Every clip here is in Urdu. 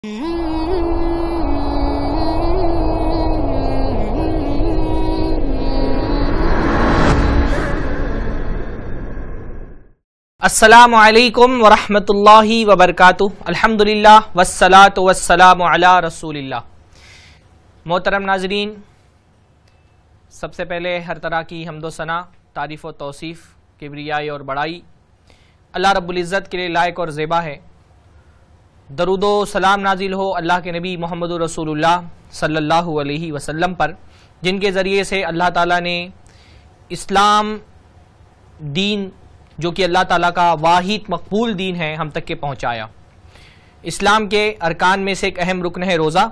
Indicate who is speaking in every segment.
Speaker 1: السلام علیکم ورحمۃ اللہ وبرکاتہ۔ الحمدللہ والصلاة والسلام علی رسول اللہ۔ محترم ناظرین، سب سے پہلے ہر طرح کی حمد و ثنا، تعریف و توصیف، کبریائی اور بڑائی اللہ رب العزت کے لیے لائق اور زیبا ہے۔ درود و سلام نازل ہو اللہ کے نبی محمد رسول اللہ صلی اللہ علیہ وسلم پر، جن کے ذریعے سے اللہ تعالیٰ نے اسلام دین، جو کہ اللہ تعالیٰ کا واحد مقبول دین ہے، ہم تک کے پہنچایا۔ اسلام کے ارکان میں سے ایک اہم رکن ہے روزہ،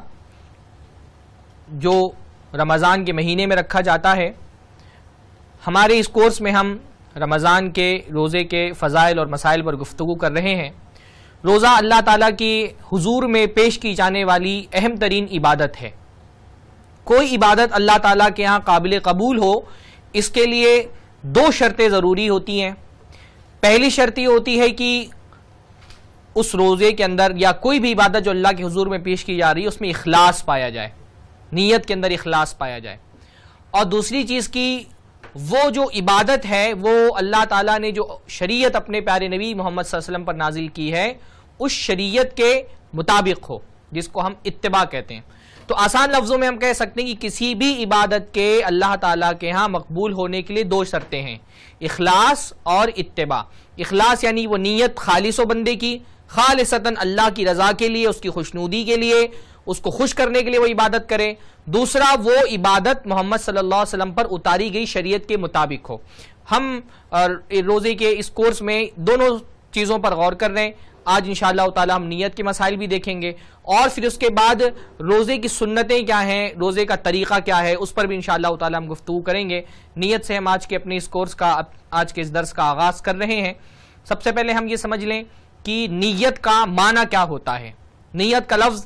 Speaker 1: جو رمضان کے مہینے میں رکھا جاتا ہے۔ ہمارے اس کورس میں ہم رمضان کے روزے کے فضائل اور مسائل پر گفتگو کر رہے ہیں۔ روزہ اللہ تعالیٰ کی حضور میں پیش کی جانے والی اہم ترین عبادت ہے۔ کوئی عبادت اللہ تعالیٰ کے ہاں قابل قبول ہو، اس کے لیے دو شرطیں ضروری ہوتی ہیں۔ پہلی شرط یہ ہوتی ہے کہ اس روزے کے اندر یا کوئی بھی عبادت جو اللہ کے حضور میں پیش کی جا رہی ہے، اس میں اخلاص پایا جائے، نیت کے اندر اخلاص پایا جائے۔ اور دوسری چیز کی وہ جو عبادت ہے وہ اللہ تعالیٰ نے جو شریعت اپنے پیارے نبی محمد صلی اللہ علیہ وسلم پر نازل کی ہے، اس شریعت کے مطابق ہو، جس کو ہم اتباع کہتے ہیں۔ تو آسان لفظوں میں ہم کہہ سکتے ہیں کہ کسی بھی عبادت کے اللہ تعالیٰ کے ہاں مقبول ہونے کے لیے دو شرطیں ہیں، اخلاص اور اتباع۔ اخلاص یعنی وہ نیت خالص و بندے کی، خالصتاً اللہ کی رضا کے لیے، اس کی خوشنودی کے لیے، اس کو خوش کرنے کے لیے وہ عبادت کرے۔ دوسرا، وہ عبادت محمد صلی اللہ علیہ وسلم پر اتاری گئی شریعت کے مطابق ہو۔ ہم روزے کے اس کورس میں دونوں چیزوں پر غور کر رہے ہیں۔ آج انشاءاللہ تعالی ہم نیت کے مسائل بھی دیکھیں گے، اور پھر اس کے بعد روزے کی سنتیں کیا ہیں، روزے کا طریقہ کیا ہے، اس پر بھی انشاءاللہ تعالی ہم گفتگو کریں گے۔ نیت سے ہم آج کے اپنے اس کورس کا، آج کے اس درس کا آغاز کر رہے ہیں۔ سب سے پہلے ہم یہ سمجھ لیں کہ نیت کا معنی کیا ہوتا ہے۔ نیت کا لفظ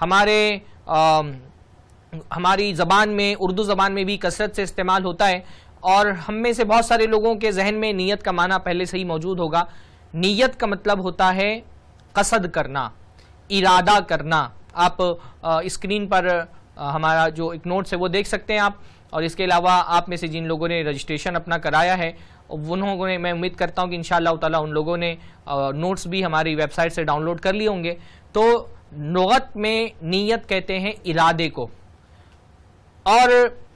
Speaker 1: ہماری زبان میں، اردو زبان میں بھی کثرت سے استعمال ہوتا ہے، اور ہم میں سے بہت سارے لوگوں کے ذہن میں نیت کا معنی پہلے سے ہی موجود ہوگا۔ نیت کا مطلب ہوتا ہے قصد کرنا، ارادہ کرنا۔ آپ اسکرین پر ہمارا جو ایک نوٹس ہے وہ دیکھ سکتے ہیں آپ، اور اس کے علاوہ آپ میں سے جن لوگوں نے رجسٹریشن اپنا کرایا ہے، انہوں نے، میں امید کرتا ہوں کہ انشاءاللہ تعالی ان لوگوں نے نوٹس بھی ہماری ویب سائٹ سے ڈاؤن لوڈ کر لیے ہوں گے۔ تو لغت میں نیت کہتے ہیں ارادے کو۔ اور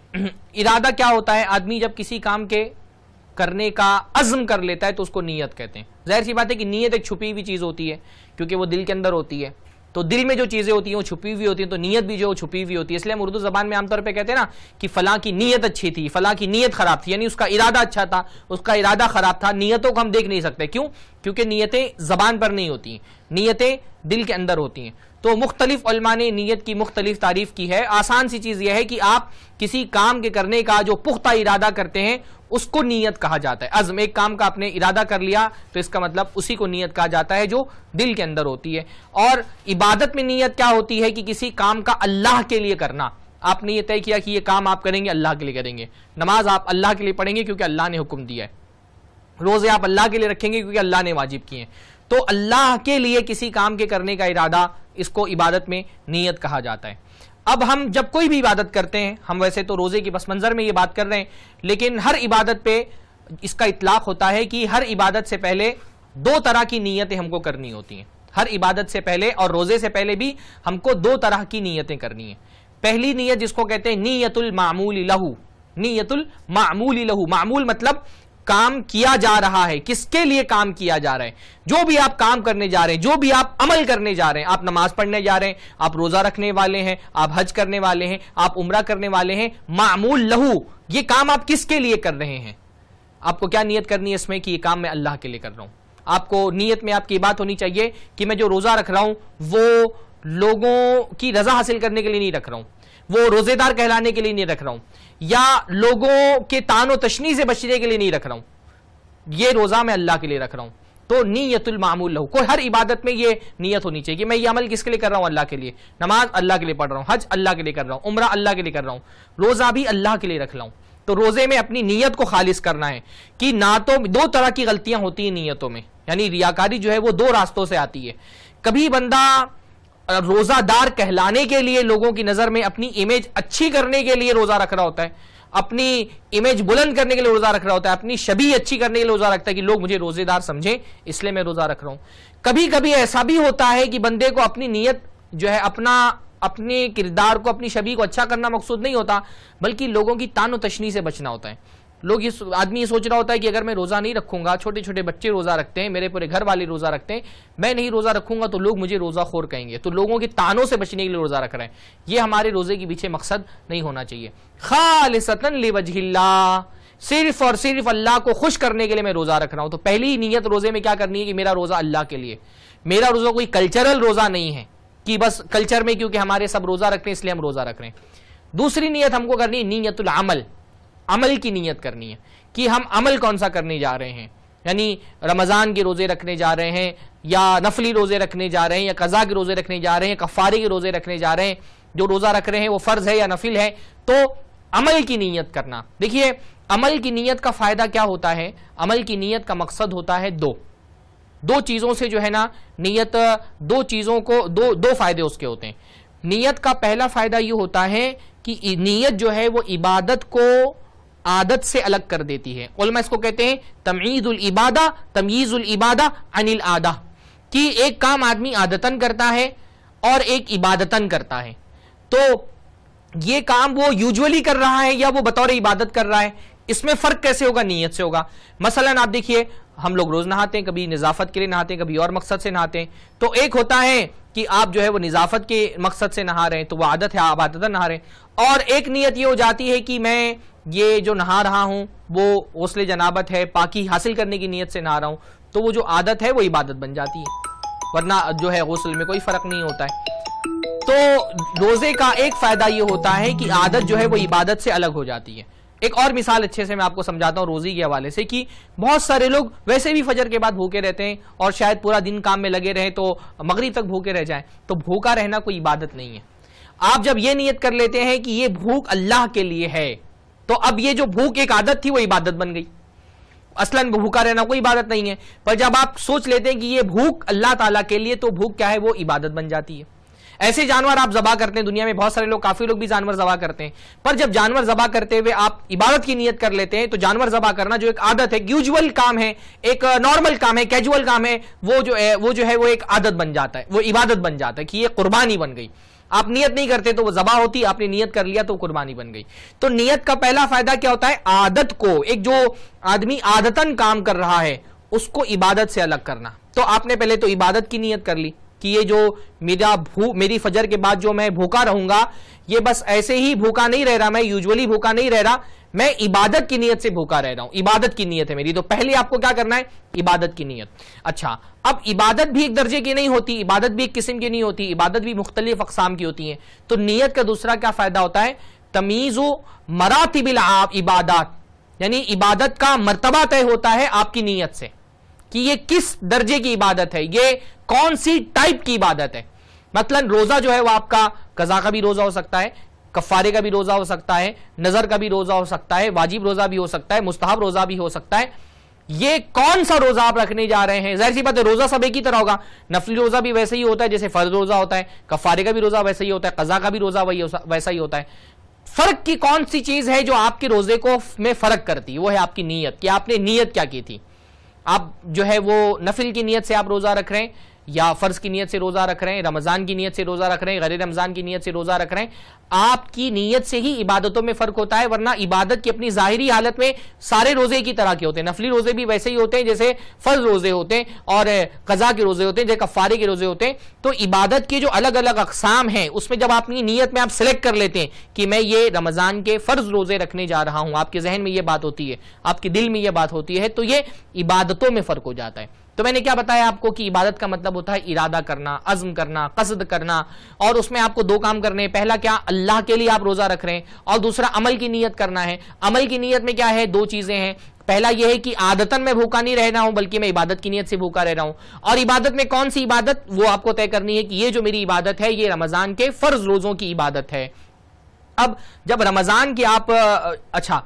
Speaker 1: ارادہ کیا ہوتا ہے؟ آدمی جب کسی کام کے کرنے کا عزم کر لیتا ہے تو اس کو نیت کہتے ہیں۔ ظاہر سی بات ہے کہ نیت ایک چھپی ہوئی چیز ہوتی ہے، کیونکہ وہ دل کے اندر ہوتی ہے۔ تو دل میں جو چیزیں ہوتی ہیں وہ چھپی ہوئی ہوتی ہیں، تو نیت بھی جو چھپی ہوئی ہوتی ہے۔ اس لیے ہم اردو زبان میں عام طور پہ کہتے ہیں نا کہ فلاں کی نیت اچھی تھی، فلاں کی نیت خراب تھی، یعنی اس کا ارادہ اچھا تھا، اس کا ارادہ خراب تھا۔ نیتوں کو ہم دیکھ نہیں سکتے، کیوں؟ کیونکہ نیتیں زبان پر نہیں ہوتی ہیں، نیتیں دل کے اندر ہوتی ہیں۔ تو مختلف علماء نے نیت کی مختلف تعریف کی ہے۔ آسان سی چیز یہ ہے کہ آپ کسی کام کے کرنے کا جو پختہ ارادہ کرتے ہیں اس کو نیت کہا جاتا ہے۔ عزم، ایک کام کا آپ نے ارادہ کر لیا تو اس کا مطلب اسی کو نیت کہا جاتا ہے، جو دل کے اندر ہوتی ہے۔ اور عبادت میں نیت کیا ہوتی ہے کہ کسی کام کا اللہ کے لیے کرنا۔ آپ نے یہ طے کیا کہ یہ کام آپ کریں گے، اللہ کے لیے کریں گے۔ نماز آپ اللہ کے لیے پڑھیں گے کیونکہ اللہ نے حکم دیا ہے۔ روزے آپ اللہ کے لیے رکھیں گے کیونکہ اللہ نے واجب کیے ہیں۔ تو اللہ کے لیے کسی کام کے کرنے کا ارادہ، اس کو عبادت میں نیت کہا جاتا ہے۔ اب ہم جب کوئی بھی عبادت کرتے ہیں، ہم ویسے تو روزے کی پس منظر میں یہ بات کر رہے ہیں، لیکن ہر عبادت پہ اس کا اطلاق ہوتا ہے کہ ہر عبادت سے پہلے دو طرح کی نیتیں ہم کو کرنی ہوتی ہیں۔ ہر عبادت سے پہلے اور روزے سے پہلے بھی ہم کو دو طرح کی نیتیں کرنی ہیں۔ پہلی نیت جس کو کہتے ہیں نیت المعمول لہو، نیت المعمول لہو۔ معمول مطلب کام کیا جا رہا ہے، کس کے لیے کام کیا جا رہا ہے۔ جو بھی آپ کام کرنے جا رہے ہیں، جو بھی آپ عمل کرنے جا رہے ہیں، آپ نماز پڑھنے جا رہے ہیں، آپ روزہ رکھنے والے ہیں، آپ حج کرنے والے ہیں، آپ عمرہ کرنے والے ہیں، معمول لہو، یہ کام آپ کس کے لیے کر رہے ہیں؟ آپ کو کیا نیت کرنی ہے اس میں کہ یہ کام میں اللہ کے لیے کر رہا ہوں۔ آپ کو نیت میں آپ کی بات ہونی چاہیے کہ میں جو روزہ رکھ رہا ہوں وہ لوگوں کی رضا حاصل کرنے کے لیے نہیں رکھ رہا ہوں، وہ روزے دار کہلانے کے لیے نہیں رکھ رہا ہوں، یا لوگوں کے طعن و تشنیع سے بچنے کے لیے نہیں رکھ رہا ہوں، یہ روزہ میں اللہ کے لیے رکھ رہا ہوں۔ تو نیت المعمول لہو، کوئی ہر عبادت میں یہ نیت ہونی چاہیے کہ میں یہ عمل کس کے لیے کر رہا ہوں؟ اللہ کے لیے۔ نماز اللہ کے لیے پڑھ رہا ہوں، حج اللہ کے لیے کر رہا ہوں، عمرہ اللہ کے لیے کر رہا ہوں، روزہ بھی اللہ کے لیے رکھ رہا ہوں۔ تو روزے میں اپنی نیت کو خالص کرنا ہے کہ نہ تو دو طرح کی غلطیاں ہوتی ہیں نیتوں میں، یعنی ریاکاری جو ہے وہ دو راستوں سے آتی ہے۔ کبھی بندہ روزہ دار کہلانے کے لیے لوگوں کی نظر میں اپنی امیج اچھی کرنے کے لیے روزہ رکھ رہا ہوتا ہے، اپنی امیج بلند کرنے کے لیے روزہ رکھ رہا ہوتا ہے، اپنی شبیہ اچھی کرنے کے لیے روزہ رکھتا ہے کہ لوگ مجھے روزے دار سمجھیں اس لیے میں روزہ رکھ رہا ہوں۔ کبھی کبھی ایسا بھی ہوتا ہے کہ بندے کو اپنی نیت جو ہے اپنے کردار کو، اپنی شبیہ کو اچھا کرنا مقصود نہیں ہوتا، بلکہ لوگوں کی طعن و تشنیع سے بچنا ہوتا ہے۔ آدمی یہ سوچ رہا ہوتا ہے کہ اگر میں روزہ نہیں رکھوں گا، چھوٹے چھوٹے بچے روزہ رکھتے ہیں، میرے پورے گھر والے روزہ رکھتے ہیں، میں نہیں روزہ رکھوں گا تو لوگ مجھے روزہ خور کہیں گے، تو لوگوں کے طعنوں سے بچنے کے لیے روزہ رکھ رہے ہیں۔ یہ ہمارے روزے کے پیچھے مقصد نہیں ہونا چاہیے۔ خالصتاً لوجہ اللہ، صرف اور صرف اللہ کو خوش کرنے کے لیے میں روزہ رکھ رہا ہوں۔ تو پہلی نیت روزے میں کیا کرنی ہے کہ میرا روزہ اللہ کے لیے، میرا روزہ کوئی کلچرل روزہ نہیں ہے کہ بس کلچر میں کیونکہ ہمارے سب روزہ رکھتے ہیں اس لیے ہم روزہ رکھ رہے ہیں۔ دوسری نیت ہم کو کرنی ہے نیت العمل، عمل کی نیت کرنی ہے کہ ہم عمل کون سا کرنے جا رہے ہیں، یعنی رمضان کے روزے رکھنے جا رہے ہیں، یا نفلی روزے رکھنے جا رہے ہیں، یا قضا کے روزے رکھنے جا رہے ہیں، کفارے کے روزے رکھنے جا رہے ہیں۔ جو روزہ رکھ رہے ہیں وہ فرض ہے یا نفل ہے، تو عمل کی نیت کرنا۔ دیکھیے عمل کی نیت کا فائدہ کیا ہوتا ہے، عمل کی نیت کا مقصد ہوتا ہے دو چیزوں سے جو ہے نا نیت، دو چیزوں کو دو فائدے اس کے ہوتے ہیں۔ نیت کا پہلا فائدہ یہ ہوتا ہے کہ نیت جو ہے وہ عبادت کو عادت سے الگ کر دیتی ہے۔ علماء اس کو کہتے ہیں تمییز العبادہ عن العادہ، کہ ایک کام آدمی عادتاً کرتا ہے اور ایک عبادتاً کرتا ہے، تو یہ کام وہ یوجولی کر رہا ہے یا وہ بطور عبادت کر رہا ہے، اس میں فرق کیسے ہوگا؟ نیت سے ہوگا۔ مثلا آپ دیکھیے ہم لوگ روز نہاتے ہیں، کبھی نظافت کے لیے نہاتے ہیں، کبھی اور مقصد سے نہاتے ہیں، تو ایک ہوتا ہے کہ آپ جو ہے وہ نظافت کے مقصد سے نہا رہے ہیں تو وہ عادت ہے، آپ عادتاً نہا رہے ہیں، اور ایک نیت یہ ہو جاتی ہے کہ میں یہ جو نہا رہا ہوں وہ غسل جنابت ہے، پاکی حاصل کرنے کی نیت سے نہا رہا ہوں، تو وہ جو عادت ہے وہ عبادت بن جاتی ہے، ورنہ جو ہے غسل میں کوئی فرق نہیں ہوتا ہے۔ تو روزے کا ایک فائدہ یہ ہوتا ہے کہ عادت جو ہے وہ عبادت سے الگ ہو جاتی ہے۔ ایک اور مثال اچھے سے میں آپ کو سمجھاتا ہوں روزی کے حوالے سے، کہ بہت سارے لوگ ویسے بھی فجر کے بعد بھوکے رہتے ہیں اور شاید پورا دن کام میں لگے رہیں تو مغرب تک بھوکے رہ جائیں، تو بھوکا رہنا کوئی عبادت نہیں ہے۔ آپ جب یہ نیت کر لیتے ہیں کہ یہ بھوک اللہ کے لیے ہے، تو اب یہ جو بھوک ایک عادت تھی وہ عبادت بن گئی۔ اصلاً بھوکا رہنا کوئی عبادت نہیں ہے، پر جب آپ سوچ لیتے ہیں کہ یہ بھوک اللہ تعالیٰ کے لیے، تو بھوک کیا ہے؟ وہ عبادت بن جاتی ہے۔ ایسے جانور آپ ذبح کرتے ہیں، دنیا میں بہت سارے لوگ، کافی لوگ بھی جانور ذبح کرتے ہیں، پر جب جانور ذبح کرتے ہوئے آپ عبادت کی نیت کر لیتے ہیں، تو جانور ذبح کرنا جو ایک عادت ہے، یوجول کام ہے، ایک نارمل کام ہے، کیجول کام ہے، وہ جو ہے وہ ایک عادت بن جاتا ہے، وہ عبادت بن جاتا ہے کہ یہ قربانی بن گئی۔ آپ نیت نہیں کرتے تو وہ ذبح ہوتی، آپ نے نیت کر لیا تو قربانی بن گئی۔ تو نیت کا پہلا فائدہ کیا ہوتا ہے؟ عادت کو، ایک جو آدمی عادتاً کام کر رہا ہے اس کو عبادت سے الگ کرنا۔ تو آپ نے پہلے تو عبادت کی نیت کر لی کہ یہ جو میری فجر کے بعد جو میں بھوکا رہوں گا، یہ بس ایسے ہی بھوکا نہیں رہ رہا، میں یوجولی بھوکا نہیں رہ رہا، میں عبادت کی نیت سے بھوکا رہ رہا ہوں، عبادت کی نیت ہے میری۔ تو پہلے آپ کو کیا کرنا ہے؟ عبادت کی نیت۔ اچھا، اب عبادت بھی ایک درجے کی نہیں ہوتی، عبادت بھی ایک قسم کی نہیں ہوتی، عبادت بھی مختلف اقسام کی ہوتی ہیں۔ تو نیت کا دوسرا کیا فائدہ ہوتا ہے؟ تمییز مراتب العبادات، یعنی عبادت کا مرتبہ طے ہوتا ہے آپ کی نیت سے کہ یہ کس درجے کی عبادت ہے، یہ کون سی ٹائپ کی عبادت ہے۔ مثلا روزہ جو ہے وہ آپ کا قضا کا بھی روزہ ہو سکتا ہے، کفارے کا بھی روزہ ہو سکتا ہے، نظر کا بھی روزہ ہو سکتا ہے، واجب روزہ بھی ہو سکتا ہے، مستحب روزہ بھی ہو سکتا ہے۔ یہ کون سا روزہ آپ رکھنے جا رہے ہیں؟ ظاہر سی بات ہے روزہ سب ایک ہی طرح ہوگا، نفلی روزہ بھی ویسے ہی ہوتا ہے جیسے فرض روزہ ہوتا ہے، کفارے کا بھی روزہ ویسے ہی ہوتا ہے، قضا کا بھی روزہ ویسا ہی ہوتا ہے۔ فرق کی کون سی چیز ہے جو آپ کے روزے کو میں فرق کرتی ہے؟ وہ ہے آپ کی نیت، کہ آپ نے نیت کیا کی تھی۔ آپ جو ہے وہ نفل کی نیت سے آپ روزہ رکھ رہے ہیں، یا فرض کی نیت سے روزہ رکھ رہے ہیں، رمضان کی نیت سے روزہ رکھ رہے ہیں، غیر رمضان کی نیت سے روزہ رکھ رہے ہیں، آپ کی نیت سے ہی عبادتوں میں فرق ہوتا ہے، ورنہ عبادت کی اپنی ظاہری حالت میں سارے روزے کی طرح کے ہوتے ہیں۔ نفلی روزے بھی ویسے ہی ہوتے ہیں جیسے فرض روزے ہوتے ہیں، اور قضا کے روزے ہوتے ہیں جیسے کفارے کے روزے ہوتے ہیں۔ تو عبادت کی جو الگ الگ اقسام ہیں اس میں جب آپ اپنی نیت میں آپ سلیکٹ کر لیتے ہیں کہ میں یہ رمضان کے فرض روزے رکھنے جا رہا ہوں، آپ کے ذہن میں یہ بات ہوتی ہے، آپ کے دل میں یہ بات ہوتی ہے، تو یہ عبادتوں میں فرق ہو جاتا ہے۔ تو میں نے کیا بتایا آپ کو کہ عبادت کا مطلب ہوتا ہے ارادہ کرنا، عزم کرنا، قصد کرنا، اور اس میں آپ کو دو کام کرنے ہیں۔ پہلا کیا؟ اللہ کے لیے آپ روزہ رکھ رہے ہیں، اور دوسرا عمل کی نیت کرنا ہے۔ عمل کی نیت میں کیا ہے؟ دو چیزیں ہیں۔ پہلا یہ ہے کہ عادتاً میں بھوکا نہیں رہ رہا ہوں بلکہ میں عبادت کی نیت سے بھوکا رہ رہا ہوں، اور عبادت میں کون سی عبادت؟ وہ آپ کو طے کرنی ہے کہ یہ جو میری عبادت ہے یہ رمضان کے فرض روزوں کی عبادت ہے۔ اب جب رمضان کی آپ اچھا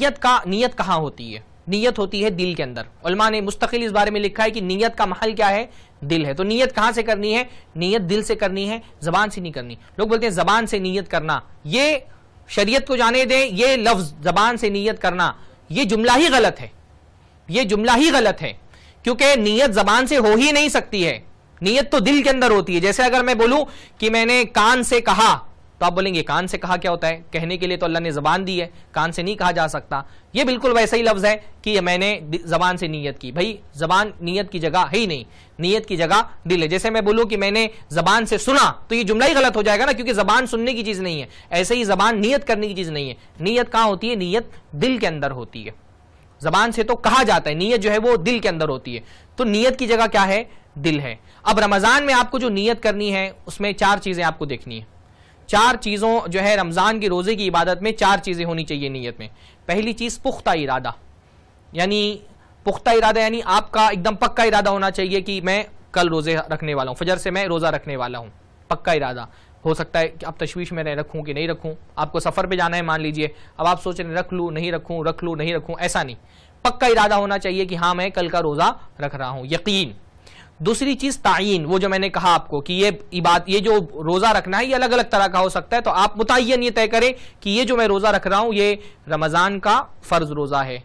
Speaker 1: نیت کہاں ہوتی ہے؟ نیت ہوتی ہے دل کے اندر۔ علماء نے مستقل اس بارے میں لکھا ہے کہ نیت کا محل کیا ہے؟ دل ہے. تو نیت کہاں سے کرنی ہے؟ نیت دل سے کرنی ہے, زبان سے نہیں کرنی. لوگ بولتے ہیں زبان سے نیت کرنا, یہ شریعت کو جانے دیں, یہ لفظ زبان سے نیت کرنا یہ جملہ ہی غلط ہے, یہ جملہ ہی غلط ہے, کیونکہ نیت زبان سے ہو ہی نہیں سکتی ہے. نیت تو دل کے اندر ہوتی ہے. جیسے اگر میں بولوں کہ میں نے کان سے کہا, تو آپ بولیں گے کان سے کہا کیا ہوتا ہے؟ کہنے کے لیے تو اللہ نے زبان دی ہے, کان سے نہیں کہا جا سکتا. یہ بالکل ویسا ہی لفظ ہے کہ میں نے زبان سے نیت کی. بھائی زبان نیت کی جگہ ہے ہی نہیں, نیت کی جگہ دل ہے. جیسے میں بولوں کہ میں نے زبان سے سنا, تو یہ جملہ ہی غلط ہو جائے گا نا, کیونکہ زبان سننے کی چیز نہیں ہے. ایسے ہی زبان نیت کرنے کی چیز نہیں ہے. نیت کہاں ہوتی ہے؟ نیت دل کے اندر ہوتی ہے. زبان سے تو کہا جاتا ہے, نیت جو ہے وہ دل کے اندر ہوتی ہے. تو نیت کی جگہ کیا ہے؟ دل ہے. اب رمضان میں آپ کو جو نیت کرنی ہے اس میں 4 چیزیں آپ کو دیکھنی ہیں. 4 چیزوں جو ہے رمضان کے روزے کی عبادت میں 4 چیزیں ہونی چاہیے نیت میں. پہلی چیز پختہ ارادہ, یعنی پختہ ارادہ یعنی آپ کا ایک دم پکا ارادہ ہونا چاہیے کہ میں کل روزے رکھنے والا ہوں, فجر سے میں روزہ رکھنے والا ہوں. پکا ارادہ. ہو سکتا ہے کہ اب تشویش میں رکھوں کہ نہیں رکھوں, آپ کو سفر پہ جانا ہے مان لیجئے, اب آپ سوچ رہے ہیں رکھ لوں نہیں رکھوں, رکھ لوں نہیں رکھوں, ایسا نہیں. پکا ارادہ ہونا چاہیے کہ ہاں میں کل کا روزہ رکھ رہا ہوں, یقین. دوسری چیز تعین, وہ جو میں نے کہا آپ کو کہ یہ جو روزہ رکھنا ہے یہ الگ الگ طرح کا ہو سکتا ہے, تو آپ متعین یہ طے کریں کہ یہ جو میں روزہ رکھ رہا ہوں یہ رمضان کا فرض روزہ ہے.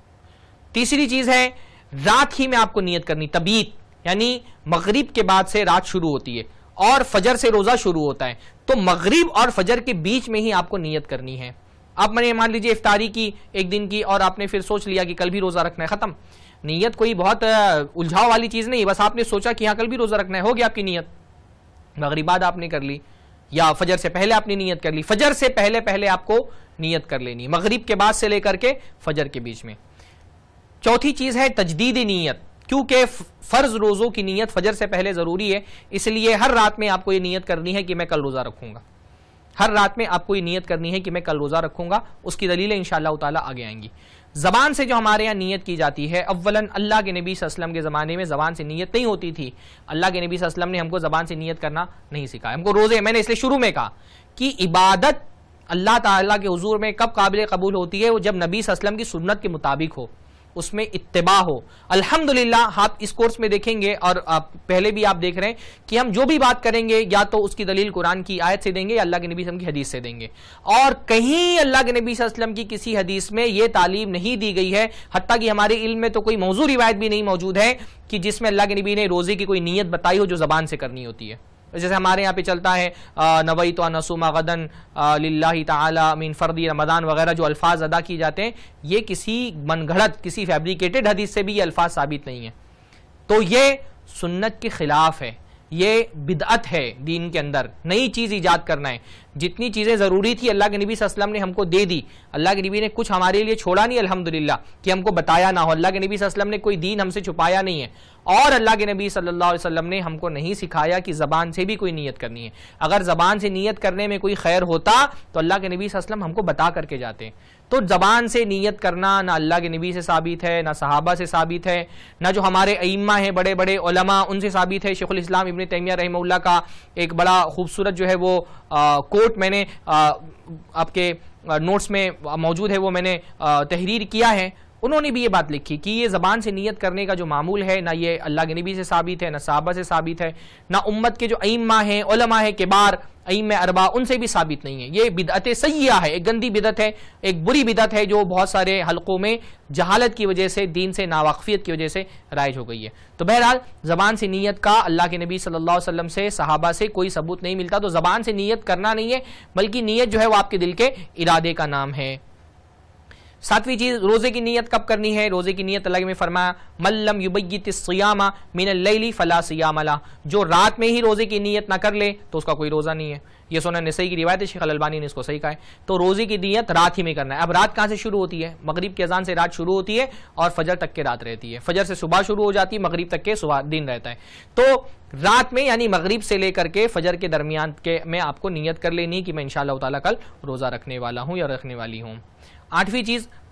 Speaker 1: تیسری چیز ہے رات ہی میں آپ کو نیت کرنی, تبیت, یعنی مغرب کے بعد سے رات شروع ہوتی ہے اور فجر سے روزہ شروع ہوتا ہے, تو مغرب اور فجر کے بیچ میں ہی آپ کو نیت کرنی ہے. آپ میں نے مان لیجیے افطاری کی ایک دن کی اور آپ نے پھر سوچ لیا کہ کل بھی روزہ رکھنا ہے, ختم. نیت کوئی بہت الجھاؤ والی چیز نہیں, بس آپ نے سوچا کہ ہاں کل بھی روزہ رکھنا ہے, ہو گیا آپ کی نیت. مغرب بعد آپ نے کر لی یا فجر سے پہلے آپ نے نیت کر لی, فجر سے پہلے آپ کو نیت کر لینی, مغرب کے بعد سے لے کر کے فجر کے بیچ میں. چوتھی چیز ہے تجدید نیت, کیونکہ فرض روزوں کی نیت فجر سے پہلے ضروری ہے, اس لیے ہر رات میں آپ کو یہ نیت کرنی ہے کہ میں کل روزہ رکھوں گا. ہر رات میں آپ کو یہ نیت کرنی ہے کہ میں کل روزہ رکھوں گا. اس کی دلیلیں انشاءاللہ تعالی آگے آئیں گی. زبان سے جو ہمارے یہاں نیت کی جاتی ہے, اولاً اللہ کے نبی صلی اللہ علیہ وسلم کے زمانے میں زبان سے نیت نہیں ہوتی تھی. اللہ کے نبی صلی اللہ علیہ وسلم نے ہم کو زبان سے نیت کرنا نہیں سکھایا. ہم کو روزے, میں نے اس لیے شروع میں کہا کہ عبادت اللہ تعالیٰ کے حضور میں کب قابل قبول ہوتی ہے؟ وہ جب نبی صلی اللہ علیہ وسلم کی سنت کے مطابق ہو, اس میں اتباع ہو. الحمدللہ آپ اس کورس میں دیکھیں گے اور پہلے بھی آپ دیکھ رہے ہیں کہ ہم جو بھی بات کریں گے یا تو اس کی دلیل قرآن کی آیت سے دیں گے یا اللہ کے نبی صلی اللہ علیہ وسلم کی حدیث سے دیں گے, اور کہیں اللہ کے نبی صلی اللہ علیہ وسلم کی کسی حدیث میں یہ تعلیم نہیں دی گئی ہے, حتیٰ کہ ہمارے علم میں تو کوئی موضوع روایت بھی نہیں موجود ہے کہ جس میں اللہ کے نبی نے روزے کی کوئی نیت بتائی ہو جو زبان سے کرنی ہوتی ہے. جیسے ہمارے یہاں پہ چلتا ہے نویت ان اصوم غدا للہ تعالی من فرض رمضان وغیرہ جو الفاظ ادا کیے جاتے ہیں, یہ کسی من گھڑت کسی فیبریکیٹڈ حدیث سے بھی یہ الفاظ ثابت نہیں ہیں. تو یہ سنت کے خلاف ہے, یہ بدعت ہے دین کے اندر, نئی چیز ایجاد کرنا ہے. جتنی چیزیں ضروری تھی اللہ کے نبی صلی اللہ علیہ وسلم نے ہم کو دے دی. اللہ کے نبی نے کچھ ہمارے لیے چھوڑا نہیں الحمدللہ کہ ہم کو بتایا نہ ہو. اللہ کے نبی صلی اللہ علیہ وسلم نے کوئی دین ہم سے چھپایا نہیں ہے, اور اللہ کے نبی صلی اللہ علیہ وسلم نے ہم کو نہیں سکھایا کہ زبان سے بھی کوئی نیت کرنی ہے. اگر زبان سے نیت کرنے میں کوئی خیر ہوتا تو اللہ کے نبی صلی اللہ علیہ وسلم ہم کو بتا کر کے جاتے. تو زبان سے نیت کرنا نہ اللہ کے نبی سے ثابت ہے, نہ صحابہ سے ثابت ہے, نہ جو ہمارے ائمہ ہیں بڑے بڑے علماء ان سے ثابت ہے. شیخ الاسلام ابن تیمیہ رحمہ اللہ کا ایک بڑا خوبصورت جو ہے وہ کوٹ میں نے آپ کے نوٹس میں موجود ہے, وہ میں نے تحریر کیا ہے. انہوں نے بھی یہ بات لکھی کہ یہ زبان سے نیت کرنے کا جو معمول ہے نہ یہ اللہ کے نبی سے ثابت ہے, نہ صحابہ سے ثابت ہے, نہ امت کے جو ائمہ ہیں علماء ہیں کبار ائمہ اربعہ ان سے بھی ثابت نہیں ہے. یہ بدعت سیئہ ہے, ایک گندی بدعت ہے, ایک بری بدعت ہے جو بہت سارے حلقوں میں جہالت کی وجہ سے, دین سے ناواقفیت کی وجہ سے رائج ہو گئی ہے. تو بہرحال زبان سے نیت کا اللہ کے نبی صلی اللہ علیہ وسلم سے صحابہ سے کوئی ثبوت نہیں ملتا. تو زبان سے نیت کرنا نہیں ہے, بلکہ نیت جو ہے وہ آپ کے دل کے ارادے کا نام ہے. 7ویں چیز روزے کی نیت کب کرنی ہے؟ روزے کی نیت اللہ نے فرمایا من لم یبیت الصیام من اللیل فلا صیام لہ, جو رات میں ہی روزے کی نیت نہ کر لے تو اس کا کوئی روزہ نہیں ہے. یہ سنن نسائی کی روایت ہے, شیخ الالبانی نے اس کو صحیح کہا ہے. تو روزے کی نیت رات ہی میں کرنا ہے. اب رات کہاں سے شروع ہوتی ہے؟ مغرب کی اذان سے رات شروع ہوتی ہے اور فجر تک کے رات رہتی ہے. فجر سے صبح شروع ہو جاتی ہے, مغرب تک کے صبح دن رہتا ہے. تو رات میں یعنی مغرب سے لے کر کے فجر کے درمیان کے میں آپ کو نیت کر لینی کہ میں انشاءاللہ تعالی کل روزہ رکھنے والا ہوں یا رکھنے والی ہوں. 8ویں چیز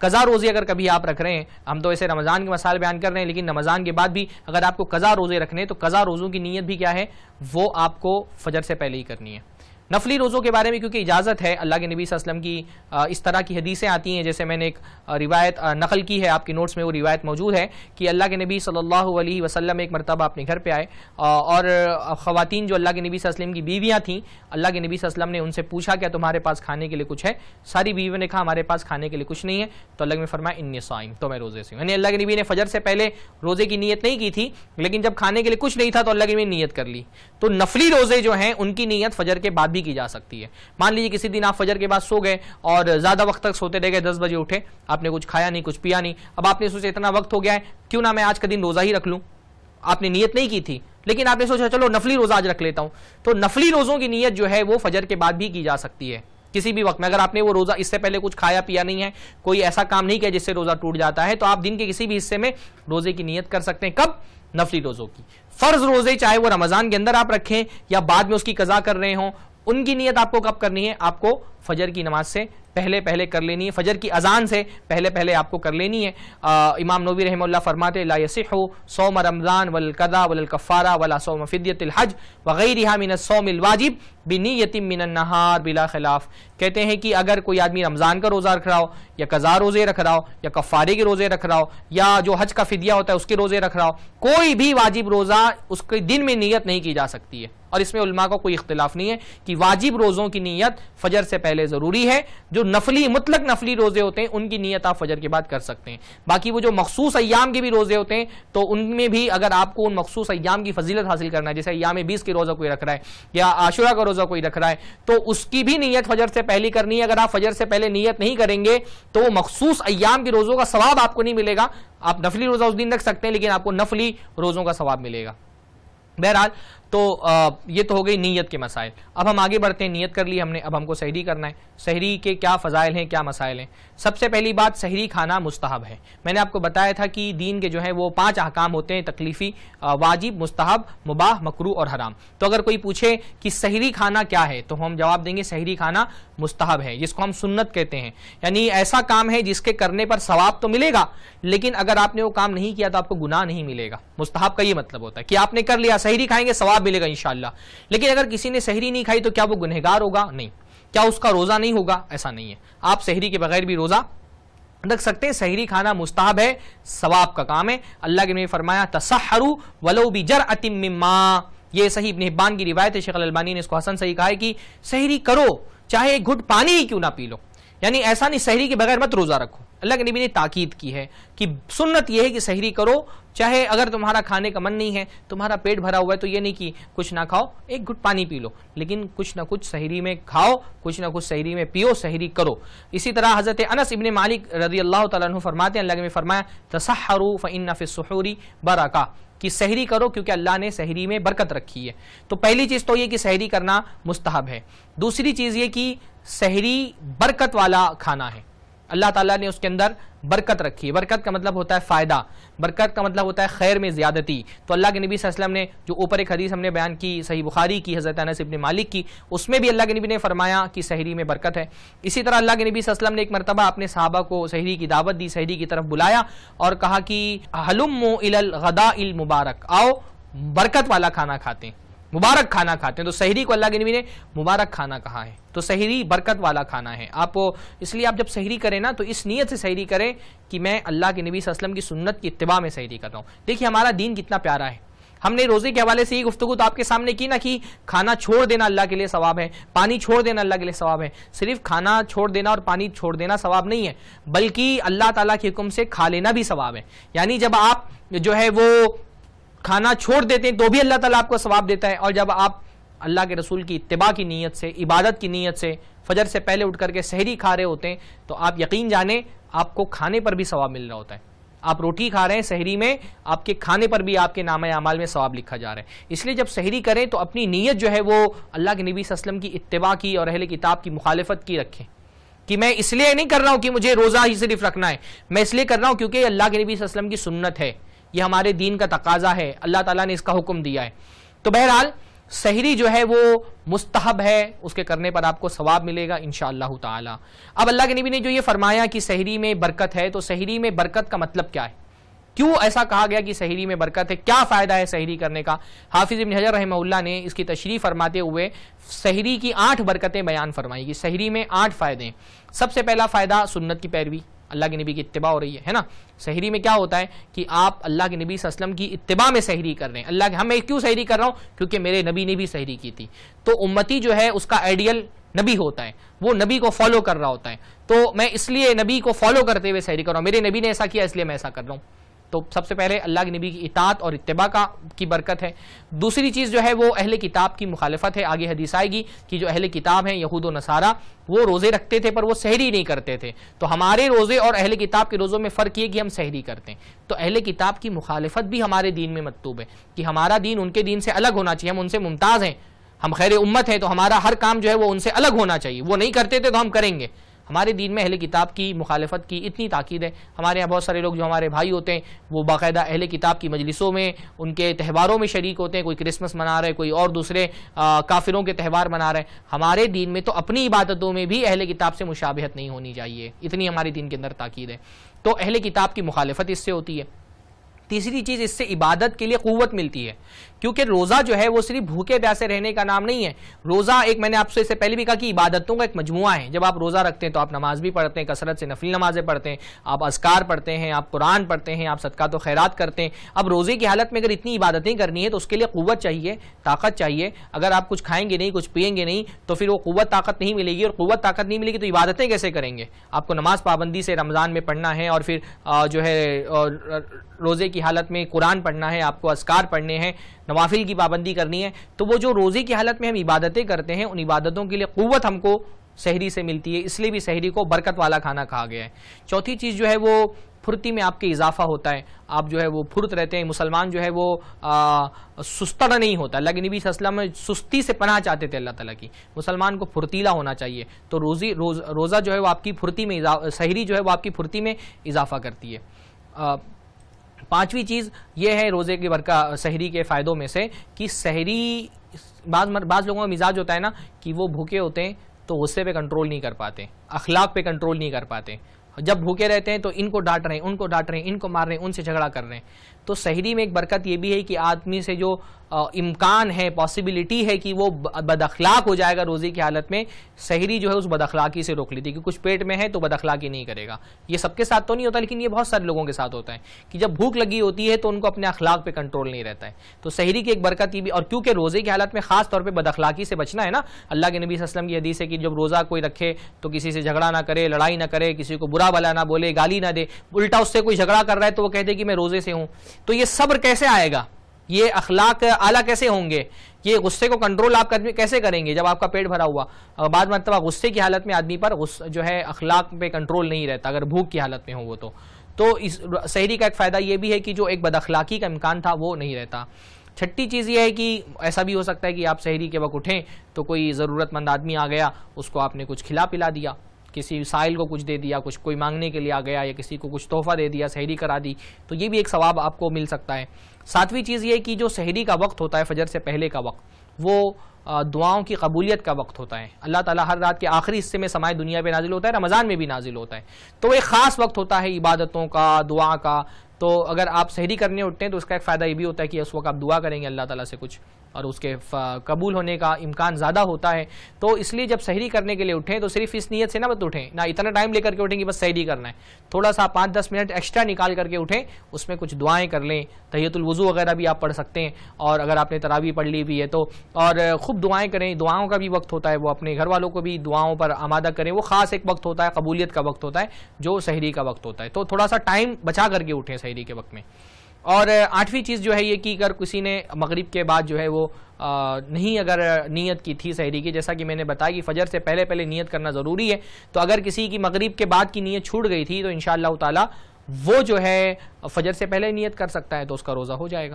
Speaker 1: قضا روزے اگر کبھی آپ رکھ رہے ہیں، ہم تو ایسے رمضان کے مسائل بیان کر رہے ہیں، لیکن رمضان کے بعد بھی اگر آپ کو قضا روزے رکھنے ہیں تو قضا روزوں کی نیت بھی کیا ہے، وہ آپ کو فجر سے پہلے ہی کرنی ہے۔ نفلی روزوں کے بارے میں کیونکہ اجازت ہے، اللہ کے نبی صلی اللہ علیہ وسلم کی اس طرح کی حدیثیں آتی ہیں، جیسے میں نے ایک روایت نقل کی ہے، آپ کی نوٹس میں وہ روایت موجود ہے کہ اللہ کے نبی صلی اللہ علیہ وسلم ایک مرتبہ اپنے گھر پہ آئے اور خواتین جو اللہ کے نبی صلی اللہ علیہ وسلم کی بیویاں تھیں، اللہ کے نبی صلی اللہ علیہ وسلم نے ان سے پوچھا کیا تمہارے پاس کھانے کے لیے کچھ ہے؟ ساری بیویوں نے کہا ہمارے پاس کھانے کے لیے کچھ نہیں ہے، تو اللہ نے فرمایا انی صائم، تو میں روزے سے ہوں۔ یعنی اللہ کے نبی نے فجر سے پہلے روزے کی نیت نہیں کی تھی، لیکن جب کھانے کے لیے کچھ نہیں تھا تو اللہ کے نبی نے نیت کر لی۔ تو نفلی روزے جو ہیں ان کی نیت فجر کے بعد بھی کی جا سکتی ہے۔ مان لیجیے کسی دن آپ فجر کے بعد سو گئے اور زیادہ وقت تک سوتے رہ گئے، 10 بجے اٹھے، آپ نے کچھ کھایا نہیں، کچھ پیا نہیں، اب آپ نے سوچا اتنا وقت ہو گیا ہے کیوں نہ میں آج کا دن روزہ ہی رکھ لوں۔ آپ نے نیت نہیں کی تھی لیکن آپ نے سوچا چلو نفلی روزہ آج رکھ لیتا ہوں، تو نفلی روزوں کی نیت جو ہے وہ فجر کے بعد بھی کی جا سکتی ہے کسی بھی وقت میں۔ اگر آپ نے وہ روزہ اس سے پہلے کچھ کھایا پیا نہیں ہے، کوئی ایسا کام نہیں کیا جس سے روزہ ٹوٹ جاتا ہے، تو آپ دن کے کسی بھی حصے میں روزے کی نیت کر سکتے ہیں۔ کب؟ نفلی روزوں کی۔ فرض روزے چاہے وہ رمضان کے اندر آپ رکھیں یا بعد میں اس کی قضا کر رہے ہوں، ان کی نیت آپ کو کب کرنی ہے؟ آپ کو فجر کی نماز سے پہلے کر لینی ہے، فجر کی اذان سے پہلے آپ کو کر لینی ہے۔ امام نووی رحمہ اللہ فرماتے لا یصح صوم رمضان والقضاء ولا الکفارہ ولا صوم فدیۃ الحج وغیرها من الصوم الواجب بنیۃ من النہار بلا خلاف۔ کہتے ہیں کہ اگر کوئی آدمی رمضان کا روزہ رکھ رہا ہو یا قضا روزے رکھ رہا ہو یا کفارے کے روزے رکھ رہا ہو یا جو حج کا فدیہ ہوتا ہے اس کے روزے رکھ رہا ہو، کوئی بھی واجب روزہ اس کے دن میں نیت نہیں کی جا سکتی ہے۔ اور اس میں علماء کا کوئی اختلاف نہیں ہے کہ واجب روزوں کی نیت فجر سے پہلے ضروری ہے۔ جو نفلی مطلق نفلی روزے ہوتے ہیں ان کی نیت آپ فجر کے بعد کر سکتے ہیں۔ باقی وہ جو مخصوص ایام کے بھی روزے ہوتے ہیں تو ان میں بھی اگر آپ کو ان مخصوص ایام کی فضیلت حاصل کرنا ہے، جیسے ایام 20 کے روزہ کوئی رکھ رہا ہے یا عاشورہ کا روزہ کوئی رکھ رہا ہے، تو اس کی بھی نیت فجر سے پہلے کرنی ہے۔ اگر آپ فجر سے پہلے نیت نہیں کریں گے تو وہ مخصوص ایام کے روزوں کا ثواب آپ کو نہیں ملے گا۔ آپ نفلی روزہ اس دن رکھ سکتے ہیں لیکن آپ کو نفلی روزوں کا ثواب ملے گا۔ بہرحال تو یہ تو ہو گئی نیت کے مسائل۔ اب ہم آگے بڑھتے ہیں، نیت کر لی ہم نے، اب ہم کو سحری کرنا ہے۔ سحری کے کیا فضائل ہیں، کیا مسائل ہیں؟ سب سے پہلی بات، سحری کھانا مستحب ہے۔ میں نے آپ کو بتایا تھا کہ دین کے جو ہے وہ 5 احکام ہوتے ہیں، تکلیفی، واجب، مستحب، مباح، مکروہ اور حرام۔ تو اگر کوئی پوچھے کہ سحری کھانا کیا ہے تو ہم جواب دیں گے سحری کھانا مستحب ہے، جس کو ہم سنت کہتے ہیں، یعنی ایسا کام ہے جس کے کرنے پر ثواب تو ملے گا لیکن اگر آپ نے وہ کام نہیں کیا تو آپ کو گناہ نہیں ملے گا۔ مستحب کا یہ مطلب ہوتا ہے کہ آپ نے کر لیا، سحری کھائیں گے ثواب ملے گا انشاءاللہ، لیکن اگر کسی نے سحری نہیں کھائی تو کیا وہ گنہگار ہوگا؟ نہیں۔ کیا اس کا روزہ نہیں ہوگا؟ ایسا نہیں ہے، آپ سحری کے بغیر بھی روزہ رکھ سکتے ہیں۔ سحری کھانا مستحب ہے، ثواب کا کام ہے۔ اللہ کے نبی نے فرمایا تسحروا ولو بجرعۃ من ماء، یہ صحیح ابن حبان کی روایت ہے، شیخ الالبانی نے اس کو حسن صحیح کہا ہے کہ سحری کرو چاہے ایک گھٹ پانی ہی کیوں نہ پی لو، یعنی ایسا نہیں سحری کے بغیر مت روزہ رکھو۔ اللہ کے نبی نے تاکید کی ہے کہ سنت یہ ہے کہ سحری کرو، چاہے اگر تمہارا کھانے کا من نہیں ہے، تمہارا پیٹ بھرا ہوا ہے تو یہ نہیں کہ کچھ نہ کھاؤ، ایک گھٹ پانی پی لو، لیکن کچھ نہ کچھ سحری میں کھاؤ، کچھ نہ کچھ سحری میں پیو، سحری کرو۔ اسی طرح حضرت انس ابن مالک رضی اللہ تعالیٰ عنہ فرماتے ہیں، اللہ کے نبی نے فرمایا تسحروا فإن فی السحور برکہ، کہ سحری کرو کیونکہ اللہ نے سحری میں برکت رکھی ہے۔ تو پہلی چیز تو یہ کہ سحری کرنا مستحب ہے۔ دوسری چیز یہ کہ سحری برکت والا کھانا ہے، اللہ تعالیٰ نے اس کے اندر برکت رکھی ہے۔ برکت کا مطلب ہوتا ہے فائدہ، برکت کا مطلب ہوتا ہے خیر میں زیادتی۔ تو اللہ کے نبی صلی اللہ علیہ وسلم نے جو اوپر ایک حدیث ہم نے بیان کی صحیح بخاری کی حضرت انس ابن مالک کی، اس میں بھی اللہ کے نبی نے فرمایا کہ سحری میں برکت ہے۔ اسی طرح اللہ کے نبی صلی اللہ علیہ وسلم نے ایک مرتبہ اپنے صحابہ کو سحری کی دعوت دی، سحری کی طرف بلایا اور کہا کہ ہلموا الی الغداء المبارک، آؤ برکت والا کھانا کھاتے ہیں، مبارک کھانا کھاتے ہیں۔ تو سحری کو اللہ کے نبی نے مبارک کھانا کہا ہے، تو سحری برکت والا کھانا ہے۔ آپ اس لیے آپ جب سحری کریں نا تو اس نیت سے سحری کریں کہ میں اللہ کے نبی صلی اللہ علیہ وسلم کی سنت کی اتباع میں سحری کر رہا ہوں۔ دیکھیے ہمارا دین کتنا پیارا ہے، ہم نے روزے کے حوالے سے یہ گفتگو تو آپ کے سامنے کی نا کہ کھانا چھوڑ دینا اللہ کے لیے ثواب ہے، پانی چھوڑ دینا اللہ کے لیے ثواب ہے۔ صرف کھانا چھوڑ دینا اور پانی چھوڑ دینا ثواب نہیں ہے، بلکہ اللہ تعالیٰ کے حکم سے کھا لینا بھی ثواب ہے۔ یعنی جب آپ جو ہے وہ کھانا چھوڑ دیتے ہیں تو بھی اللہ تعالیٰ آپ کو ثواب دیتا ہے، اور جب آپ اللہ کے رسول کی اتباع کی نیت سے، عبادت کی نیت سے فجر سے پہلے اٹھ کر کے سحری کھا رہے ہوتے ہیں تو آپ یقین جانیں آپ کو کھانے پر بھی ثواب مل رہا ہوتا ہے۔ آپ روٹی کھا رہے ہیں سحری میں، آپ کے کھانے پر بھی آپ کے نامہ اعمال میں ثواب لکھا جا رہا ہے۔ اس لیے جب سحری کریں تو اپنی نیت جو ہے وہ اللہ کے نبی صلی اللہ علیہ وسلم کی اتباع کی اور اہل کتاب کی مخالفت کی رکھیں، کہ میں اس لیے نہیں کر رہا ہوں کہ مجھے روزہ ہی صرف رکھنا ہے، میں اس لیے کر رہا ہوں کیونکہ اللہ کے نبی صلی اللہ علیہ وسلم کی سنت ہے، یہ ہمارے دین کا تقاضا ہے، اللہ تعالیٰ نے اس کا حکم دیا ہے۔ تو بہرحال سحری جو ہے وہ مستحب ہے، اس کے کرنے پر آپ کو ثواب ملے گا انشاءاللہ تعالی۔ اب اللہ کے نبی نے جو یہ فرمایا کہ سحری میں برکت ہے، تو سحری میں برکت کا مطلب کیا ہے؟ کیوں ایسا کہا گیا کہ سحری میں برکت ہے؟ کیا فائدہ ہے سحری کرنے کا؟ حافظ ابن حجر رحمہ اللہ نے اس کی تشریح فرماتے ہوئے سحری کی 8 برکتیں بیان فرمائی کہ سحری میں 8 فائدے ہیں۔ سب سے پہلا فائدہ سنت کی پیروی، اللہ کے نبی کی اتباع ہو رہی ہے نا۔ سحری میں کیا ہوتا ہے کہ آپ اللہ کے نبی صلی اللہ علیہ وسلم کی اتباع میں سحری کر رہے ہیں۔ اللہ کے میں کیوں سحری کر رہا ہوں؟ کیونکہ میرے نبی نے بھی سحری کی تھی۔ تو امتی جو ہے اس کا آئیڈیل نبی ہوتا ہے، وہ نبی کو فالو کر رہا ہوتا ہے، تو میں اس لیے نبی کو فالو کرتے ہوئے سحری کر رہا ہوں، میرے نبی نے ایسا کیا اس لیے میں ایسا کر رہا ہوں۔ تو سب سے پہلے اللہ کے نبی کی اطاعت اور اتباع کی برکت ہے۔ دوسری چیز جو ہے وہ اہل کتاب کی مخالفت ہے۔ آگے حدیث آئے گی کہ جو اہل کتاب ہیں یہود و نصارہ، وہ روزے رکھتے تھے پر وہ سحری نہیں کرتے تھے، تو ہمارے روزے اور اہل کتاب کے روزوں میں فرق یہ کہ ہم سحری کرتے ہیں۔ تو اہل کتاب کی مخالفت بھی ہمارے دین میں مطلوب ہے کہ ہمارا دین ان کے دین سے الگ ہونا چاہیے، ہم ان سے ممتاز ہیں، ہم خیر امت ہیں، تو ہمارا ہر کام جو ہے وہ ان سے الگ ہونا چاہیے، وہ نہیں کرتے تھے تو ہم کریں گے۔ ہمارے دین میں اہل کتاب کی مخالفت کی اتنی تاکید ہے۔ ہمارے یہاں بہت سارے لوگ جو ہمارے بھائی ہوتے ہیں وہ باقاعدہ اہل کتاب کی مجلسوں میں، ان کے تہواروں میں شریک ہوتے ہیں، کوئی کرسمس منا رہے، کوئی اور دوسرے کافروں کے تہوار منا رہے۔ ہمارے دین میں تو اپنی عبادتوں میں بھی اہل کتاب سے مشابہت نہیں ہونی چاہیے، اتنی ہمارے دین کے اندر تاکید ہے۔ تو اہل کتاب کی مخالفت اس سے ہوتی ہے۔ تیسری چیز، اس سے عبادت کے لیے قوت ملتی ہے، کیونکہ روزہ جو ہے وہ صرف بھوکے پیاسے رہنے کا نام نہیں ہے۔ روزہ ایک، میں نے آپ سے اس سے پہلے بھی کہا کہ عبادتوں کا ایک مجموعہ ہے۔ جب آپ روزہ رکھتے ہیں تو آپ نماز بھی پڑھتے ہیں، کثرت سے نفلی نمازیں پڑھتے ہیں، آپ اذکار پڑھتے ہیں، آپ قرآن پڑھتے ہیں، آپ صدقات و خیرات کرتے ہیں۔ اب روزے کی حالت میں اگر اتنی عبادتیں کرنی ہے تو اس کے لیے قوت چاہیے، طاقت چاہیے۔ اگر آپ کچھ کھائیں گے نہیں، کچھ پیئیں گے نہیں، تو پھر وہ قوت طاقت نہیں ملے گی، اور قوت طاقت نہیں ملے گی تو عبادتیں کیسے کریں گے؟ آپ کو نماز پابندی سے رمضان میں پڑھنا ہے، اور پھر جو ہے روزے کی حالت میں قرآن پڑھنا ہے، آپ کو اذکار پڑھنے ہیں، نوافل کی پابندی کرنی ہے۔ تو وہ جو روزے کی حالت میں ہم عبادتیں کرتے ہیں، ان عبادتوں کے لیے قوت ہم کو سحری سے ملتی ہے، اس لیے بھی سحری کو برکت والا کھانا کہا گیا ہے۔ چوتھی چیز جو ہے وہ پھرتی میں آپ کے اضافہ ہوتا ہے، آپ جو ہے وہ پھرت رہتے ہیں۔ مسلمان جو ہے وہ سستڑ نہیں ہوتا۔ اللہ کے نبی صلی اللہ علیہ وسلم سستی سے پناہ چاہتے تھے اللہ تعالیٰ کی، مسلمان کو پھرتیلا ہونا چاہیے۔ تو روزہ جو ہے وہ آپ کی پھرتی میں، سحری جو ہے وہ آپ کی پھرتی میں اضافہ کرتی ہے۔ پانچویں چیز یہ ہے روزے کی برکت، سحری کے فائدوں میں سے کہ سحری، بعض لوگوں کا مزاج ہوتا ہے نا کہ وہ بھوکے ہوتے ہیں تو غصے پہ کنٹرول نہیں کر پاتے، اخلاق پہ کنٹرول نہیں کر پاتے، جب بھوکے رہتے ہیں تو ان کو ڈانٹ رہے ہیں، ان کو ڈانٹ رہے ہیں، ان کو مار رہے ہیں، ان سے جھگڑا کر رہے ہیں۔ تو سحری میں ایک برکت یہ بھی ہے کہ آدمی سے جو امکان ہے، پاسبلٹی ہے کہ وہ بد اخلاق ہو جائے گا روزے کی حالت میں، سحری جو ہے اس بد اخلاقی سے روک لیتی ہے کہ کچھ پیٹ میں ہے تو بد اخلاقی نہیں کرے گا۔ یہ سب کے ساتھ تو نہیں ہوتا، لیکن یہ بہت سارے لوگوں کے ساتھ ہوتا ہے کہ جب بھوک لگی ہوتی ہے تو ان کو اپنے اخلاق پہ کنٹرول نہیں رہتا ہے۔ تو سحری کی ایک برکت یہ بھی، اور کیونکہ روزے کی حالت میں خاص طور پہ بد اخلاقی سے بچنا ہے نا، اللہ کے نبی صلی اللہ علیہ وسلم کی حدیث ہے کہ جب روزہ کوئی رکھے تو کسی سے جھگڑا نہ کرے، لڑائی نہ کرے، کسی کو برا بھلا نہ بولے، گالی نہ دے، الٹا اس سے کوئی جھگڑا کر رہا ہے تو وہ کہتے کہ میں روزے سے ہوں۔ تو یہ صبر کیسے آئے گا؟ یہ اخلاق اعلیٰ کیسے ہوں گے؟ یہ غصے کو کنٹرول آپ کیسے کریں گے جب آپ کا پیٹ بھرا ہوا؟ بعض مرتبہ غصے کی حالت میں آدمی پر جو ہے اخلاق پہ کنٹرول نہیں رہتا، اگر بھوک کی حالت میں ہو وہ تو اس سحری کا ایک فائدہ یہ بھی ہے کہ جو ایک بد اخلاقی کا امکان تھا وہ نہیں رہتا۔ چھٹی چیز یہ ہے کہ ایسا بھی ہو سکتا ہے کہ آپ سحری کے وقت اٹھیں تو کوئی ضرورت مند آدمی آ گیا، اس کو آپ نے کچھ کھلا پلا دیا، کسی سائل کو کچھ دے دیا، کچھ کوئی مانگنے کے لیے آ گیا یا کسی کو کچھ تحفہ دے دیا، سحری کرا دی، تو یہ بھی ایک ثواب آپ کو مل سکتا ہے۔ ساتویں چیز یہ کہ جو سحری کا وقت ہوتا ہے، فجر سے پہلے کا وقت، وہ دعاؤں کی قبولیت کا وقت ہوتا ہے۔ اللہ تعالیٰ ہر رات کے آخری حصے میں سمائے دنیا پہ نازل ہوتا ہے، رمضان میں بھی نازل ہوتا ہے، تو وہ ایک خاص وقت ہوتا ہے عبادتوں کا، دعا کا۔ تو اگر آپ سحری کرنے اٹھتے ہیں تو اس کا ایک فائدہ یہ بھی ہوتا ہے کہ اس وقت آپ دعا کریں گے اللہ تعالیٰ سے کچھ، اور اس کے قبول ہونے کا امکان زیادہ ہوتا ہے۔ تو اس لیے جب سحری کرنے کے لیے اٹھیں تو صرف اس نیت سے نہ مت اٹھیں، نہ اتنا ٹائم لے کر کے اٹھیں کہ بس سحری کرنا ہے، تھوڑا سا 5-10 منٹ ایکسٹرا نکال کر کے اٹھیں، اس میں کچھ دعائیں کر لیں، تحیۃ الوضو وغیرہ بھی آپ پڑھ سکتے ہیں، اور اگر آپ نے تراویح پڑھ لی بھی ہے تو، اور خوب دعائیں کریں۔ دعاؤں کا بھی وقت ہوتا ہے، وہ اپنے گھر والوں کو بھی دعاؤں پر آمادہ کریں، وہ خاص ایک وقت ہوتا ہے، قبولیت کا وقت ہوتا ہے جو سحری کا وقت ہوتا ہے۔ تو تھوڑا سا ٹائم بچا کر کے اٹھیں سحری کے وقت میں۔ اور آٹھویں چیز جو ہے یہ کہ اگر کسی نے مغرب کے بعد جو ہے وہ نہیں اگر نیت کی تھی سحری کی، جیسا کہ میں نے بتایا کہ فجر سے پہلے نیت کرنا ضروری ہے، تو اگر کسی کی مغرب کے بعد کی نیت چھوٹ گئی تھی تو انشاءاللہ تعالی وہ جو ہے فجر سے پہلے نیت کر سکتا ہے تو اس کا روزہ ہو جائے گا۔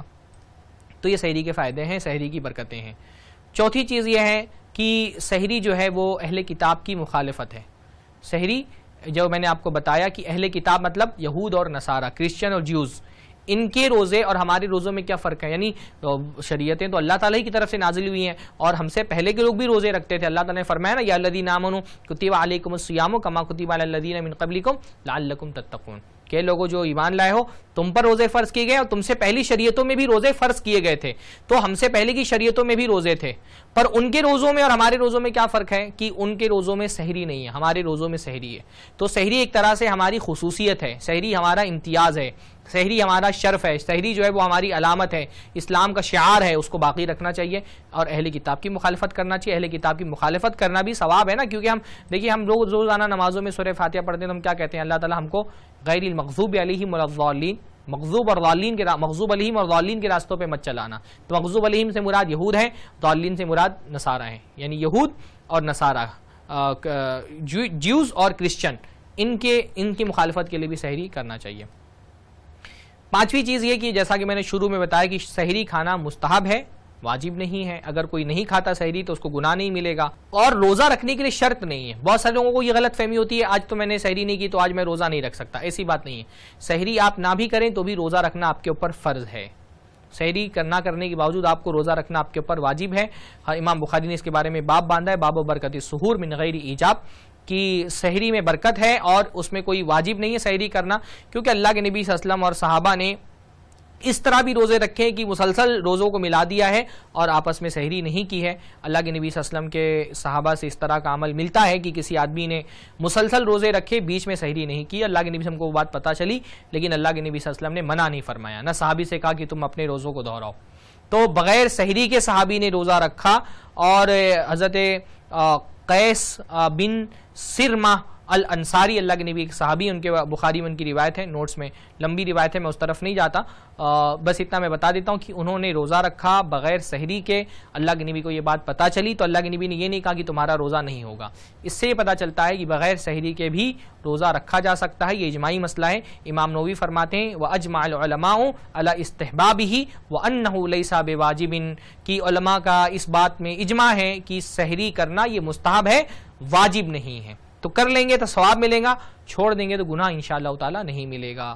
Speaker 1: تو یہ سحری کے فائدے ہیں، سحری کی برکتیں ہیں۔ چوتھی چیز یہ ہے کہ سحری جو ہے وہ اہل کتاب کی مخالفت ہے۔ سحری جو میں نے آپ کو بتایا کہ اہل کتاب مطلب یہود اور نصارہ، کرسچن اور جیوز، ان کے روزے اور ہمارے روزوں میں کیا فرق ہے؟ یعنی شریعتیں تو اللہ تعالیٰ کی طرف سے نازل ہوئی ہیں اور ہم سے پہلے کے لوگ بھی روزے رکھتے تھے. اللہ تعالیٰ نے فرمایا نا یا الذین آمنوا کتب علیکم الصیام کما کتب علی الذین من قبلکم لعلکم تتقون کہ لوگوں جو ایمان لائے ہو تم پر روزے فرض کیے گئے اور تم سے پہلی شریعتوں میں بھی روزے فرض کیے گئے تھے. تو ہم سے پہلے کی شریعتوں میں بھی روزے تھے پر ان کے روزوں میں اور ہمارے روزوں میں کیا فرق ہے کہ ان کے روزوں میں سحری نہیں ہے, ہمارے روزوں میں سحری ہے. تو سحری ایک طرح سے ہماری خصوصیت ہے, سحری ہمارا امتیاز ہے, سحری ہمارا شرف ہے, سحری جو ہے وہ ہماری علامت ہے, اسلام کا شعار ہے, اس کو باقی رکھنا چاہیے اور اہل کتاب کی مخالفت کرنا چاہیے. اہل کتاب کی مخالفت کرنا بھی ثواب ہے نا, کیونکہ ہم دیکھیے ہم لوگ روزانہ نمازوں میں سورہ فاتحہ پڑھتے ہیں تو ہم کیا کہتے ہیں اللہ تعالیٰ ہم کو غیر المغضوب علیہم ولا الضالین, مغضوب علیہم اور ضالین کے راستوں پہ مت چلانا. تو مغضوب علیہم سے مراد یہود ہیں, ضالین سے مراد نصارہ ہیں, یعنی یہود اور نصارہ, جیوز اور کرسچن, ان کی مخالفت کے لیے بھی سحری کرنا چاہیے. پانچویں چیز یہ کہ جیسا کہ میں نے شروع میں بتایا کہ سحری کھانا مستحب ہے, واجب نہیں ہے. اگر کوئی نہیں کھاتا سحری تو اس کو گناہ نہیں ملے گا اور روزہ رکھنے کے لیے شرط نہیں ہے. بہت سارے لوگوں کو یہ غلط فہمی ہوتی ہے آج تو میں نے سحری نہیں کی تو آج میں روزہ نہیں رکھ سکتا. ایسی بات نہیں ہے. سحری آپ نہ بھی کریں تو بھی روزہ رکھنا آپ کے اوپر فرض ہے. سحری کرنے کے باوجود آپ کو روزہ رکھنا آپ کے اوپر واجب ہے. امام بخاری نے اس کے بارے میں باب باندھا ہے, باب برکت السحور من غیر ایجاب, کہ سحری میں برکت ہے اور اس میں کوئی واجب نہیں ہے سحری کرنا, کیونکہ اللہ کے نبی صلی اللہ علیہ وسلم اور صحابہ نے اس طرح بھی روزے رکھے کہ مسلسل روزوں کو ملا دیا ہے اور آپس میں سحری نہیں کی ہے. اللہ کے نبی صلی اللہ علیہ وسلم کے صحابہ سے اس طرح کا عمل ملتا ہے کہ کسی آدمی نے مسلسل روزے رکھے, بیچ میں سحری نہیں کی. اللہ کے نبی صلی اللہ علیہ وسلم کو وہ بات پتہ چلی لیکن اللہ کے نبی صلی اللہ علیہ وسلم نے منع نہیں فرمایا, نہ صحابی سے کہا کہ تم اپنے روزوں کو دہراؤ. تو بغیر سحری کے صحابی نے روزہ رکھا اور حضرت قیس بن سرمہ الانصاری, اللہ کے نبی ایک صحابی, ان کے بخاری میں ان کی روایت ہے, نوٹس میں لمبی روایت ہے, میں اس طرف نہیں جاتا, بس اتنا میں بتا دیتا ہوں کہ انہوں نے روزہ رکھا بغیر سحری کے. اللہ کے نبی کو یہ بات پتہ چلی تو اللہ کے نبی نے یہ نہیں کہا کہ تمہارا روزہ نہیں ہوگا. اس سے یہ پتہ چلتا ہے کہ بغیر سحری کے بھی روزہ رکھا جا سکتا ہے. یہ اجماعی مسئلہ ہے. امام نووی فرماتے ہیں وَأَجْمَعَ الْعُلَمَاءُ عَلَى اسْتِحْبَابِهِ وَأَنَّهُ لَيْسَ بِوَاجِبٍ, کہ علماء کا اس بات میں اجماع ہے کہ سحری کرنا یہ مستحب ہے, واجب نہیں ہے. تو کر لیں گے تو ثواب ملے گا, چھوڑ دیں گے تو گناہ انشاءاللہ تعالی نہیں ملے گا.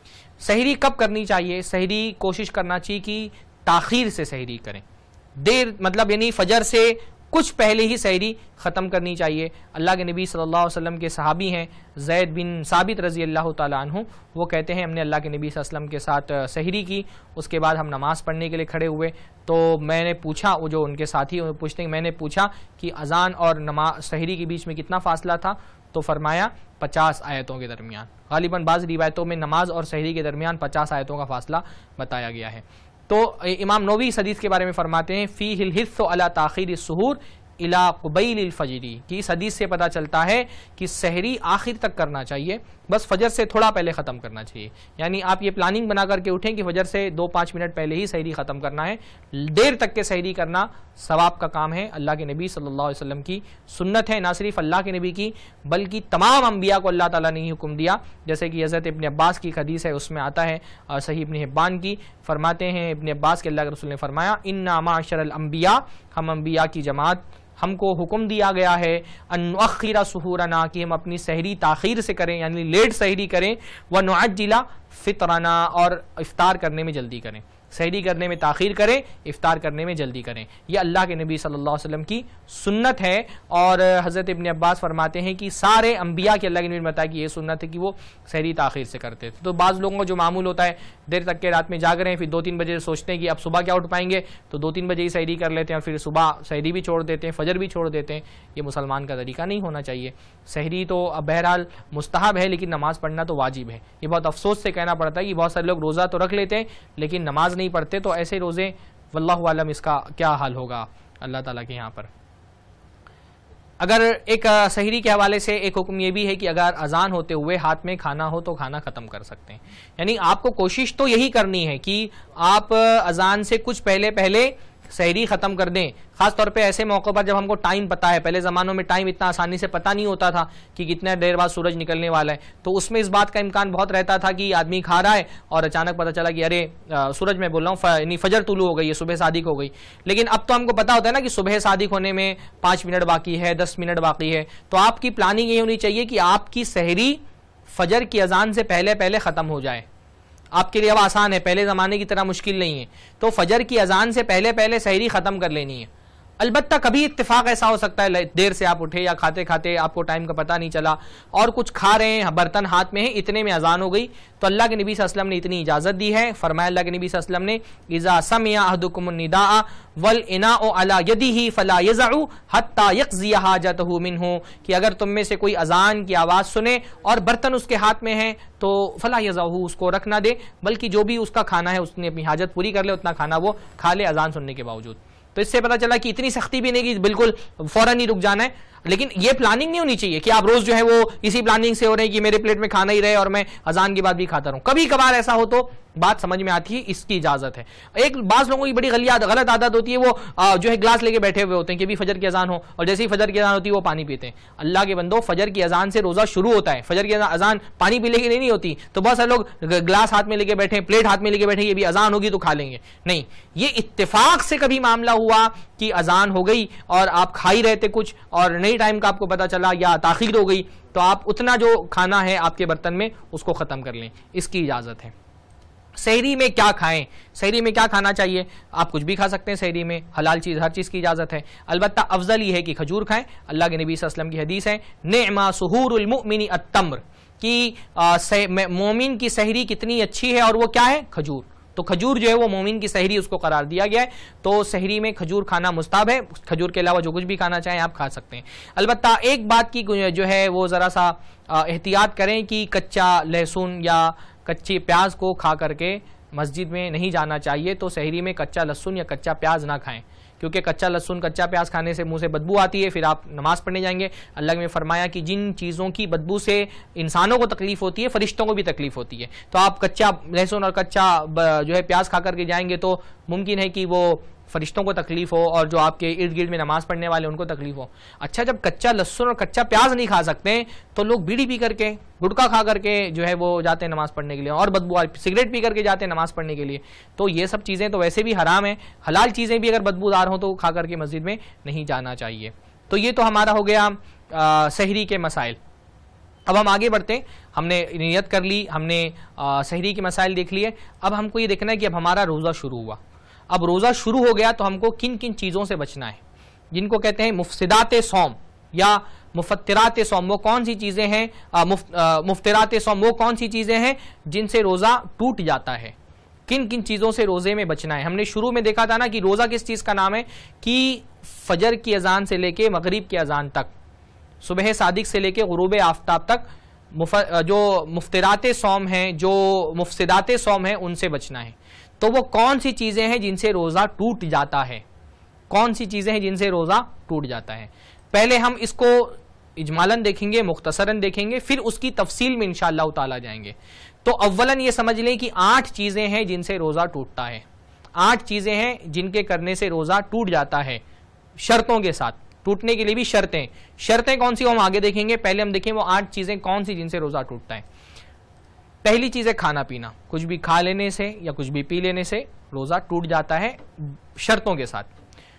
Speaker 1: سحری کب کرنی چاہیے؟ سحری کوشش کرنا چاہیے کہ تاخیر سے سحری کریں, دیر مطلب یعنی فجر سے کچھ پہلے ہی سحری ختم کرنی چاہیے. اللہ کے نبی صلی اللہ علیہ وسلم کے صحابی ہیں زید بن ثابت رضی اللہ تعالیٰ عنہ, وہ کہتے ہیں ہم نے اللہ کے نبی صلی اللہ علیہ وسلم کے ساتھ سحری کی, اس کے بعد ہم نماز پڑھنے کے لیے کھڑے ہوئے تو میں نے پوچھا, وہ جو ان کے ساتھی پوچھتے ہیں, میں نے پوچھا کہ اذان اور نماز سحری کے بیچ میں کتنا فاصلہ تھا؟ تو فرمایا 50 آیتوں کے درمیان. غالباً بعض روایتوں میں نماز اور سحری کے درمیان 50 آیتوں کا فاصلہ بتایا گیا ہے. تو امام نووی اس حدیث کے بارے میں فرماتے ہیں فیہ الحث علی تاخیر السحور الی قبیل الفجر, کہ اس حدیث سے پتہ چلتا ہے کہ سحری آخر تک کرنا چاہیے, بس فجر سے تھوڑا پہلے ختم کرنا چاہیے. یعنی آپ یہ پلاننگ بنا کر کے اٹھیں کہ فجر سے 2-5 منٹ پہلے ہی سحری ختم کرنا ہے. دیر تک کے سحری کرنا ثواب کا کام ہے, اللہ کے نبی صلی اللہ علیہ وسلم کی سنت ہے, نہ صرف اللہ کے نبی کی بلکہ تمام انبیاء کو اللہ تعالیٰ نے ہی حکم دیا. جیسے کہ حضرت ابن عباس کی حدیث ہے, اس میں آتا ہے صحیح ابن حبان کی, فرماتے ہیں ابن عباس کے اللہ کے رسول نے فرمایا انا معاشر الانبیاء, ہم انبیاء کی جماعت, ہم کو حکم دیا گیا ہے ان نؤخر سحورنا, کہ ہم اپنی سحری تاخیر سے کریں یعنی لیٹ سحری کریں, ونعجل فطرنا, اور افطار کرنے میں جلدی کریں. سحری کرنے میں تاخیر کریں, افطار کرنے میں جلدی کریں. یہ اللہ کے نبی صلی اللہ علیہ وسلم کی سنت ہے. اور حضرت ابن عباس فرماتے ہیں کہ سارے انبیاء کے اللہ کے نبی نے بتایا کہ یہ سنت ہے کہ وہ سحری تاخیر سے کرتے تھے. تو بعض لوگوں کو جو معمول ہوتا ہے دیر تک کے رات میں جاگ رہے ہیں, پھر 2-3 بجے سوچتے ہیں کہ اب صبح کیا اٹھ پائیں گے, تو 2-3 بجے ہی سحری کر لیتے ہیں اور پھر صبح سحری بھی چھوڑ دیتے ہیں, فجر بھی چھوڑ دیتے ہیں. یہ مسلمان کا طریقہ نہیں ہونا چاہیے. سحری تو اب بہرحال مستحب ہے لیکن نماز پڑھنا تو واجب ہے. یہ بہت افسوس سے کہنا پڑتا ہے کہ بہت سارے لوگ روزہ تو رکھ لیتے ہیں لیکن نماز نہیں پڑھتے, تو ایسے روزے واللہ عالم اس کا کیا حال ہوگا اللہ تعالیٰ کے یہاں پر. اگر ایک سحری کے حوالے سے ایک حکم یہ بھی ہے کہ اگر اذان ہوتے ہوئے ہاتھ میں کھانا ہو تو کھانا ختم کر سکتے ہیں. یعنی آپ کو کوشش تو یہی کرنی ہے کہ آپ اذان سے کچھ پہلے سحری ختم کر دیں. خاص طور پہ ایسے موقع پر جب ہم کو ٹائم پتہ ہے, پہلے زمانوں میں ٹائم اتنا آسانی سے پتہ نہیں ہوتا تھا کہ کتنے دیر بعد سورج نکلنے والا ہے, تو اس میں اس بات کا امکان بہت رہتا تھا کہ آدمی کھا رہا ہے اور اچانک پتہ چلا کہ ارے سورج میں بول رہا ہوں یعنی فجر طلوع ہو گئی ہے, صبح صادق ہو گئی. لیکن اب تو ہم کو پتہ ہوتا ہے نا کہ صبح صادق ہونے میں 5 منٹ باقی ہے, 10 منٹ باقی ہے. تو آپ کی پلاننگ یہ ہونی چاہیے کہ آپ کی سحری فجر کی اذان سے پہلے ختم ہو جائے. آپ کے لیے اب آسان ہے، پہلے زمانے کی طرح مشکل نہیں ہے، تو فجر کی اذان سے پہلے پہلے سحری ختم کر لینی ہے۔ البتہ کبھی اتفاق ایسا ہو سکتا ہے دیر سے آپ اٹھے یا کھاتے کھاتے آپ کو ٹائم کا پتہ نہیں چلا اور کچھ کھا رہے ہیں، برتن ہاتھ میں ہیں، اتنے میں اذان ہو گئی، تو اللہ کے نبی صلی اللہ علیہ وسلم نے اتنی اجازت دی ہے۔ فرمایا اللہ کے نبی صلی اللہ علیہ وسلم نے اذا سمع احدکم النداء والاناء على يده فلا يزع حتى يقضي حاجته منه، کہ اگر تم میں سے کوئی اذان کی آواز سنے اور برتن اس کے ہاتھ میں ہیں تو فلا يزعه، اس کو رکھ نہ دے، بلکہ جو بھی اس کا کھانا ہے اس نے اپنی حاجت پوری کر لے، اتنا کھانا وہ کھا لے اذان سننے کے باوجود۔ تو اس سے پتہ چلا کہ اتنی سختی بھی نہیں کہ بالکل فوراً ہی رک جانا ہے، لیکن یہ پلاننگ نہیں ہونی چاہیے کہ آپ روز جو ہے وہ اسی پلاننگ سے ہو رہے ہیں کہ میرے پلیٹ میں کھانا ہی رہے اور میں اذان کے بعد بھی کھاتا رہوں۔ کبھی کبھار ایسا ہو تو بات سمجھ میں آتی ہے، اس کی اجازت ہے۔ ایک بعض لوگوں کی بڑی غلط عادت ہوتی ہے، وہ جو ہے گلاس لے کے بیٹھے ہوئے ہوتے ہیں کہ بھی فجر کی اذان ہو اور جیسے ہی فجر کی اذان ہوتی ہے وہ پانی پیتے ہیں۔ اللہ کے بندو، فجر کی اذان سے روزہ شروع ہوتا ہے، فجر کی اذان پانی پی لے کے نہیں ہوتی۔ تو بہت سارے لوگ گلاس ہاتھ میں لے کے بیٹھے ہیں، پلیٹ ہاتھ میں لے کے بیٹھے، یہ بھی اذان ہوگی تو کھا لیں گے، نہیں۔ یہ اتفاق سے کبھی معاملہ ہوا کہ اذان ہو گئی اور آپ کھا ہی رہے تھے کچھ اور نئی ٹائم کا آپ کو پتہ چلا یا تاخیر ہو گئی، تو آپ اتنا جو کھانا ہے آپ کے برتن میں اس کو ختم کر لیں، اس کی اجازت ہے۔ سحری میں کیا کھائیں؟ سحری میں کیا کھانا چاہیے؟ آپ کچھ بھی کھا سکتے ہیں سحری میں، حلال چیز، ہر چیز کی اجازت ہے، البتہ افضل یہ ہے کہ کھجور کھائیں۔ اللہ کے نبی صلی اللہ علیہ وسلم کی حدیث ہے نعما سحور المؤمن التمر، کہ مومن کی سحری کتنی اچھی ہے اور وہ کیا ہے؟ کھجور۔ تو کھجور جو ہے وہ مومن کی سحری اس کو قرار دیا گیا ہے، تو سحری میں کھجور کھانا مستحب ہے، کھجور کے علاوہ جو کچھ بھی کھانا چاہیں آپ کھا سکتے ہیں۔ البتہ ایک بات کی جو ہے وہ ذرا سا احتیاط کریں کہ کچا لہسن یا کچی پیاز کو کھا کر کے مسجد میں نہیں جانا چاہیے، تو سحری میں کچا لہسن یا کچا پیاز نہ کھائیں، کیونکہ کچا لہسن کچا پیاز کھانے سے منہ سے بدبو آتی ہے، پھر آپ نماز پڑھنے جائیں گے۔ اللہ نے فرمایا کہ جن چیزوں کی بدبو سے انسانوں کو تکلیف ہوتی ہے فرشتوں کو بھی تکلیف ہوتی ہے، تو آپ کچا لہسن اور کچا جو ہے پیاز کھا کر کے جائیں گے تو ممکن ہے کہ وہ فرشتوں کو تکلیف ہو اور جو آپ کے ارد گرد میں نماز پڑھنے والے ان کو تکلیف ہو۔ اچھا، جب کچا لہسن اور کچا پیاز نہیں کھا سکتے تو لوگ بیڑی پی کر کے، گٹکا کھا کر کے جو ہے وہ جاتے ہیں نماز پڑھنے کے لیے، اور بدبو سگریٹ پی کر کے جاتے ہیں نماز پڑھنے کے لیے، تو یہ سب چیزیں تو ویسے بھی حرام ہیں۔ حلال چیزیں بھی اگر بدبودار ہوں تو کھا کر کے مسجد میں نہیں جانا چاہیے۔ تو یہ تو ہمارا ہو گیا سحری کے مسائل۔ اب ہم آگے بڑھتے ہیں، ہم نے نیت کر لی، ہم نے سحری کے مسائل دیکھ لیے، اب ہم کو یہ دیکھنا ہے کہ اب ہمارا روزہ شروع ہوا۔ اب روزہ شروع ہو گیا تو ہم کو کن کن چیزوں سے بچنا ہے، جن کو کہتے ہیں مفسدات صوم یا مفطرات صوم۔ وہ کون سی چیزیں ہیں؟ مفطرات صوم وہ کون سی چیزیں ہیں جن سے روزہ ٹوٹ جاتا ہے، کن کن چیزوں سے روزے میں بچنا ہے۔ ہم نے شروع میں دیکھا تھا نا کہ روزہ کس چیز کا نام ہے، کہ فجر کی اذان سے لے کے مغرب کی اذان تک، صبح صادق سے لے کے غروب آفتاب تک جو مفطرات صوم ہیں، جو مفسدات صوم ہیں، ان سے بچنا ہے۔ تو وہ کون سی چیزیں ہیں جن سے روزہ ٹوٹ جاتا ہے؟ کون سی چیزیں ہیں جن سے روزہ ٹوٹ جاتا ہے؟ پہلے ہم اس کو اجمالاً دیکھیں گے، مختصراً دیکھیں گے، پھر اس کی تفصیل میں انشاءاللہ تعالی جائیں گے۔ تو اولاً یہ سمجھ لیں کہ 8 چیزیں ہیں جن سے روزہ ٹوٹتا ہے، 8 چیزیں ہیں جن کے کرنے سے روزہ ٹوٹ جاتا ہے، شرطوں کے ساتھ۔ ٹوٹنے کے لیے بھی شرطیں کون سی ہم آگے دیکھیں گے، پہلے ہم دیکھیں وہ 8 چیزیں کون سی جن سے روزہ ٹوٹتا ہے۔ پہلی چیز ہے کھانا پینا، کچھ بھی کھا لینے سے یا کچھ بھی پی لینے سے روزہ ٹوٹ جاتا ہے شرطوں کے ساتھ۔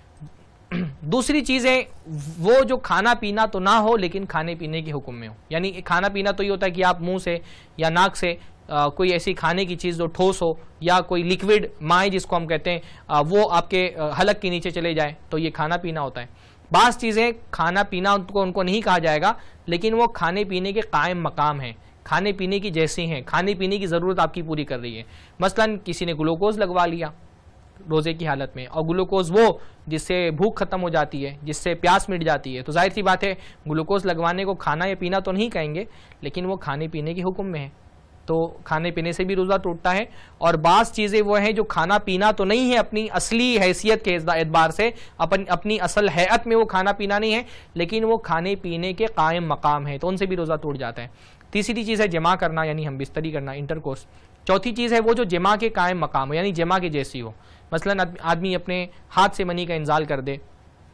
Speaker 1: دوسری چیز ہے وہ جو کھانا پینا تو نہ ہو لیکن کھانے پینے کے حکم میں ہو، یعنی کھانا پینا تو یہ ہوتا ہے کہ آپ منہ سے یا ناک سے کوئی ایسی کھانے کی چیز جو ٹھوس ہو یا کوئی لیکوڈ مائع جس کو ہم کہتے ہیں وہ آپ کے حلق کے نیچے چلے جائے تو یہ کھانا پینا ہوتا ہے۔ بعض چیزیں کھانا پینا ان کو نہیں کہا جائے گا لیکن وہ کھانے پینے کے قائم مقام ہیں، کھانے پینے کی جیسی ہیں، کھانے پینے کی ضرورت آپ کی پوری کر رہی ہے۔ مثلا کسی نے گلوکوز لگوا لیا روزے کی حالت میں، اور گلوکوز وہ جس سے بھوک ختم ہو جاتی ہے، جس سے پیاس مٹ جاتی ہے، تو ظاہر سی بات ہے گلوکوز لگوانے کو کھانا یا پینا تو نہیں کہیں گے لیکن وہ کھانے پینے کے حکم میں ہے، تو کھانے پینے سے بھی روزہ ٹوٹتا ہے۔ اور بعض چیزیں وہ ہیں جو کھانا پینا تو نہیں ہے اپنی اصلی حیثیت کے اعتبار سے، اپنی اصل حیت میں وہ کھانا پینا نہیں ہے لیکن وہ کھانے پینے کے قائم مقام ہے، تو ان سے بھی روزہ ٹوٹ جاتا ہے۔ تیسری چیز ہے جمع کرنا، یعنی ہم بستری کرنا، انٹرکورس۔ چوتھی چیز ہے وہ جو جمع کے قائم مقام ہو، یعنی جمع کے جیسی ہو، مثلا آدمی اپنے ہاتھ سے منی کا انزال کر دے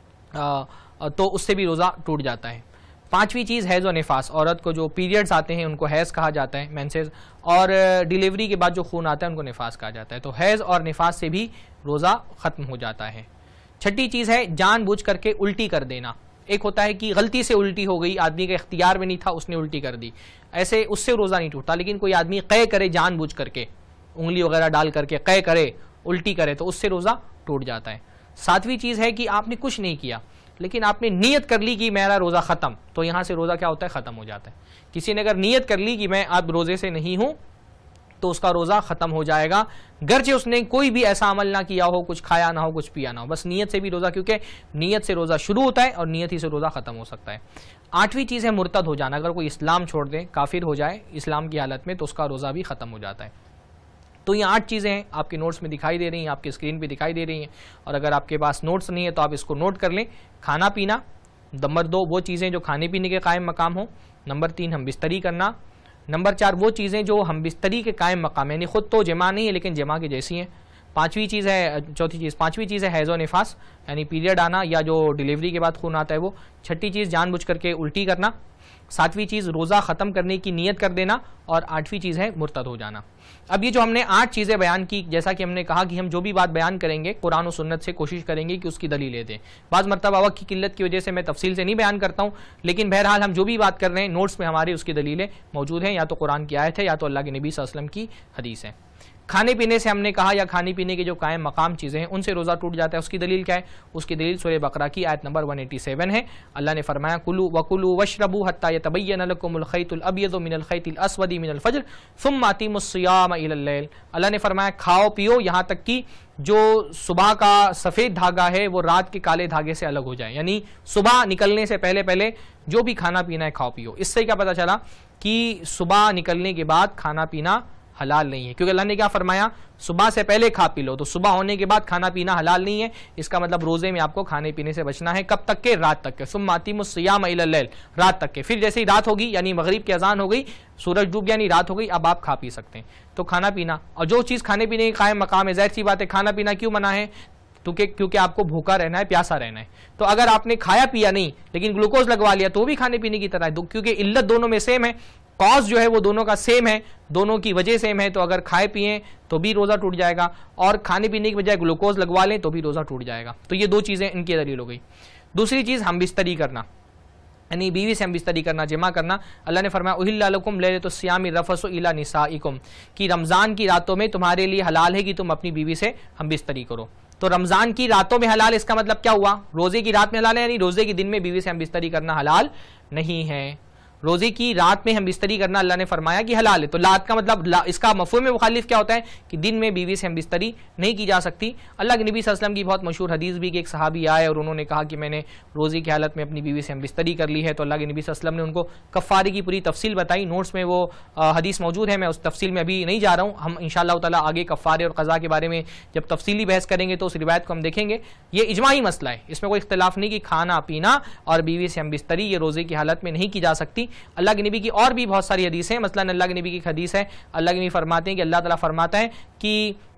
Speaker 1: تو اس سے بھی روزہ ٹوٹ جاتا ہے۔ پانچویں چیز حیض و نفاس، عورت کو جو پیریڈز آتے ہیں ان کو حیض کہا جاتا ہے، مینسز، اور ڈیلیوری کے بعد جو خون آتا ہے ان کو نفاس کہا جاتا ہے، تو حیض اور نفاس سے بھی روزہ ختم ہو جاتا ہے۔ چھٹی چیز ہے جان بوجھ کر کے الٹی کر دینا۔ ایک ہوتا ہے کہ غلطی سے الٹی ہو گئی، آدمی کے اختیار میں نہیں تھا، اس نے الٹی کر دی، ایسے اس سے روزہ نہیں ٹوٹتا، لیکن کوئی آدمی قے کرے جان بوجھ کر کے انگلی وغیرہ ڈال کر کے قے کرے, الٹی کرے, تو اس سے روزہ ٹوٹ جاتا ہے. 7ویں چیز ہے کہ آپ نے کچھ نہیں کیا لیکن آپ نے نیت کر لی کہ میرا روزہ ختم, تو یہاں سے روزہ کیا ہوتا ہے, ختم ہو جاتا ہے. کسی نے اگر نیت کر لی کہ میں اب روزے سے نہیں ہوں تو اس کا روزہ ختم ہو جائے گا, گرچہ اس نے کوئی بھی ایسا عمل نہ کیا ہو, کچھ کھایا نہ ہو, کچھ پیا نہ ہو, بس نیت سے بھی روزہ, کیونکہ نیت سے روزہ شروع ہوتا ہے اور نیت ہی سے روزہ ختم ہو سکتا ہے. 8ویں چیز ہے مرتد ہو جانا. اگر کوئی اسلام چھوڑ دے, کافر ہو جائے اسلام کی حالت میں, تو اس کا روزہ بھی ختم ہو جاتا ہے. تو یہ 8 چیزیں ہیں, آپ کے نوٹس میں دکھائی دے رہی ہیں, آپ کی اسکرین پہ دکھائی دے رہی ہیں, اور اگر آپ کے پاس نوٹس نہیں ہے تو آپ اس کو نوٹ کر لیں. کھانا پینا, نمبر 2 وہ چیزیں جو کھانے پینے کے قائم مقام ہوں, نمبر 3 ہم بستری کرنا, نمبر 4 وہ چیزیں جو ہم بستری کے قائم مقام, یعنی خود تو جمع نہیں ہے لیکن جمع کی جیسی ہیں. 5ویں چیز ہے حیض و نفاس, یعنی پیریڈ آنا یا جو ڈیلیوری کے بعد خون آتا ہے وہ. 6ٹھی چیز جان بوجھ کر کے الٹی کرنا. 7ویں چیز روزہ ختم کرنے کی نیت کر دینا, اور 8ویں چیز ہے مرتد ہو جانا. اب یہ جو ہم نے 8 چیزیں بیان کی, جیسا کہ ہم نے کہا کہ ہم جو بھی بات بیان کریں گے قرآن و سنت سے کوشش کریں گے کہ اس کی دلیلیں دیں. بعض مرتبہ وقت کی قلت کی وجہ سے میں تفصیل سے نہیں بیان کرتا ہوں, لیکن بہرحال ہم جو بھی بات کر رہے ہیں نوٹس میں ہمارے اس کی دلیلیں موجود ہیں, یا تو قرآن کی آیت ہے یا تو اللہ کے نبی صلی اللہ علیہ وسلم کی حدیث ہے. کھانے پینے سے ہم نے کہا, یا کھانے پینے کے جو قائم مقام چیزیں ہیں ان سے روزہ ٹوٹ جاتا ہے. اس کی دلیل کیا ہے؟ اس کی دلیل سورہ بقرہ کی آیت نمبر 187 ہے. اللہ نے فرمایا کلوا وکلوا واشربوا حتى يتبين لكم الخيط الابيض من الخيط الاسود من الفجر ثم اتموا الصيام الى الليل. اللہ نے فرمایا کھاؤ پیو یہاں تک کہ جو صبح کا سفید دھاگا ہے وہ رات کے کالے دھاگے سے الگ ہو جائے, یعنی صبح نکلنے سے پہلے پہلے جو بھی کھانا پینا ہے کھاؤ پیو. اس سے کیا پتہ چلا کہ صبح نکلنے کے بعد کھانا پینا حلال نہیں ہے, کیونکہ اللہ نے کیا فرمایا, صبح سے پہلے کھا پی لو, تو صبح ہونے کے بعد کھانا پینا حلال نہیں ہے. اس کا مطلب روزے میں آپ کو کھانے پینے سے بچنا ہے. کب تک کے؟ رات تک کے. ثم اتموا الصیام الی اللیل, رات تک کے. پھر جیسے ہی رات ہوگی, یعنی مغرب کی اذان ہو گئی, سورج ڈوب گیا, یعنی رات ہو گئی, اب آپ کھا پی سکتے ہیں. تو کھانا پینا, اور جو چیز کھانے پینے کے قائم مقام ہے, ظاہر سی بات ہے کھانا پینا کیوں منع ہے, کیونکہ آپ کو بھوکا رہنا ہے, پیاسا رہنا ہے. تو اگر آپ نے کھایا پیا نہیں لیکن گلوکوز لگوا لیا تو وہ بھی کھانے پینے کی طرح ہے, کیونکہ علت دونوں میں سیم ہے, کاز جو ہے وہ دونوں کا سیم ہے, دونوں کی وجہ سیم ہے. تو اگر کھائے پیئیں تو بھی روزہ ٹوٹ جائے گا, اور کھانے پینے کی بجائے گلوکوز لگوا لیں تو بھی روزہ ٹوٹ جائے گا. تو یہ 2 چیزیں ان کی دلیل ہو گئی. دوسری چیز ہم بستری کرنا, یعنی بیوی سے ہم بستری کرنا, جمع کرنا. اللہ نے فرمایا احل لکم لیلۃ الصیام الرفث الی نسائکم, کہ رمضان کی راتوں میں تمہارے لیے حلال ہے کہ تم اپنی بیوی سے ہم بستری کرو. تو رمضان کی راتوں میں حلال, اس کا مطلب کیا ہوا, روزے کی رات میں حلال ہے, یعنی روزے کے دن میں بیوی سے ہم بستری کرنا حلال نہیں ہے. روزے کی رات میں ہم بستری کرنا اللہ نے فرمایا کہ حلال ہے. تو رات کا مطلب, اس کا مفہوم مخالف کیا ہوتا ہے کہ دن میں بیوی سے ہم بستری نہیں کی جا سکتی. اللہ کے نبی صلی اللہ علیہ وسلم کی بہت مشہور حدیث بھی کہ ایک صحابی آئے اور انہوں نے کہا کہ میں نے روزے کی حالت میں اپنی بیوی سے ہم بستری کر لی ہے. تو اللہ کے نبی صلی اللہ علیہ وسلم نے ان کو کفارے کی پوری تفصیل بتائی. نوٹس میں وہ حدیث موجود ہے, میں اس تفصیل میں ابھی نہیں جا رہا ہوں. ہم انشاءاللہ تعالیٰ آگے کفارے اور قضا کے بارے میں جب تفصیلی بحث کریں گے تو اس روایت کو ہم دیکھیں گے. یہ اجماعی مسئلہ ہے, اس میں کوئی اختلاف نہیں کہ کھانا پینا اور بیوی سے ہم بستری یہ روزے کی حالت میں نہیں کی جا سکتی. اللہ کے نبی کی اور بھی بہت ساری حدیث ہیں. مثلا اللہ کے نبی کی حدیث ہے, اللہ کے نبی فرماتے ہیں کہ اللہ تعالیٰ فرماتا ہے کہ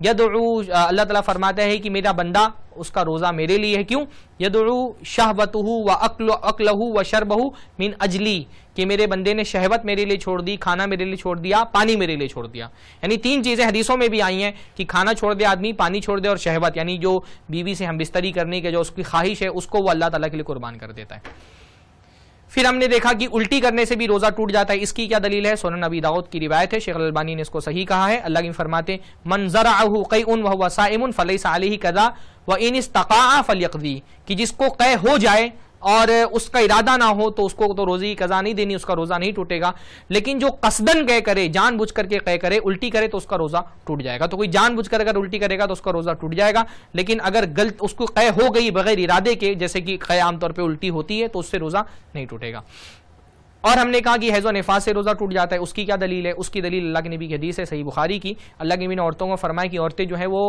Speaker 1: اللہ تعالیٰ فرماتا ہے کہ میرا بندہ, اس کا روزہ میرے لیے ہے. کیوں؟ یدعو شہوتہ و اکلہ و شربہ من اجلی, کہ میرے بندے نے شہوت میرے لیے چھوڑ دی, کھانا میرے لیے چھوڑ دیا, پانی میرے لیے چھوڑ دیا. یعنی 3 چیزیں حدیثوں میں بھی آئی ہیں کہ کھانا چھوڑ دے آدمی, پانی چھوڑ دے, اور شہوت, یعنی جو بیوی سے ہم بستری کرنے کے جو اس کی خواہش ہے اس کو وہ اللہ تعالیٰ کے لیے قربان کر دیتا ہے. پھر ہم نے دیکھا کہ الٹی کرنے سے بھی روزہ ٹوٹ جاتا ہے. اس کی کیا دلیل ہے؟ سنن نبی داؤد کی روایت ہے, شیخ الالبانی نے اس کو صحیح کہا ہے. اللہ کی فرماتے من زرعہ قیء وهو صائم فلیس علیہ قضاء وان استقاع فلیقضی, کہ جس کو قے ہو جائے اور اس کا ارادہ نہ ہو تو اس کو تو روزے کی قضا نہیں دینی, اس کا روزہ نہیں ٹوٹے گا. لیکن جو قصدن قے کرے, جان بوجھ کر کے قے کرے, الٹی کرے, تو اس کا روزہ ٹوٹ جائے گا. تو کوئی جان بوجھ کر اگر الٹی کرے گا تو اس کا روزہ ٹوٹ جائے گا, لیکن اگر غلط اس کو قے ہو گئی بغیر ارادے کے, جیسے کہ قے عام طور پہ الٹی ہوتی ہے, تو اس سے روزہ نہیں ٹوٹے گا. اور ہم نے کہا کہ حیض و نفاس سے روزہ ٹوٹ جاتا ہے. اس کی کیا دلیل ہے؟ اس کی دلیل اللہ کے نبی کی حدیث ہے صحیح بخاری کی. اللہ کے نبی نے عورتوں کو فرمایا کہ عورتیں جو ہیں وہ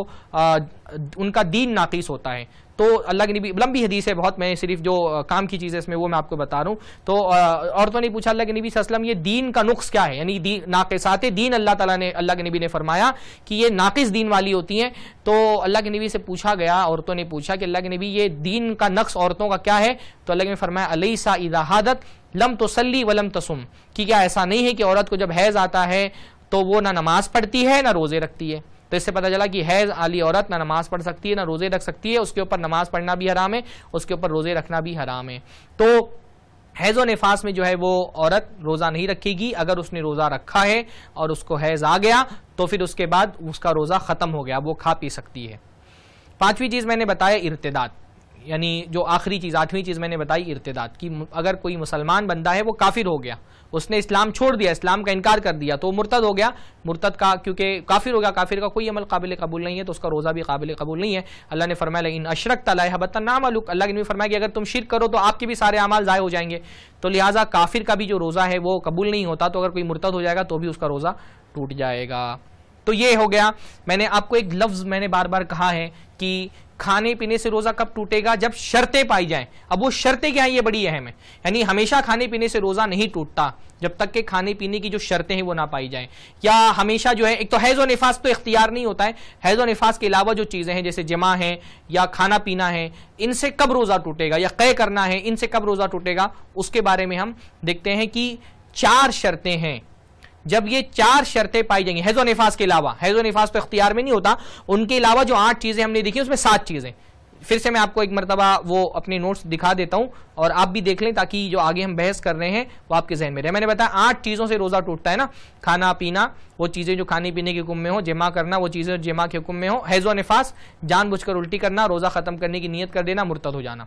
Speaker 1: ان کا دین ناقص ہوتا ہے. تو اللہ کے نبی, لمبی حدیث ہے بہت, میں صرف جو کام کی چیز ہے اس میں وہ میں آپ کو بتا رہا ہوں. تو عورتوں نے پوچھا اللہ کے نبی صلی اللہ علیہ وسلم یہ دین کا نقص کیا ہے, یعنی ناقصات دین اللہ کے نبی نے فرمایا کہ یہ ناقص دین والی ہوتی ہیں. تو اللہ کے نبی سے پوچھا گیا, عورتوں نے پوچھا کہ اللہ کے نبی یہ دین کا نقص عورتوں کا کیا ہے؟ تو اللہ کے نبی فرمایا الیس اذا حادت لم تصلی ولم تصم, کہ کیا ایسا نہیں ہے کہ عورت کو جب حیض آتا ہے تو وہ نہ نماز پڑھتی ہے نہ روزے رکھتی ہے. تو اس سے پتہ چلا کہ حیض والی عورت نہ نماز پڑھ سکتی ہے نہ روزے رکھ سکتی ہے, اس کے اوپر نماز پڑھنا بھی حرام ہے, اس کے اوپر روزے رکھنا بھی حرام ہے. تو حیض و نفاس میں جو ہے وہ عورت روزہ نہیں رکھے گی. اگر اس نے روزہ رکھا ہے اور اس کو حیض آ گیا تو پھر اس کے بعد اس کا روزہ ختم ہو گیا, وہ کھا پی سکتی ہے. پانچویں چیز میں نے بتایا ارتداد, یعنی جو آخری چیز, آٹھویں چیز میں نے بتائی ارتداد, کی اگر کوئی مسلمان بندہ ہے وہ کافر ہو گیا, اس نے اسلام چھوڑ دیا, اسلام کا انکار کر دیا, تو وہ مرتد ہو گیا. مرتد کا کیونکہ کافر ہو گیا, کافر کا کوئی عمل قابل قبول نہیں ہے, تو اس کا روزہ بھی قابل قبول نہیں ہے. اللہ نے فرمایا ان اشرکت لیحبطن عملک, اللہ نے فرمایا کہ اگر تم شرک کرو تو آپ کے بھی سارے اعمال ضائع ہو جائیں گے. تو لہٰذا کافر کا بھی جو روزہ ہے وہ قبول نہیں ہوتا, تو اگر کوئی مرتد ہو جائے گا تو بھی اس کا روزہ ٹوٹ جائے گا. تو یہ ہو گیا. میں نے آپ کو ایک لفظ میں نے بار بار کہا ہے کہ کھانے پینے سے روزہ کب ٹوٹے گا, جب شرطیں پائی جائیں. اب وہ شرطیں کیا ہیں, یہ بڑی اہم ہے. یعنی ہمیشہ کھانے پینے سے روزہ نہیں ٹوٹتا جب تک کہ کھانے پینے کی جو شرطیں ہیں وہ نہ پائی جائیں. یا ہمیشہ جو ہے, ایک تو حیض و نفاس تو اختیار نہیں ہوتا ہے, حیض و نفاس کے علاوہ جو چیزیں ہیں جیسے جماع ہے یا کھانا پینا ہے, ان سے کب روزہ ٹوٹے گا, یا قے کرنا ہے, ان سے کب روزہ ٹوٹے گا, اس کے بارے میں ہم دیکھتے ہیں کہ 4 شرطیں ہیں. جب یہ 4 شرطیں پائی جائیں گی حیض و نفاس کے علاوہ, حیض و نفاس تو اختیار میں نہیں ہوتا, ان کے علاوہ جو 8 چیزیں ہم نے دیکھی اس میں 7 چیزیں, پھر سے میں آپ کو ایک مرتبہ وہ اپنے نوٹس دکھا دیتا ہوں اور آپ بھی دیکھ لیں تاکہ جو آگے ہم بحث کر رہے ہیں وہ آپ کے ذہن میں رہے. میں نے بتایا 8 چیزوں سے روزہ ٹوٹتا ہے نا, کھانا پینا وہ چیزیں جو کھانے پینے کے حکم میں ہو, جمع کرنا وہ چیزیں جو جمع کے حکم میں ہو, حیض و نفاس جان بوجھ کر الٹی کرنا, روزہ ختم کرنے کی نیت کر دینا, مرتد ہو جانا.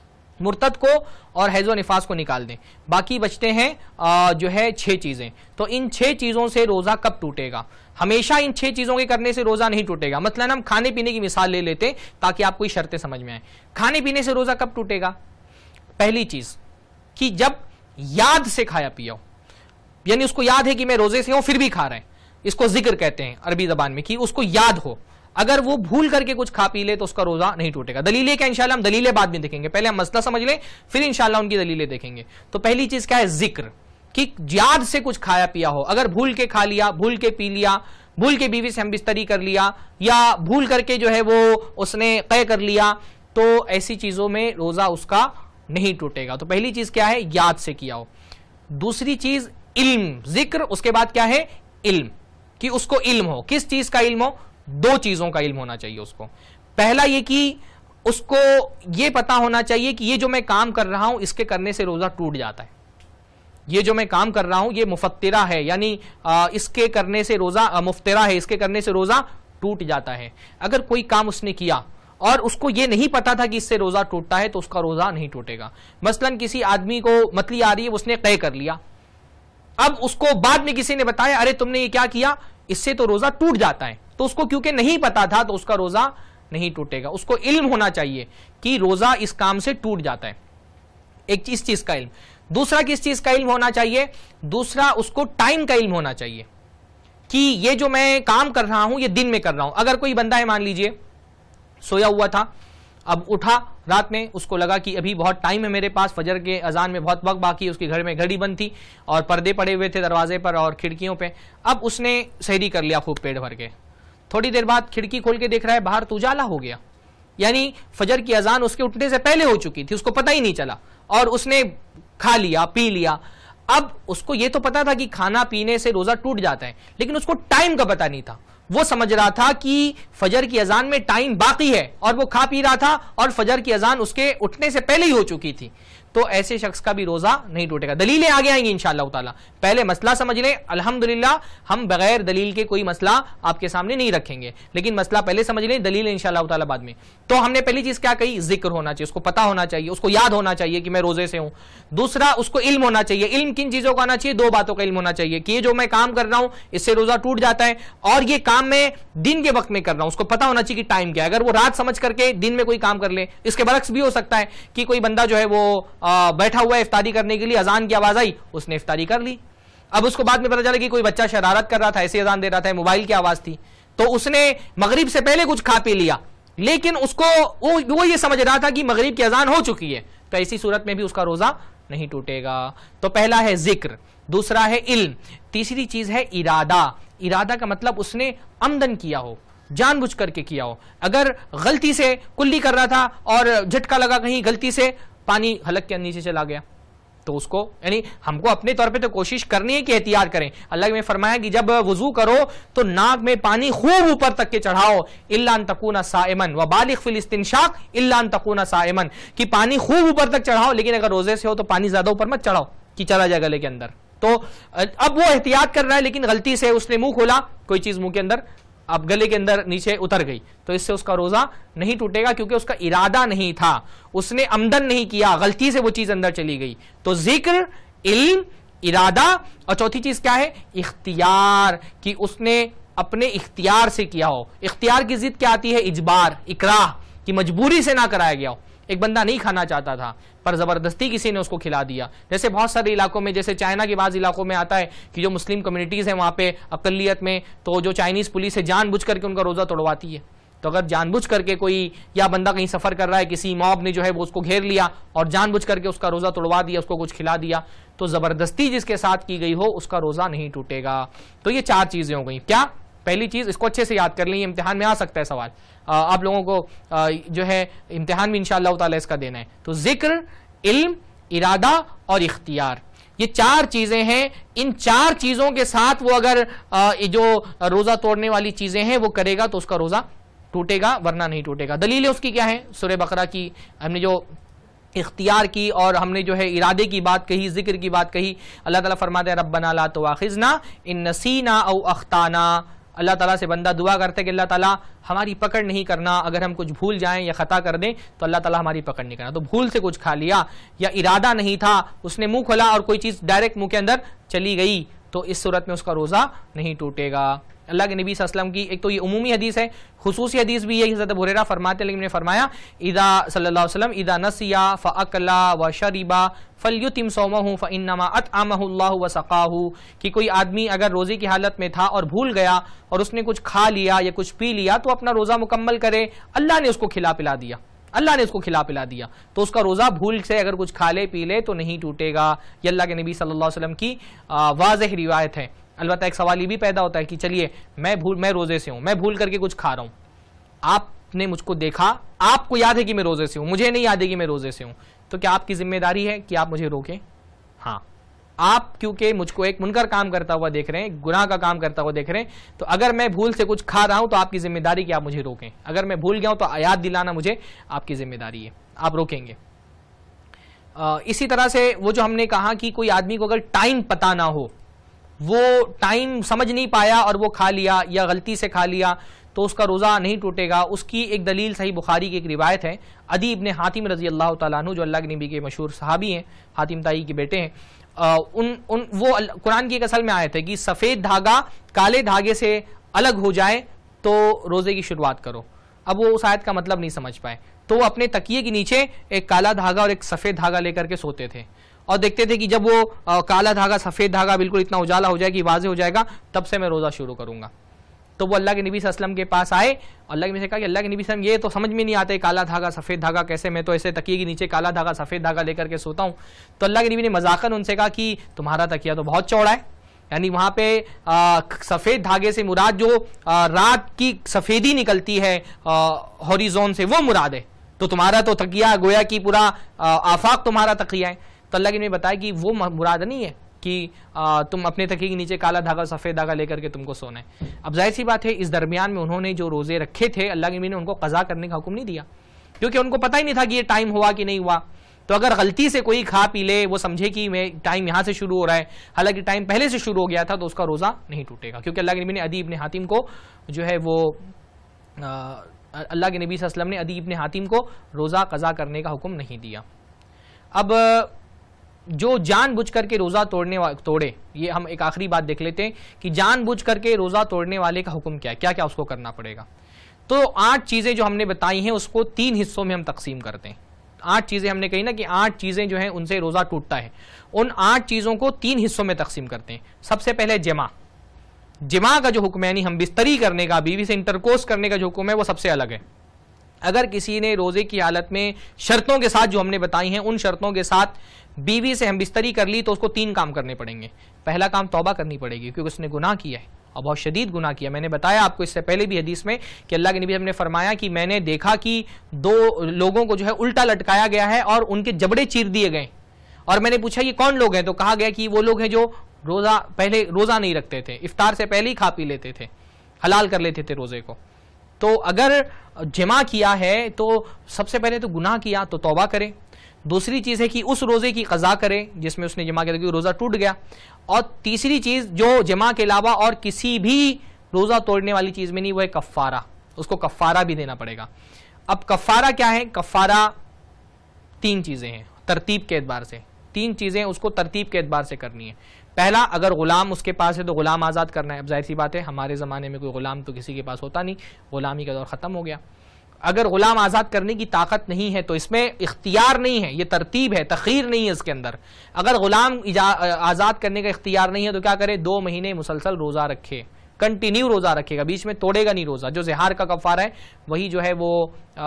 Speaker 1: مرتد کو اور حیض و نفاس کو نکال دیں, باقی بچتے ہیں جو ہے 6 چیزیں. تو ان 6 چیزوں سے روزہ کب ٹوٹے گا, ہمیشہ ان 6 چیزوں کے کرنے سے روزہ نہیں ٹوٹے گا. مثلا ہم کھانے پینے کی مثال لے لیتے تاکہ آپ کو شرطیں سمجھ میں آئیں. کھانے پینے سے روزہ کب ٹوٹے گا, پہلی چیز کہ جب یاد سے کھایا پیا ہو, یعنی اس کو یاد ہے کہ میں روزے سے ہوں پھر بھی کھا رہے ہیں, اس کو ذکر کہتے ہیں عربی زبان میں, کہ اس کو یاد ہو. اگر وہ بھول کر کے کچھ کھا پی لے تو اس کا روزہ نہیں ٹوٹے گا. دلیلیں کیا, انشاءاللہ ہم دلیلیں بعد میں دیکھیں گے, پہلے ہم مسئلہ سمجھ لیں پھر انشاءاللہ ان کی دلیلیں دیکھیں گے. تو پہلی چیز کیا ہے, ذکر, کہ یاد سے کچھ کھایا پیا ہو. اگر بھول کے کھا لیا, بھول کے پی لیا, بھول کے بیوی سے ہم بستری کر لیا, یا بھول کر کے جو ہے وہ اس نے قے کر لیا, تو ایسی چیزوں میں روزہ اس کا نہیں ٹوٹے گا. تو پہلی چیز کیا ہے, یاد سے کیا ہو. دوسری چیز علم, ذکر, اس کے بعد کیا ہے, علم, کہ اس کو علم ہو. کس چیز کا علم ہو, 2 چیزوں کا علم ہونا چاہیے اس کو. پہلا یہ کہ اس کو یہ پتا ہونا چاہیے کہ یہ جو میں کام کر رہا ہوں اس کے کرنے سے روزہ ٹوٹ جاتا ہے. یہ جو میں کام کر رہا ہوں یہ مفطرہ ہے, یعنی اس کے کرنے سے روزہ مفطرہ ہے, اس کے کرنے سے روزہ ٹوٹ جاتا ہے. اگر کوئی کام اس نے کیا اور اس کو یہ نہیں پتا تھا کہ اس سے روزہ ٹوٹتا ہے تو اس کا روزہ نہیں ٹوٹے گا. مثلا کسی آدمی کو متلی آ رہی ہے, اس نے قے کر لیا, اب اس کو بعد میں کسی نے بتایا ارے تم نے یہ کیا کیا, اس سے تو روزہ ٹوٹ جاتا ہے, تو اس کو کیونکہ نہیں پتا تھا تو اس کا روزہ نہیں ٹوٹے گا. اس کو علم ہونا چاہیے کہ روزہ اس کام سے ٹوٹ جاتا ہے, ایک اس چیز کا علم. دوسرا کس چیز کا علم ہونا چاہیے, دوسرا اس کو ٹائم کا علم ہونا چاہیے کہ یہ جو میں کام کر رہا ہوں یہ دن میں کر رہا ہوں. اگر کوئی بندہ ہے مان لیجئے سویا ہوا تھا, اب اٹھا رات میں, اس کو لگا کہ ابھی بہت ٹائم ہے میرے پاس, فجر کے اذان میں بہت وقت باقی ہے, اس کے گھر میں گھڑی بند تھی اور پردے پڑے ہوئے تھے دروازے پر اور کھڑکیوں پہ. اب اس نے سحری کر لیا خوب پیٹ بھر کے, تھوڑی دیر بعد کھڑکی کھول کے دیکھ رہا ہے باہر تو اجالا ہو گیا, یعنی فجر کی اذان اس کے اٹھنے سے پہلے ہو چکی تھی, اس کو پتہ ہی نہیں چلا اور اس نے کھا لیا پی لیا. اب اس کو یہ تو پتا تھا کہ کھانا پینے سے روزہ ٹوٹ جاتا ہے, لیکن اس کو ٹائم کا پتہ نہیں تھا. وہ سمجھ رہا تھا کہ فجر کی اذان میں ٹائم باقی ہے اور وہ کھا پی رہا تھا اور فجر کی اذان اس کے اٹھنے سے پہلے ہی ہو چکی تھی. تو ایسے شخص کا بھی روزہ نہیں ٹوٹے گا. دلیلیں آگے آئیں گی انشاءاللہ تعالی, پہلے مسئلہ سمجھ لیں. الحمدللہ ہم بغیر دلیل کے کوئی مسئلہ آپ کے سامنے نہیں رکھیں گے, لیکن مسئلہ پہلے سمجھ لیں, دلیل انشاءاللہ تعالی بعد میں. تو ہم نے پہلی چیز کیا کہی, ذکر ہونا چاہیے, اس کو پتا ہونا چاہیے, اس کو یاد ہونا چاہیے کہ میں روزے سے ہوں. دوسرا اس کو علم ہونا چاہیے. علم کن چیزوں کا ہونا چاہیے, 2 باتوں کا علم ہونا چاہیے کہ یہ جو میں کام کر رہا ہوں اس سے روزہ ٹوٹ جاتا ہے, اور یہ کام میں دن کے وقت میں کر رہا ہوں, اس کو پتا ہونا چاہیے کہ ٹائم کیا ہے. اگر وہ رات سمجھ کر کے دن میں کوئی کام کر لے, اس کے برعکس بھی ہو سکتا ہے کہ کوئی بندہ جو ہے وہ بیٹھا ہوا ہے افطاری کرنے کے لیے, اذان کی آواز آئی, اس نے افطاری کر لی. اب اس کو بعد میں پتا چلا کہ کوئی بچہ شرارت کر رہا تھا, ایسے اذان دے رہا تھا, موبائل کی آواز تھی, تو اس نے مغرب سے پہلے کچھ کھا پی لیا, لیکن اس کو وہ یہ سمجھ رہا تھا کہ مغرب کی اذان ہو چکی ہے, تو ایسی صورت میں بھی اس کا روزہ نہیں ٹوٹے گا. تو پہلا ہے ذکر, دوسرا ہے علم, تیسری چیز ہے ارادہ. ارادہ کا مطلب اس نے عمدن کیا ہو, جان بوجھ کر کے کیا ہو. اگر غلطی سے کلی کر رہا تھا اور جھٹکا لگا کہیں غلطی سے پانی حلق کے نیچے چلا گیا, تو اس کو یعنی ہم کو اپنے طور پہ تو کوشش کرنی ہے کہ احتیاط کریں. اللہ نے فرمایا کہ جب وضو کرو تو ناک میں پانی خوب اوپر تک کے چڑھاؤ, الا ان تکون صائما وبالغ فی الاستنشاق الا ان تکون صائما, کہ پانی خوب اوپر تک چڑھاؤ, لیکن اگر روزے سے ہو تو پانی زیادہ اوپر مت چڑھاؤ کہ چلا جائے گلے کے اندر, تو اب وہ احتیاط کر رہا ہے لیکن غلطی سے اس نے منہ کھولا, کوئی چیز منہ کے اندر اب گلے کے اندر نیچے اتر گئی, تو اس سے اس کا روزہ نہیں ٹوٹے گا کیونکہ اس کا ارادہ نہیں تھا, اس نے عمدن نہیں کیا, غلطی سے وہ چیز اندر چلی گئی. تو ذکر, علم, ارادہ, اور چوتھی چیز کیا ہے, اختیار, کہ اس نے اپنے اختیار سے کیا ہو. اختیار کی ضد کیا آتی ہے, اجبار, اکراہ, کہ مجبوری سے نہ کرایا گیا ہو. ایک بندہ نہیں کھانا چاہتا تھا پر زبردستی کسی نے اس کو کھلا دیا. جیسے بہت سارے علاقوں میں, جیسے چائنا کے بعض علاقوں میں آتا ہے کہ جو مسلم کمیونٹیز ہیں وہاں پہ اقلیت میں, تو جو چائنیز پولیس ہے جان بوجھ کر کے ان کا روزہ توڑواتی ہے. تو اگر جان بوجھ کر کے کوئی, یا بندہ کہیں سفر کر رہا ہے, کسی موب نے جو ہے وہ اس کو گھیر لیا اور جان بوجھ کر کے اس کا روزہ توڑوا دیا, اس کو کچھ کھلا دیا, تو زبردستی جس کے ساتھ کی گئی ہو اس کا روزہ نہیں ٹوٹے گا. تو یہ 4 چیزیں ہو گئیں. کیا پہلی چیز, اس کو اچھے سے یاد کر لیں, یہ امتحان میں آ سکتا ہے سوال, آپ لوگوں کو جو ہے امتحان میں انشاءاللہ تعالی اس کا دینا ہے. تو ذکر, علم, ارادہ اور اختیار, یہ 4 چیزیں ہیں. ان 4 چیزوں کے ساتھ وہ اگر جو روزہ توڑنے والی چیزیں ہیں وہ کرے گا تو اس کا روزہ ٹوٹے گا, ورنہ نہیں ٹوٹے گا. دلیلیں اس کی کیا ہیں, سورہ بقرہ کی ہم نے جو اختیار کی اور ہم نے جو ہے ارادے کی بات کہی, ذکر کی بات کہی. اللہ تعالیٰ فرماتے ہیں ربنا لا تؤاخذنا ان نسینا او اخطانا. اللہ تعالیٰ سے بندہ دعا کرتے کہ اللہ تعالیٰ ہماری پکڑ نہیں کرنا, اگر ہم کچھ بھول جائیں یا خطا کر دیں تو اللہ تعالیٰ ہماری پکڑ نہیں کرنا. تو بھول سے کچھ کھا لیا یا ارادہ نہیں تھا, اس نے منہ کھولا اور کوئی چیز ڈائریکٹ منہ کے اندر چلی گئی, تو اس صورت میں اس کا روزہ نہیں ٹوٹے گا. اللہ کے نبی صلی اللہ علیہ وسلم کی ایک تو یہ عمومی حدیث ہے, خصوصی حدیث بھی ہے, حضرت ابو ہریرہ فرماتے ہیں, لیکن نے فرمایا اذا صلی اللہ علیہ وسلم اذا نسیا فاکل وشرب فلیتم صومہ فانما اطعمہ اللہ وسقاہ, کہ کوئی آدمی اگر روزے کی حالت میں تھا اور بھول گیا اور اس نے کچھ کھا لیا یا کچھ پی لیا تو اپنا روزہ مکمل کرے, اللہ نے اس کو کھلا پلا دیا, اللہ نے اس کو کھلا پلا دیا, تو اس کا روزہ بھول سے اگر کچھ کھا لے پی لے تو نہیں ٹوٹے گا. یہ اللہ کے نبی صلی اللہ علیہ وسلم کی واضح روایت ہے. البتہ ایک سوال یہ بھی پیدا ہوتا ہے کہ چلیے میں روزے سے ہوں, میں بھول کر کے کچھ کھا رہا ہوں, آپ نے مجھ کو دیکھا, آپ کو یاد ہے کہ میں روزے سے ہوں, مجھے نہیں یاد ہے کہ میں روزے سے ہوں, تو کیا آپ کی ذمہ داری ہے کہ آپ مجھے روکیں؟ ہاں, آپ کیونکہ مجھ کو ایک منکر کام کرتا ہوا دیکھ رہے ہیں, گناہ کا کام کرتا ہوا دیکھ رہے ہیں, تو اگر میں بھول سے کچھ کھا رہا ہوں تو آپ کی ذمہ داری کہ آپ مجھے روکیں. اگر میں بھول گیا ہوں تو یاد دلانا مجھے آپ کی ذمہ داری ہے, آپ روکیں گے. اسی طرح سے وہ جو ہم نے کہا کہ کوئی آدمی کو اگر ٹائم پتہ نہ ہو, وہ ٹائم سمجھ نہیں پایا اور وہ کھا لیا یا غلطی سے کھا لیا تو اس کا روزہ نہیں ٹوٹے گا. اس کی ایک دلیل صحیح بخاری کی ایک روایت ہے, عدی ابن حاتم رضی اللہ تعالیٰ عنہ جو اللہ کے نبی کے مشہور صحابی ہیں, حاتم تائی کے بیٹے ہیں, وہ قرآن کی ایک اصل میں آیت ہے کہ سفید دھاگا کالے دھاگے سے الگ ہو جائے تو روزے کی شروعات کرو. اب وہ اس آیت کا مطلب نہیں سمجھ پائے, تو وہ اپنے تکیے کے نیچے ایک کالا دھاگا اور ایک سفید دھاگا لے کر کے سوتے تھے اور دیکھتے تھے کہ جب وہ کالا دھاگا سفید دھاگا بالکل اتنا اجالا ہو جائے کہ واضح ہو جائے گا تب سے میں روزہ شروع کروں گا. تو وہ اللہ کے نبی صلی اللہ علیہ وسلم کے پاس آئے, اللہ کے نبی سے کہا کہ اللہ کے نبی صلی اللہ علیہ وسلم یہ تو سمجھ میں نہیں آتا کالا دھاگا سفید دھاگا کیسے, میں تو ایسے تکیے کے نیچے کالا دھاگا سفید دھاگا لے کر کے سوتا ہوں. تو اللہ کے نبی نے مذاقاً ان سے کہا کہ تمہارا تکیہ تو بہت چوڑا ہے, یعنی وہاں پہ سفید دھاگے سے مراد جو رات کی سفیدی نکلتی ہے ہوریزون سے وہ مراد ہے, تو تمہارا تو تکیہ گویا کہ پورا آفاق تمہارا تکیہ ہے. تو اللہ کے نبی نے بتایا کہ وہ مراد نہیں ہے کہ تم اپنے تکیے کے نیچے کالا دھاگا سفید دھاگا لے کر کے تم کو سونا ہے. اب ظاہر سی بات ہے اس درمیان میں انہوں نے جو روزے رکھے تھے اللہ کے نبی نے ان کو قضا کرنے کا حکم نہیں دیا, کیونکہ ان کو پتہ ہی نہیں تھا کہ یہ ٹائم ہوا کہ نہیں ہوا. تو اگر غلطی سے کوئی کھا پی لے, وہ سمجھے کہ میں ٹائم یہاں سے شروع ہو رہا ہے, حالانکہ ٹائم پہلے سے شروع ہو گیا تھا, تو اس کا روزہ نہیں ٹوٹے گا, کیونکہ اللہ کے نبی نے عدی ابن حاتم کو جو ہے وہ اللہ کے نبی صلی اللہ علیہ وسلم نے عدی ابن حاتم کو روزہ قضا کرنے کا حکم نہیں دیا. اب جو جان بوجھ کر کے روزہ توڑے, یہ ہم ایک آخری بات دیکھ لیتے ہیں کہ جان بوجھ کر کے روزہ توڑنے والے کا حکم کیا ہے, کیا کیا اس کو کرنا پڑے گا. تو 8 چیزیں جو ہم نے بتائی ہیں اس کو 3 حصوں میں ہم تقسیم کرتے ہیں. 8 چیزیں ہم نے کہی نا کہ 8 چیزیں جو ہیں ان سے روزہ ٹوٹتا ہے, ان 8 چیزوں کو 3 حصوں میں تقسیم کرتے ہیں. سب سے پہلے جماع کا جو حکم ہے, یعنی ہم بستری کرنے کا, بیوی سے انٹرکورس کرنے کا جو حکم ہے وہ سب سے الگ ہے. اگر کسی نے روزے کی حالت میں شرطوں کے ساتھ جو ہم نے بتائی ہیں ان شرطوں کے ساتھ بیوی سے ہم بستری کر لی تو اس کو 3 کام کرنے پڑیں گے. پہلا کام توبہ کرنی پڑے گی کیونکہ اس نے گناہ کیا ہے اور بہت شدید گناہ کیا. میں نے بتایا آپ کو اس سے پہلے بھی حدیث میں کہ اللہ کے نبی ہم نے فرمایا کہ میں نے دیکھا کہ 2 لوگوں کو جو ہے الٹا لٹکایا گیا ہے اور ان کے جبڑے چیر دیے گئے, اور میں نے پوچھا یہ کون لوگ ہیں, تو کہا گیا کہ وہ لوگ ہیں جو پہلے روزہ نہیں رکھتے تھے, افطار سے پہلے ہی کھا پی لیتے تھے, حلال کر لیتے تھے روزے کو. تو اگر جمع کیا ہے تو سب سے پہلے تو گناہ کیا تو توبہ کرے. دوسری چیز ہے کہ اس روزے کی قضا کرے جس میں اس نے جمع کیا کہ روزہ ٹوٹ گیا، اور تیسری چیز جو جمع کے علاوہ اور کسی بھی روزہ توڑنے والی چیز میں نہیں، وہ ہے کفارہ، اس کو کفارہ بھی دینا پڑے گا۔ اب کفارہ کیا ہے؟ کفارہ تین چیزیں ہیں ترتیب کے اعتبار سے، تین چیزیں اس کو ترتیب کے اعتبار سے کرنی ہے۔ پہلا، اگر غلام اس کے پاس ہے تو غلام آزاد کرنا ہے۔ اب ظاہر سی بات ہے ہمارے زمانے میں کوئی غلام تو کسی کے پاس ہوتا نہیں، غلامی کا دور ختم ہو گیا۔ اگر غلام آزاد کرنے کی طاقت نہیں ہے تو اس میں اختیار نہیں ہے، یہ ترتیب ہے، تخیر نہیں ہے اس کے اندر۔ اگر غلام آزاد کرنے کا اختیار نہیں ہے تو کیا کرے؟ 2 مہینے مسلسل روزہ رکھے، کنٹینیو روزہ رکھے گا، بیچ میں توڑے گا نہیں روزہ۔ جو زہار کا کفارہ ہے وہی جو ہے وہ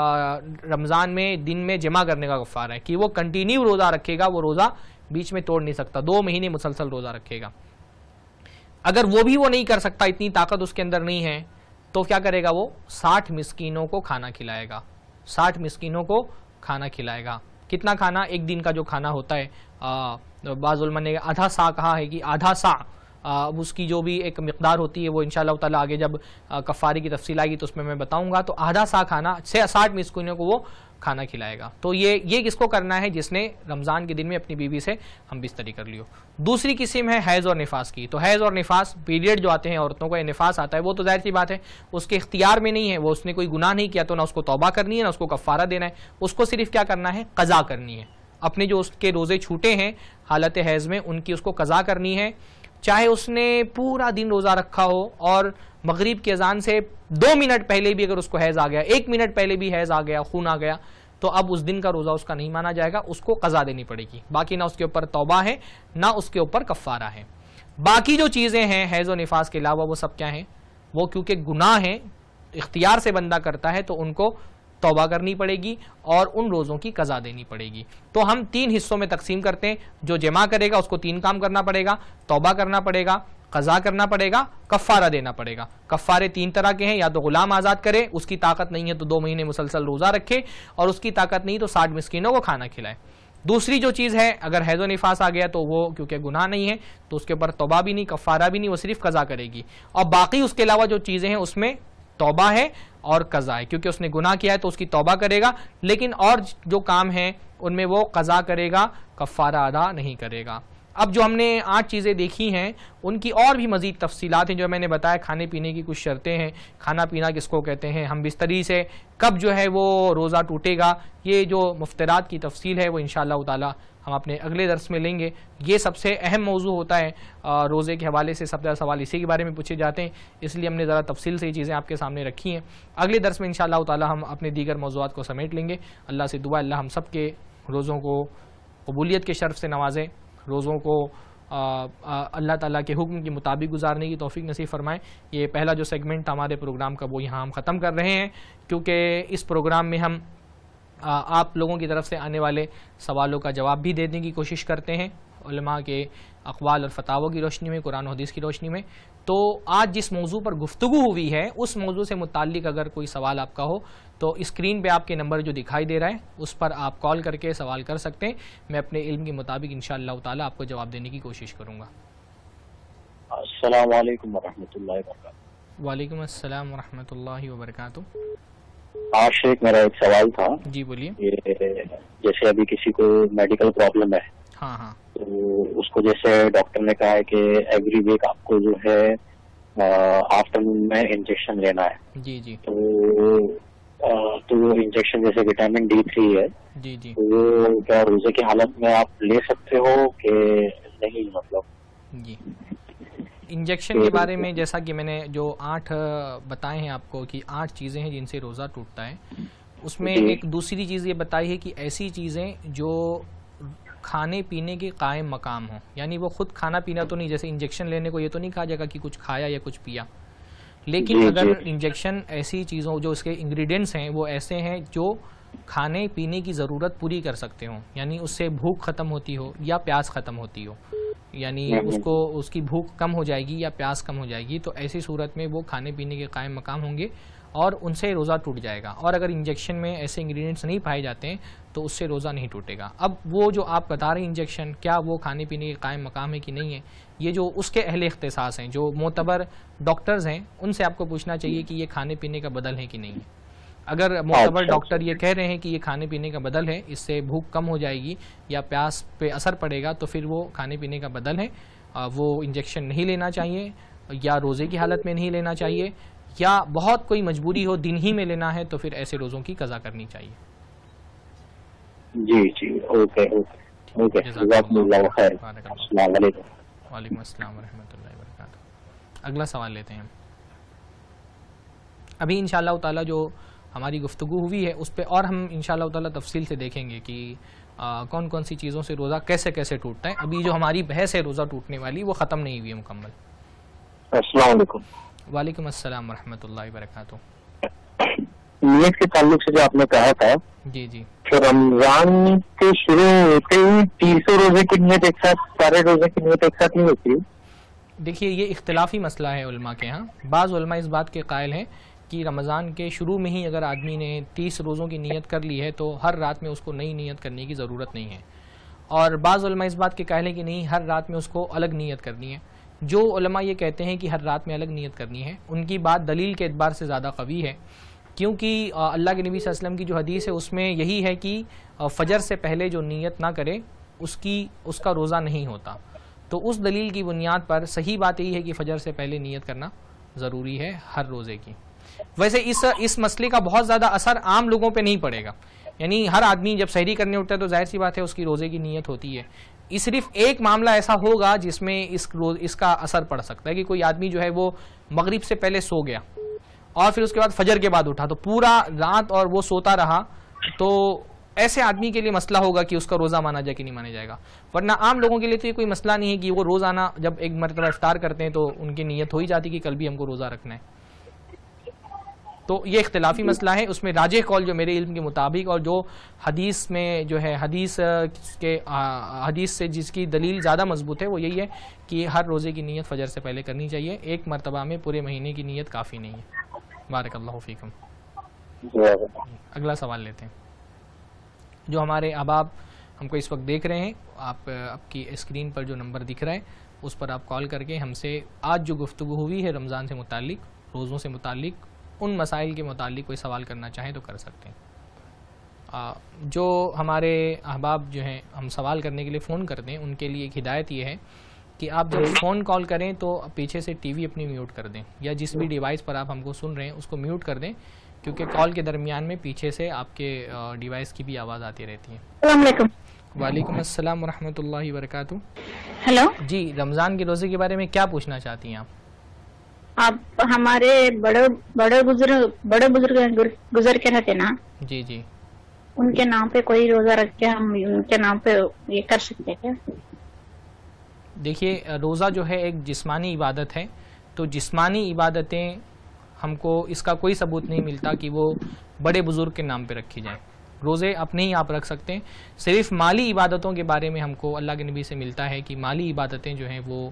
Speaker 1: رمضان میں دن میں جمع کرنے کا کفارہ ہے کہ وہ کنٹینیو روزہ رکھے گا، وہ روزہ بیچ میں توڑ نہیں سکتا، 2 مہینے مسلسل روزہ رکھے گا۔ اگر وہ بھی نہیں کر سکتا، اتنی طاقت اس کے اندر نہیں ہے، تو کیا کرے گا؟ وہ 60 مسکینوں کو کھانا کھلائے گا، 60 مسکینوں کو کھانا کھلائے گا۔ کتنا کھانا؟ ایک دن کا جو کھانا ہوتا ہے، بعض علماء نے آدھا سا کہا ہے کہ آدھا سا، اب اس کی جو بھی ایک مقدار ہوتی ہے وہ انشاءاللہ تعالیٰ آگے جب کفارے کی تفصیل آئے گی تو اس میں بتاؤں گا۔ تو آدھا سا کھانا 60 مسکینوں کو وہ کھانا کھلائے گا۔ تو یہ کس کو کرنا ہے؟ جس نے رمضان کے دن میں اپنی بیوی سے ہم بستری کر لیو۔ دوسری قسم ہے حیض اور نفاس کی۔ تو حیض اور نفاس، پیریڈ جو آتے ہیں عورتوں کو، نفاس آتا ہے، وہ تو ظاہر سی بات ہے اس کے اختیار میں نہیں ہے، وہ اس نے کوئی گناہ نہیں کیا تو نہ اس کو توبہ کرنی ہے نہ اس کو کفارہ دینا ہے، اس کو صرف کیا کرنا ہے؟ قضا کرنی ہے۔ اپنے جو اس کے روزے چھوٹے ہیں حالت حیض میں ان کی اس کو قضا کرنی ہے، چاہے اس نے پورا دن روزہ رکھا ہو اور مغرب کی اذان سے 2 منٹ پہلے بھی اگر اس کو حیض آ گیا، 1 منٹ پہلے بھی حیض آ گیا، خون آ گیا، تو اب اس دن کا روزہ اس کا نہیں مانا جائے گا، اس کو قضا دینی پڑے گی۔ باقی نہ اس کے اوپر توبہ ہے نہ اس کے اوپر کفارہ ہے۔ باقی جو چیزیں ہیں حیض و نفاس کے علاوہ وہ سب کیا ہیں؟ وہ کیونکہ گناہ ہیں، اختیار سے بندہ کرتا ہے تو ان کو توبہ کرنی پڑے گی اور ان روزوں کی قضا دینی پڑے گی۔ تو ہم 3 حصوں میں تقسیم کرتے ہیں۔ جو جمع کرے گا اس کو 3 کام کرنا پڑے گا، توبہ کرنا پڑے گا، قضا کرنا پڑے گا، کفارہ دینا پڑے گا۔ کفارے 3 طرح کے ہیں، یا تو غلام آزاد کرے، اس کی طاقت نہیں ہے تو 2 مہینے مسلسل روزہ رکھے، اور اس کی طاقت نہیں تو 60 مسکینوں کو کھانا کھلائے۔ دوسری جو چیز ہے، اگر حیض و نفاس آ گیا تو وہ کیونکہ گناہ نہیں ہے تو اس کے اوپر توبہ بھی نہیں، کفارہ بھی نہیں، وہ صرف قضا کرے گی۔ اور باقی اس کے علاوہ جو چیزیں ہیں اس میں توبہ ہے اور قضا ہے، کیونکہ اس نے گناہ کیا ہے تو اس کی توبہ کرے گا، لیکن اور جو کام ہیں ان میں وہ قضا کرے گا، کفارہ ادا نہیں کرے گا۔ اب جو ہم نے 8 چیزیں دیکھی ہیں ان کی اور بھی مزید تفصیلات ہیں، جو میں نے بتایا کھانے پینے کی کچھ شرطیں ہیں، کھانا پینا کس کو کہتے ہیں، ہم بستری سے کب جو ہے وہ روزہ ٹوٹے گا، یہ جو مفطرات کی تفصیل ہے وہ انشاءاللہ تعالی ہم اپنے اگلے درس میں لیں گے۔ یہ سب سے اہم موضوع ہوتا ہے، روزے کے حوالے سے سب سے زیادہ سوال اسی کے بارے میں پوچھے جاتے ہیں، اس لیے ہم نے ذرا تفصیل سے یہ چیزیں آپ کے سامنے رکھی ہیں۔ اگلے درس میں انشاءاللہ تعالی ہم اپنے دیگر موضوعات کو سمیٹ لیں گے۔ اللہ سے دعا اللہ ہم سب کے روزوں کو قبولیت کے شرف سے نوازے، روزوں کو اللہ تعالیٰ کے حکم کے مطابق گزارنے کی توفیق نصیب فرمائے۔ یہ پہلا جو سیگمنٹ ہمارے پروگرام کا وہ یہاں ہم ختم کر رہے ہیں، کیونکہ اس پروگرام میں ہم آپ لوگوں کی طرف سے آنے والے سوالوں کا جواب بھی دینے کی کوشش کرتے ہیں، علماء کے اقوال اور فتاوی کی روشنی میں، قرآن و حدیث کی روشنی میں۔ تو آج جس موضوع پر گفتگو ہوئی ہے اس موضوع سے متعلق اگر کوئی سوال آپ کا ہو تو اسکرین پہ آپ کے نمبر جو دکھائی دے رہا ہے اس پر آپ کال کر کے سوال کر سکتے ہیں، میں اپنے علم کے مطابق انشاءاللہ تعالی آپ کو جواب دینے کی کوشش کروں گا۔
Speaker 2: السلام علیکم ورحمۃ اللہ وبرکاتہ۔
Speaker 1: وعلیکم السلام ورحمۃ اللہ وبرکاتہ۔
Speaker 2: شیخ میرا ایک سوال تھا۔
Speaker 1: جی بولیے۔
Speaker 2: جیسے ابھی کسی کو میڈیکل پرابلم ہے،
Speaker 1: ہاں ہاں،
Speaker 2: تو اس کو جیسے ڈاکٹر نے کہا ہے کہ ایوری ویک آپ کو جو ہے آفٹر نون میں انجیکشن لینا ہے،
Speaker 1: جی جی،
Speaker 2: تو وہ انجیکشن جیسے وٹامن D3 ہے،
Speaker 1: جی جی،
Speaker 2: تو وہ کیا روزے کی حالت میں آپ لے سکتے ہو کہ نہیں؟ مطلب
Speaker 1: جی انجیکشن کے بارے میں جیسا کہ میں نے جو 8 بتائے ہیں آپ کو کہ 8 چیزیں ہیں جن سے روزہ ٹوٹتا ہے، اس میں ایک دوسری چیز یہ بتائی ہے کہ ایسی چیزیں جو کھانے پینے کے قائم مقام ہوں، یعنی وہ خود کھانا پینا تو نہیں، جیسے انجیکشن لینے کو یہ تو نہیں کہا جائے گا کہ کچھ کھایا یا کچھ پیا، لیکن اگر انجیکشن ایسی چیزوں جو اس کے انگریڈینٹس ہیں وہ ایسے ہیں جو کھانے پینے کی ضرورت پوری کر سکتے ہوں، یعنی اس سے بھوک ختم ہوتی ہو یا پیاس ختم ہوتی ہو، یعنی اس کی بھوک کم ہو جائے گی یا پیاس کم ہو جائے گی، تو ایسی صورت میں وہ کھانے پینے کے قائم مقام ہوں گے اور ان سے روزہ ٹوٹ جائے گا۔ اور اگر انجیکشن میں ایسے انگریڈینٹس نہیں پائے جاتے ہیں تو اس سے روزہ نہیں ٹوٹے گا۔ اب وہ جو آپ بتا رہے ہیں انجیکشن، کیا وہ کھانے پینے کے قائم مقام ہے کہ نہیں ہے، یہ جو اس کے اہل اختصاص ہیں، جو معتبر ڈاکٹرز ہیں، ان سے آپ کو پوچھنا چاہیے کہ یہ کھانے پینے کا بدل ہے کہ نہیں ہے۔ اگر معتبر ڈاکٹر یہ کہہ رہے ہیں کہ یہ کھانے پینے کا بدل ہے، اس سے بھوک کم ہو جائے گی یا پیاس پہ اثر پڑے گا، تو پھر وہ کھانے پینے کا بدل ہے، وہ انجیکشن نہیں لینا چاہیے، یا روزے کی حالت میں نہیں لینا چاہیے، یا بہت کوئی مجبوری ہو دن ہی میں لینا ہے تو پھر ایسے روزوں کی قضا کرنی چاہیے۔
Speaker 2: جی جی، اوکے اوکے، جزاکم اللہ خیر، السلام علیکم۔
Speaker 1: وعلیکم السلام ورحمۃ اللہ وبرکاتہ۔ اگلا سوال لیتے ہیں ہم۔ ابھی انشاءاللہ تعالیٰ جو ہماری گفتگو ہوئی ہے اس پہ اور ہم انشاءاللہ تعالیٰ تفصیل سے دیکھیں گے کہ کون کون سی چیزوں سے روزہ کیسے کیسے ٹوٹتا ہے۔ ابھی جو ہماری بحث ہے روزہ ٹوٹنے والی وہ ختم نہیں ہوئی ہے مکمل۔
Speaker 2: السلام علیکم۔
Speaker 1: وعلیکم السلام ورحمۃ اللہ وبرکاتہ۔
Speaker 2: نیت کے تعلق سے جو آپ نے کہا تھا،
Speaker 1: جی جی،
Speaker 2: تو رمضان کے شروع ہوتے ہی 300 روزے کی نیت ایک ساتھ، سارے روزے کی نیت ایک ساتھ نہیں ہوتی؟
Speaker 1: دیکھیے یہ اختلافی مسئلہ ہے علماء کے ہاں۔ بعض علماء اس بات کے قائل ہیں کہ رمضان کے شروع میں ہی اگر آدمی نے 30 روزوں کی نیت کر لی ہے تو ہر رات میں اس کو نئی نیت کرنے کی ضرورت نہیں ہے، اور بعض علماء اس بات کے قائل ہیں کہ نہیں، ہر رات میں اس کو الگ نیت کرنی ہے۔ جو علماء یہ کہتے ہیں کہ ہر رات میں الگ نیت کرنی ہے، ان کی بات دلیل کے اعتبار سے زیادہ قوی ہے، کیونکہ اللہ کے نبی صلی اللہ علیہ وسلم کی جو حدیث ہے اس میں یہی ہے کہ فجر سے پہلے جو نیت نہ کرے اس کا روزہ نہیں ہوتا۔ تو اس دلیل کی بنیاد پر صحیح بات یہی ہے کہ فجر سے پہلے نیت کرنا ضروری ہے ہر روزے کی۔ ویسے اس مسئلے کا بہت زیادہ اثر عام لوگوں پہ نہیں پڑے گا، یعنی ہر آدمی جب سحری کرنے اٹھتا ہے تو ظاہر سی بات ہے اس کی روزے کی نیت ہوتی ہے۔ صرف ایک معاملہ ایسا ہوگا جس میں اس کا اثر پڑ سکتا ہے کہ کوئی آدمی جو ہے وہ مغرب سے پہلے سو گیا اور پھر اس کے بعد فجر کے بعد اٹھا تو پورا رات اور وہ سوتا رہا، تو ایسے آدمی کے لیے مسئلہ ہوگا کہ اس کا روزہ مانا جائے کہ نہیں مانا جائے گا، ورنہ عام لوگوں کے لیے تو یہ کوئی مسئلہ نہیں ہے کہ وہ روزانہ جب ایک مرتبہ افطار کرتے ہیں تو ان کی نیت ہو ہی جاتی کہ کل بھی ہم کو روزہ رکھنا ہے۔ تو یہ اختلافی مسئلہ ہے، اس میں راجح قول جو میرے علم کے مطابق اور جو حدیث میں جو ہے حدیث سے جس کی دلیل زیادہ مضبوط ہے وہ یہی ہے کہ ہر روزے کی نیت فجر سے پہلے کرنی چاہیے، ایک مرتبہ میں پورے مہینے کی نیت کافی نہیں ہے۔ بارک اللہ فیکم۔ اگلا سوال لیتے ہیں۔ جو ہمارے احباب ہم کو اس وقت دیکھ رہے ہیں، آپ کی اسکرین پر جو نمبر دکھ رہا ہے اس پر آپ کال کر کے ہم سے آج جو گفتگو ہوئی ہے رمضان سے متعلق، روزوں سے متعلق، ان مسائل کے متعلق کوئی سوال کرنا چاہیں تو کر سکتے ہیں۔ جو ہمارے احباب جو ہیں ہم سوال کرنے کے لیے فون کرتے ہیں ان کے لیے ایک ہدایت یہ ہے کہ آپ جب فون کال کریں تو پیچھے سے ٹی وی اپنی میوٹ کر دیں، یا جس بھی ڈیوائس پر آپ ہم کو سن رہے ہیں اس کو میوٹ کر دیں، کیونکہ کال کے درمیان میں پیچھے سے آپ کے ڈیوائس کی بھی آواز آتی رہتی ہے۔
Speaker 3: السلام علیکم۔
Speaker 1: وعلیکم السلام ورحمۃ اللہ وبرکاتہ۔
Speaker 3: ہیلو
Speaker 1: جی، رمضان کے روزے کے بارے میں کیا پوچھنا چاہتی ہیں
Speaker 3: آپ ہمارے بڑے بزرگ گزر کے رہتے نا،
Speaker 1: جی جی،
Speaker 3: ان کے نام پہ کوئی روزہ رکھ کے ہم ان کے نام پہ یہ کر سکتے کیا؟
Speaker 1: دیکھیے روزہ جو ہے ایک جسمانی عبادت ہے، تو جسمانی عبادتیں ہم کو اس کا کوئی ثبوت نہیں ملتا کہ وہ بڑے بزرگ کے نام پہ رکھی جائیں۔ روزے اپنے ہی آپ رکھ سکتے ہیں، صرف مالی عبادتوں کے بارے میں ہم کو اللہ کے نبی سے ملتا ہے کہ مالی عبادتیں جو ہیں وہ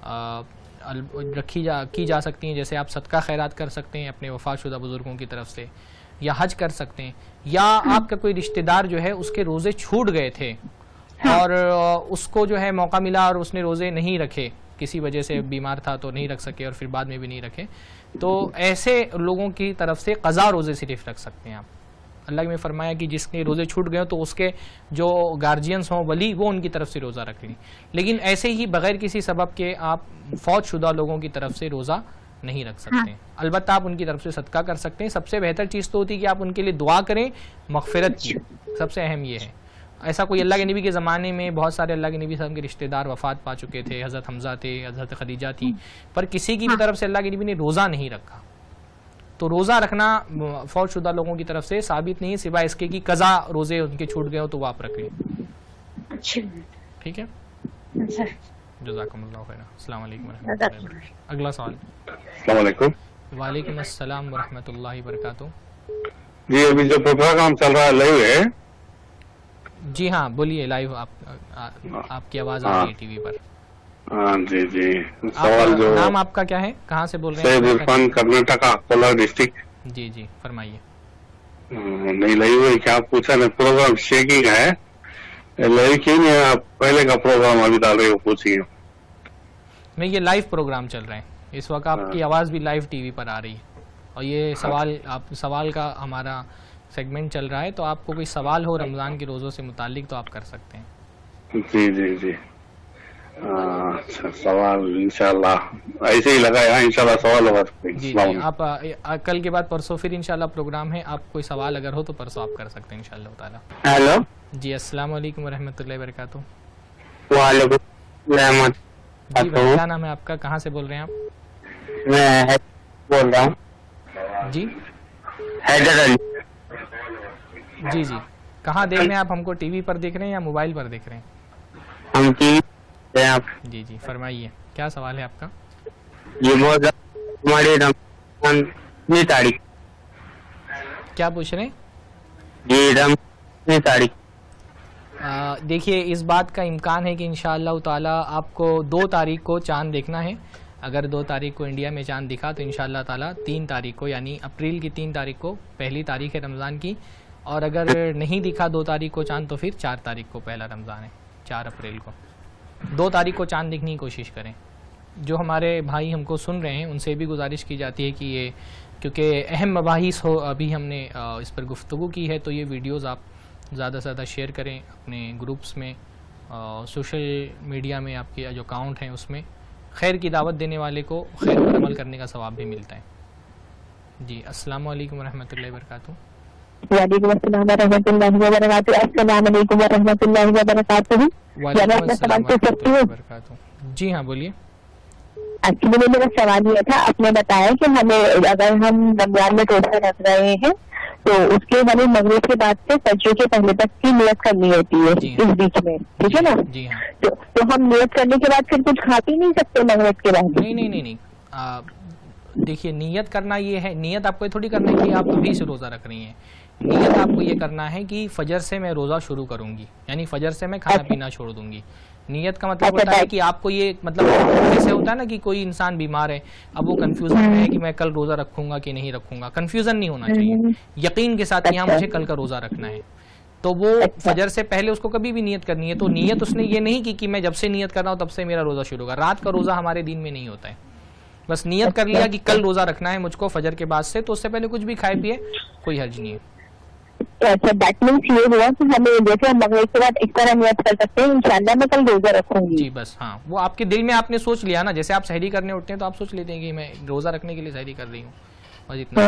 Speaker 1: کی جا سکتی ہیں، جیسے آپ صدقہ خیرات کر سکتے ہیں اپنے وفات شدہ بزرگوں کی طرف سے، یا حج کر سکتے ہیں، یا آپ کا کوئی رشتہ دار جو ہے اس کے روزے چھوٹ گئے تھے اور اس کو جو ہے موقع ملا اور اس نے روزے نہیں رکھے، کسی وجہ سے بیمار تھا تو نہیں رکھ سکے اور پھر بعد میں بھی نہیں رکھے، تو ایسے لوگوں کی طرف سے قضا روزے صرف رکھ سکتے ہیں آپ۔ اللہ نے فرمایا کہ جس کے روزے چھوٹ گئے تو اس کے جو گارجینز ہوں ولی وہ ان کی طرف سے روزہ رکھ لیں، لیکن ایسے ہی بغیر کسی سبب کے آپ فوت شدہ لوگوں کی طرف سے روزہ نہیں رکھ سکتے ہیں۔ البتہ آپ ان کی طرف سے صدقہ کر سکتے ہیں۔ سب سے بہتر چیز تو ہوتی ہے کہ آپ ان کے لیے دعا کریں مغفرت کی، سب سے اہم یہ ہے۔ ایسا کوئی اللہ کے نبی کے زمانے میں بہت سارے اللہ کے نبی صاحب کے رشتہ دار وفات پا چکے تھے، حضرت حمزہ تھے، حضرت خدیجہ تھی، پر کسی کی بھی طرف سے اللہ کے نبی نے روزہ نہیں رکھا۔ تو روزہ رکھنا فوت شدہ لوگوں کی طرف سے ثابت نہیں، سوائے اس کے کہ قضا روزے ان کے چھوٹ گئے ہو تو وہ آپ رکھ لیں۔
Speaker 3: اچھا
Speaker 1: ٹھیک ہے، جزاکم اللہ خیر۔ السلام علیکم ورحمۃ اللہ۔ اگلا سوال۔
Speaker 4: السلام علیکم۔
Speaker 1: وعلیکم السلام ورحمۃ اللہ وبرکاتہ۔
Speaker 4: جی ابھی جو پروگرام چل رہا ہے لائیو ہے؟
Speaker 1: جی ہاں بولیے، لائیو آپ کی آواز آ رہی ہے ٹی وی پر۔
Speaker 4: ہاں جی جی، سوال جو
Speaker 1: نام آپ کا کیا ہے، کہاں سے بول رہے ہیں؟
Speaker 4: Syed Irfan, Karnataka, Kolar district.
Speaker 1: جی جی فرمائیے۔
Speaker 4: نہیں لائیو ہے کیا آپ پوچھا؟ نہیں، پروگرام شیکنگ ہے، لائیو کیوں نہیں ہے؟ آپ پہلے کا پروگرام ابھی ڈال رہے ہو، پوچھیے۔
Speaker 1: نہیں، یہ لائیو پروگرام چل رہے ہیں اس وقت، آپ کی آواز بھی لائیو ٹی وی پر آ رہی ہے۔ اور یہ سوال کا ہمارا سیگمنٹ چل رہا ہے، تو آپ کو کوئی سوال ہو رمضان کے روزوں سے متعلق تو آپ کر سکتے ہیں.
Speaker 4: جی جی جی اچھا سوال انشاءاللہ ایسے ہی لگا ہے، انشاءاللہ سوال ہوگا.
Speaker 1: جی جی آپ کل کے بعد پرسوں پھر انشاءاللہ پروگرام ہے، آپ کوئی سوال اگر ہو تو پرسوں آپ کر سکتے ہیں انشاءاللہ تعالیٰ.
Speaker 5: ہیلو
Speaker 1: جی السلام علیکم ورحمۃ اللہ وبرکاتہ.
Speaker 5: وعلیکم السلام.
Speaker 1: جی بھائی کیا نام ہے آپ کا، کہاں سے بول رہے ہیں آپ؟
Speaker 5: میں بول رہا ہوں
Speaker 1: جی
Speaker 5: حیدر علی.
Speaker 1: جی جی کہاں دیکھ رہے ہیں آپ ہم کو، ٹی وی پر دیکھ رہے ہیں یا موبائل پر دیکھ رہے ہیں؟
Speaker 5: ہم ٹی وی آپ.
Speaker 1: جی جی فرمائیے کیا سوال ہے آپ کا.
Speaker 5: یہ بہت ہماری رمضان کتنی تاریخ؟
Speaker 1: کیا پوچھ رہے ہیں؟
Speaker 5: جی رمضان کتنی تاریخ؟
Speaker 1: دیکھیے اس بات کا امکان ہے کہ انشاءاللہ تعالیٰ آپ کو 2 تاریخ کو چاند دیکھنا ہے. اگر 2 تاریخ کو انڈیا میں چاند دکھا تو انشاءاللہ تعالیٰ 3 تاریخ کو یعنی اپریل کی 3 تاریخ کو پہلی تاریخ ہے رمضان کی، اور اگر نہیں دکھا 2 تاریخ کو چاند تو پھر 4 تاریخ کو پہلا رمضان ہے، 4 اپریل کو. 2 تاریخ کو چاند دیکھنے کی کوشش کریں. جو ہمارے بھائی ہم کو سن رہے ہیں ان سے بھی گزارش کی جاتی ہے کہ یہ کیونکہ اہم مباحث ہو ابھی ہم نے اس پر گفتگو کی ہے، تو یہ ویڈیوز آپ زیادہ سے زیادہ شیئر کریں اپنے گروپس میں، سوشل میڈیا میں آپ کے جو اکاؤنٹ ہیں اس میں. خیر کی دعوت دینے والے کو خیر پر عمل کرنے کا ثواب بھی ملتا ہے. جی السلام علیکم ورحمۃ اللہ وبرکاتہ.
Speaker 6: وعلیکم السلام ورحمۃ اللہ وبرکاتہ. السلام علیکم ورحمۃ اللہ وبرکاتہ.
Speaker 1: وعلیکم السلام ورحمۃ اللہ وبرکاتہ. جی ہاں بولیے.
Speaker 6: ایکچولی میرا سوال یہ تھا، آپ نے بتایا کہ ہمیں اگر ہم رمضان میں روزہ رکھ رہے ہیں تو اس کے ہمیں مغرب کے بعد سے فجر کے پہلے تک کی نیت کرنی ہوتی ہے اس بیچ میں، ٹھیک ہے نا؟
Speaker 1: جی ہاں.
Speaker 6: تو ہم نیت کرنے کے بعد پھر کچھ کھا پی نہیں سکتے مغرب کے بعد؟
Speaker 1: نہیں. دیکھیے نیت کرنا یہ ہے، نیت آپ کو یہ تھوڑی کرنا ہے کہ آپ ابھی سے روزہ رکھ رہی ہیں. نیت آپ کو یہ کرنا ہے کہ فجر سے میں روزہ شروع کروں گی، یعنی فجر سے میں کھانا پینا چھوڑ دوں گی. نیت کا مطلب ہوتا ہے کہ آپ کو یہ مطلب ایسے ہوتا ہے نا کہ کوئی انسان بیمار ہے، اب وہ کنفیوژن میں ہے کہ میں کل روزہ رکھوں گا کہ نہیں رکھوں گا. کنفیوژن نہیں ہونا چاہیے، یقین کے ساتھ یہاں مجھے کل کا روزہ رکھنا ہے. تو وہ فجر سے پہلے اس کو کبھی بھی نیت کرنی ہے. تو نیت اس نے یہ نہیں کی کہ میں جب سے نیت کر رہا ہوں تب سے میرا روزہ شروع ہوگا. رات کا روزہ ہمارے دین میں نہیں ہوتا ہے. بس نیت کر لیا کہ کل روزہ رکھنا ہے مجھ کو فجر کے بعد سے، تو اس سے پہلے کچھ بھی کھائے پیے کوئی حرج نہیں ہے.
Speaker 6: اچھا دیٹ مینس یہ ہوا کہ ہمیں جیسے ہم مغرب کے بعد اس طرح نیت کر سکتے ہیں انشاءاللہ میں کل روزہ رکھوں گی.
Speaker 1: جی بس ہاں، وہ آپ کے دل میں آپ نے سوچ لیا نا، جیسے آپ سحری کرنے اٹھتے ہیں تو آپ سوچ لیتے ہیں کہ میں روزہ رکھنے کے لیے سحری کر رہی ہوں، بس اتنا.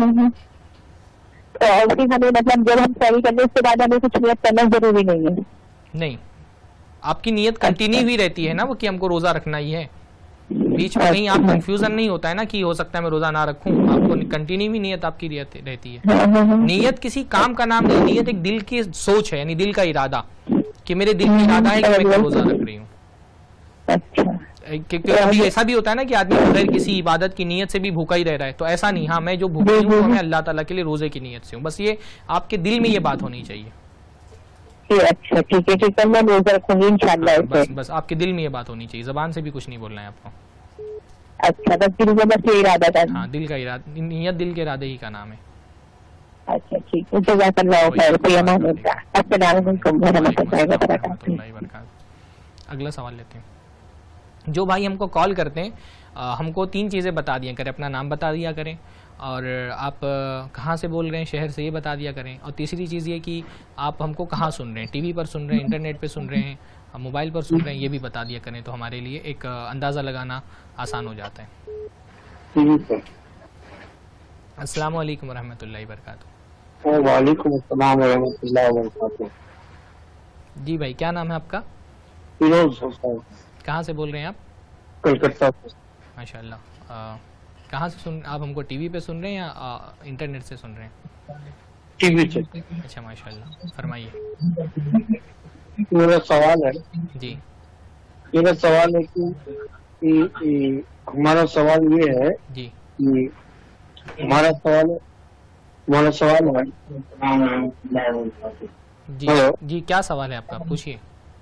Speaker 6: اور پھر ہمیں مطلب جب ہم سحری کرتے اس کے بعد ہمیں کچھ نیت کرنا ضروری نہیں ہے؟
Speaker 1: نہیں، آپ کی نیت کنٹینیو ہوئی رہتی ہے نا وہ کہ ہم کو روزہ رکھنا ہی ہے. بیچ میں کہیں آپ کنفیوژن نہیں ہوتا ہے نا کہ ہو سکتا ہے میں روزہ نہ رکھوں. آپ کو کنٹینیو ہی نیت آپ کی رہتی ہے. نیت کسی کام کا نام نہیں، نیت ایک دل کی سوچ ہے، یعنی دل کا ارادہ کہ میرے دل میں ارادہ ہے کہ میں روزہ رکھ رہی ہوں. کیونکہ ابھی ایسا بھی ہوتا ہے نا کہ آدمی بغیر کسی عبادت کی نیت سے بھی بھوکا ہی رہ رہا ہے. تو ایسا نہیں، ہاں میں جو بھوکا ہوں میں اللہ تعالیٰ کے لیے روزے کی نیت سے ہوں. بس یہ آپ کے دل میں یہ بات ہونی چاہیے.
Speaker 6: اچھا ٹھیک ہے، ٹھیک ہے، میں روزہ رکھوں گی انشاءاللہ.
Speaker 1: بس آپ کے دل میں یہ بات ہونی چاہیے، زبان سے بھی کچھ نہیں بولنا ہے آپ کو.
Speaker 6: اچھا بس دل میں بس یہ ارادہ تھا.
Speaker 1: ہاں دل کا ارادہ، نیت دل کے ارادے ہی کا نام ہے.
Speaker 6: اچھا ٹھیک ہے، جزاک اللہ خیر. السلام علیکم ورحمۃ اللہ وبرکاتہ.
Speaker 1: اگلا سوال لیتے ہیں. جو بھائی ہم کو کال کرتے ہیں ہم کو 3 چیزیں بتا دیا کریں. اپنا نام بتا دیا کریں، اور آپ کہاں سے بول رہے ہیں شہر سے یہ بتا دیا کریں. اور تیسری چیز یہ کہ آپ ہم کو کہاں سن رہے ہیں، ٹی وی پر سن رہے ہیں، انٹرنیٹ پہ سن رہے ہیں، موبائل پر سن رہے ہیں، یہ بھی بتا دیا کریں تو ہمارے لیے ایک اندازہ لگانا آسان ہو جاتا ہے. السلام علیکم ورحمۃ اللہ وبرکاتہ.
Speaker 5: وعلیکم السلام ورحمۃ اللہ وبرکاتہ.
Speaker 1: جی بھائی کیا نام ہے آپ کا؟
Speaker 5: فیروز.
Speaker 1: کہاں سے بول رہے ہیں آپ؟
Speaker 5: کلکتہ.
Speaker 1: ماشاء اللہ. کہاں سے سن آپ ہم کو، ٹی وی پہ سن رہے ہیں یا انٹرنیٹ سے سن رہے ہیں؟
Speaker 5: ٹی وی سے.
Speaker 1: اچھا ماشاء اللہ، فرمائیے.
Speaker 5: میرا سوال ہے،
Speaker 1: جی
Speaker 5: میرا سوال ہے کہ ہمارا سوال یہ ہے
Speaker 1: جی
Speaker 5: کہ ہمارا سوال ہے
Speaker 1: جی جی کیا سوال ہے آپ کا، پوچھیے.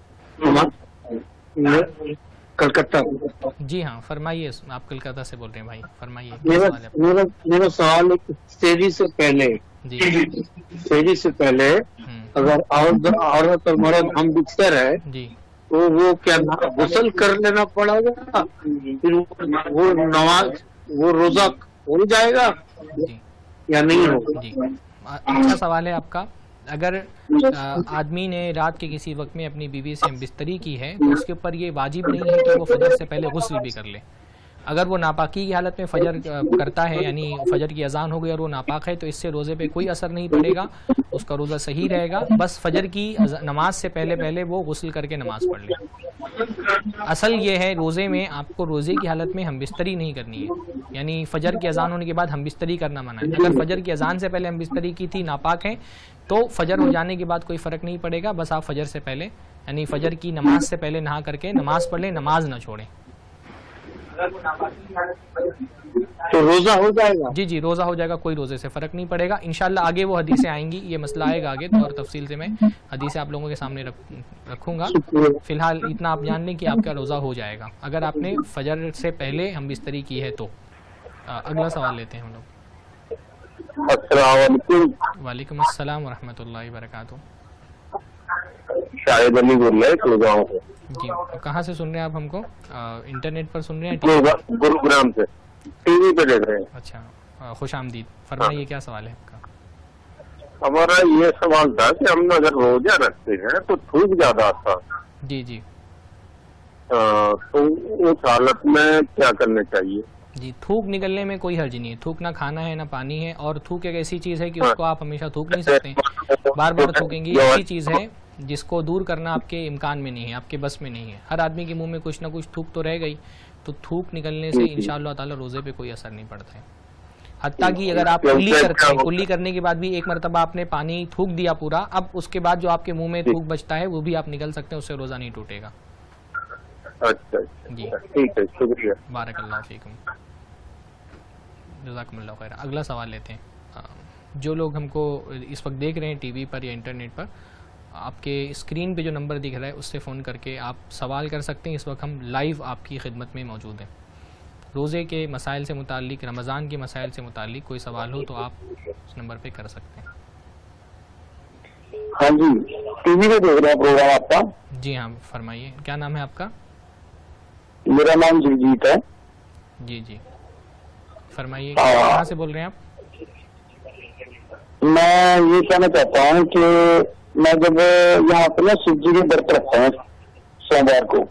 Speaker 5: کلکتہ.
Speaker 1: جی ہاں فرمائیے. آپ کلکتہ سے بول رہے ہیں بھائی، فرمائیے کیا سوال ہے آپ کا؟
Speaker 5: میرا سوال ہے کہ سحری سے پہلے،
Speaker 1: جی
Speaker 5: سحری سے پہلے اگر عورت اور مرد ہم بستر ہے
Speaker 1: جی
Speaker 5: تو وہ کیا غسل کر لینا پڑے گا، پھر وہ نماز وہ روزہ हो जाएगा
Speaker 1: जी
Speaker 5: या नहीं होगा?
Speaker 1: जी, अच्छा सवाल है आपका। अगर आदमी ने रात के किसी वक्त में अपनी बीवी से हमबिस्तरी की है तो उसके ऊपर ये वाजिब नहीं है कि वो फजर से पहले गुस्ल भी कर ले। अगर वो नापाकी की हालत में फजर करता है, यानी फजर की अजान हो गई और वो नापाक है, तो इससे रोज़े पे कोई असर नहीं पड़ेगा, उसका रोज़ा सही रहेगा। बस फजर की नमाज से पहले वो गुस्ल करके नमाज पढ़ ले। असल ये है, रोज़े में आपको रोज़े की हालत में हमबिस्तरी नहीं करनी है, यानी फजर की अजान होने के बाद हमबिस्तरी करना मना है। अगर फजर की अजान से पहले हमबिस्तरी की थी, नापाक है, तो फजर हो जाने के बाद कोई फ़र्क नहीं पड़ेगा। बस आप फजर से पहले, यानी फजर की नमाज से पहले नहा करके नमाज पढ़ लें, नमाज ना छोड़ें।
Speaker 5: तो रोजा हो जाएगा?
Speaker 1: जी जी, रोज़ा हो जाएगा, कोई रोज़े से फ़र्क नहीं पड़ेगा। इंशाल्लाह आगे वो हदीसें आएंगी, ये मसला आएगा आगे तो, और तफसील से मैं हदीसें आप लोगों के सामने रखूंगा। फिलहाल इतना आप जान लें कि आपका रोज़ा हो जाएगा अगर आपने फजर से पहले हमबिस्तरी की है तो। अगला सवाल लेते हैं हम लोग। वालेकुम अस्सलाम वरहमतुल्लाहि वबरकातुहू।
Speaker 4: शाहिद अली बोल रहे हैं
Speaker 1: जी, कहाँ से सुन रहे हैं आप हमको? इंटरनेट पर सुन रहे हैं?
Speaker 4: गुरुग्राम से, टीवी पे देख रहे हैं।
Speaker 1: अच्छा, खुश आमदीद। फरमाइए क्या सवाल है आपका?
Speaker 4: हमारा ये सवाल था कि हम अगर रोजा रखते हैं तो थूक ज्यादा आता।
Speaker 1: जी जी,
Speaker 4: तो उस हालत में क्या करना चाहिए?
Speaker 1: जी, थूक निकलने में कोई हर्ज नहीं है। थूक ना खाना है ना पानी है, और थूक एक ऐसी चीज़ है कि उसको आप हमेशा थूक नहीं सकते, बार बार थूकेंगे। ऐसी चीज़ है जिसको दूर करना आपके इम्कान में नहीं है, आपके बस में नहीं है। हर आदमी के मुंह में कुछ ना कुछ थूक तो रह गई, तो थूक निकलने से इंशाअल्लाह ताला रोज़े पे कोई असर नहीं पड़ता है। हत्ता कि अगर आप कुल्ली करते हैं, कुल्ली करने के बाद भी एक मरतबा आपने पानी थूक दिया पूरा, अब उसके बाद जो आपके मुंह में थूक बचता है वो भी आप निकल सकते हैं, उससे रोज़ा नहीं टूटेगा।
Speaker 4: अच्छा
Speaker 1: जी,
Speaker 4: ठीक है, शुक्रिया।
Speaker 1: बारकल्लाह फीकुम, जज़ाकुमुल्लाह खैर। अगला सवाल लेते हैं। जो लोग हमको इस वक्त देख रहे हैं टीवी पर या इंटरनेट पर, आपके स्क्रीन पे जो नंबर दिख रहा है उससे फ़ोन करके आप सवाल कर सकते हैं। इस वक्त हम लाइव आपकी खिदमत में मौजूद हैं। रोज़े के मसाइल से मुताल्लिक, रमज़ान के मसाइल से मुताल्लिक कोई सवाल हो तो आप उस नंबर पे कर सकते हैं।
Speaker 5: हाँ जी, टीवी पे देख रहे हैं प्रोग्राम आपका?
Speaker 1: जी हाँ, फरमाइए क्या नाम है आपका?
Speaker 5: मेरा नाम जगजीत है।
Speaker 1: जी जी, फरमाइए कहाँ से बोल रहे हैं आप?
Speaker 5: मैं ये कहना चाहता हूँ कि मैं जब यहाँ पे ना शिव जी के व्रत रखता हूँ सोमवार को।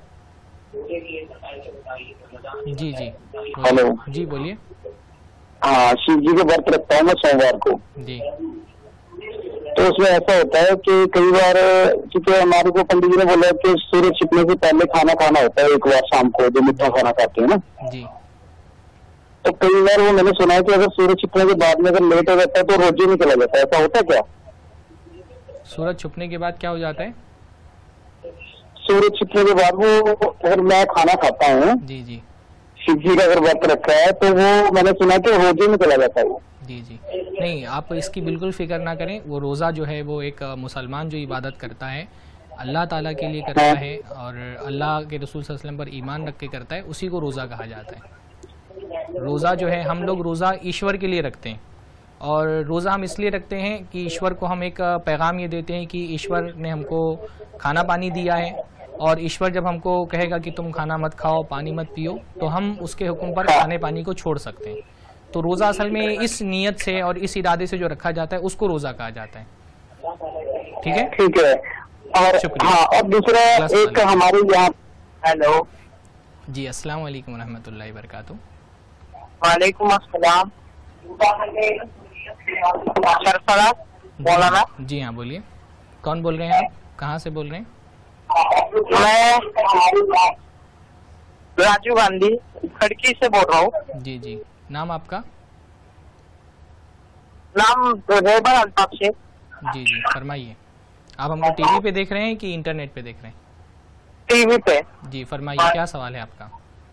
Speaker 1: जी जी,
Speaker 5: हेलो
Speaker 1: जी बोलिए।
Speaker 5: हाँ, शिव जी के व्रत रखता हूँ मैं सोमवार को
Speaker 1: जी।
Speaker 5: तो उसमें ऐसा होता है कि कई बार, क्योंकि हमारे को पंडित जी ने बोला कि सूरज छिपने से पहले खाना खाना होता है एक बार शाम को, जो मीठा खाना खाते हैं ना
Speaker 1: जी,
Speaker 5: तो कई बार वो मैंने सुना है कि अगर सूरज छिपने के बाद में अगर लेट हो जाता है तो रोजे में चला जाता है, ऐसा होता है क्या?
Speaker 1: सूरज छुपने के बाद क्या हो जाता है?
Speaker 5: सूरज छिपने के बाद वो, अगर मैं खाना खाता हूँ,
Speaker 1: जी जी,
Speaker 5: शिव जी का अगर व्रत रखा है, तो वो मैंने सुना कि रोजे में चला जाता है वो।
Speaker 1: जी जी, नहीं, आप इसकी बिल्कुल फिक्र ना करें। वो रोज़ा जो है वो एक मुसलमान जो इबादत करता है अल्लाह ताला के लिए करता है और अल्लाह के रसूल सल्लल्लाहु अलैहि वसल्लम पर ईमान रख के करता है, उसी को रोज़ा कहा जाता है। रोज़ा जो है, हम लोग रोज़ा ईश्वर के लिए रखते हैं, और रोज़ा हम इसलिए रखते हैं कि ईश्वर को हम एक पैगाम ये देते हैं कि ईश्वर ने हमको खाना पानी दिया है, और ईश्वर जब हमको कहेगा कि तुम खाना मत खाओ, पानी मत पियो, तो हम उसके हुक्म पर खाने पानी को छोड़ सकते हैं। तो रोज़ा असल में इस नीयत से और इस इरादे से जो रखा जाता है उसको रोज़ा कहा जाता है। ठीक है,
Speaker 5: ठीक है। और हाँ, और दूसरा एक हमारे यहाँ, हेलो
Speaker 1: जी, अस्सलाम वालेकुम रहमतुल्लाहि वबरकातुहू।
Speaker 7: वालेकुम अस्सलाम। सरफराज मौलाना?
Speaker 1: जी हाँ, बोलिए, कौन बोल रहे हैं आप? कहाँ से बोल रहे हैं?
Speaker 7: मैं राजू गांधी खड़की से बोल रहा हूँ।
Speaker 1: जी जी, नाम आपका?
Speaker 7: नाम रेबर अल्ताफ शेख।
Speaker 1: जी जी, फरमाइए। आप हमको टीवी पे देख रहे हैं कि इंटरनेट पे देख रहे हैं?
Speaker 7: टीवी पे।
Speaker 1: जी, फरमाइए क्या सवाल है आपका?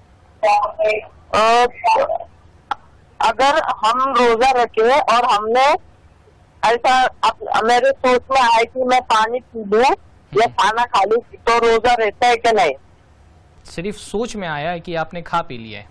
Speaker 7: अगर हम रोजा रखे और हमने ऐसा मेरे सोच में आया कि मैं पानी पी लूं या खाना खा लूं, तो रोजा रहता है कि नहीं?
Speaker 1: सिर्फ सोच में आया है कि आपने खा पी लिया है?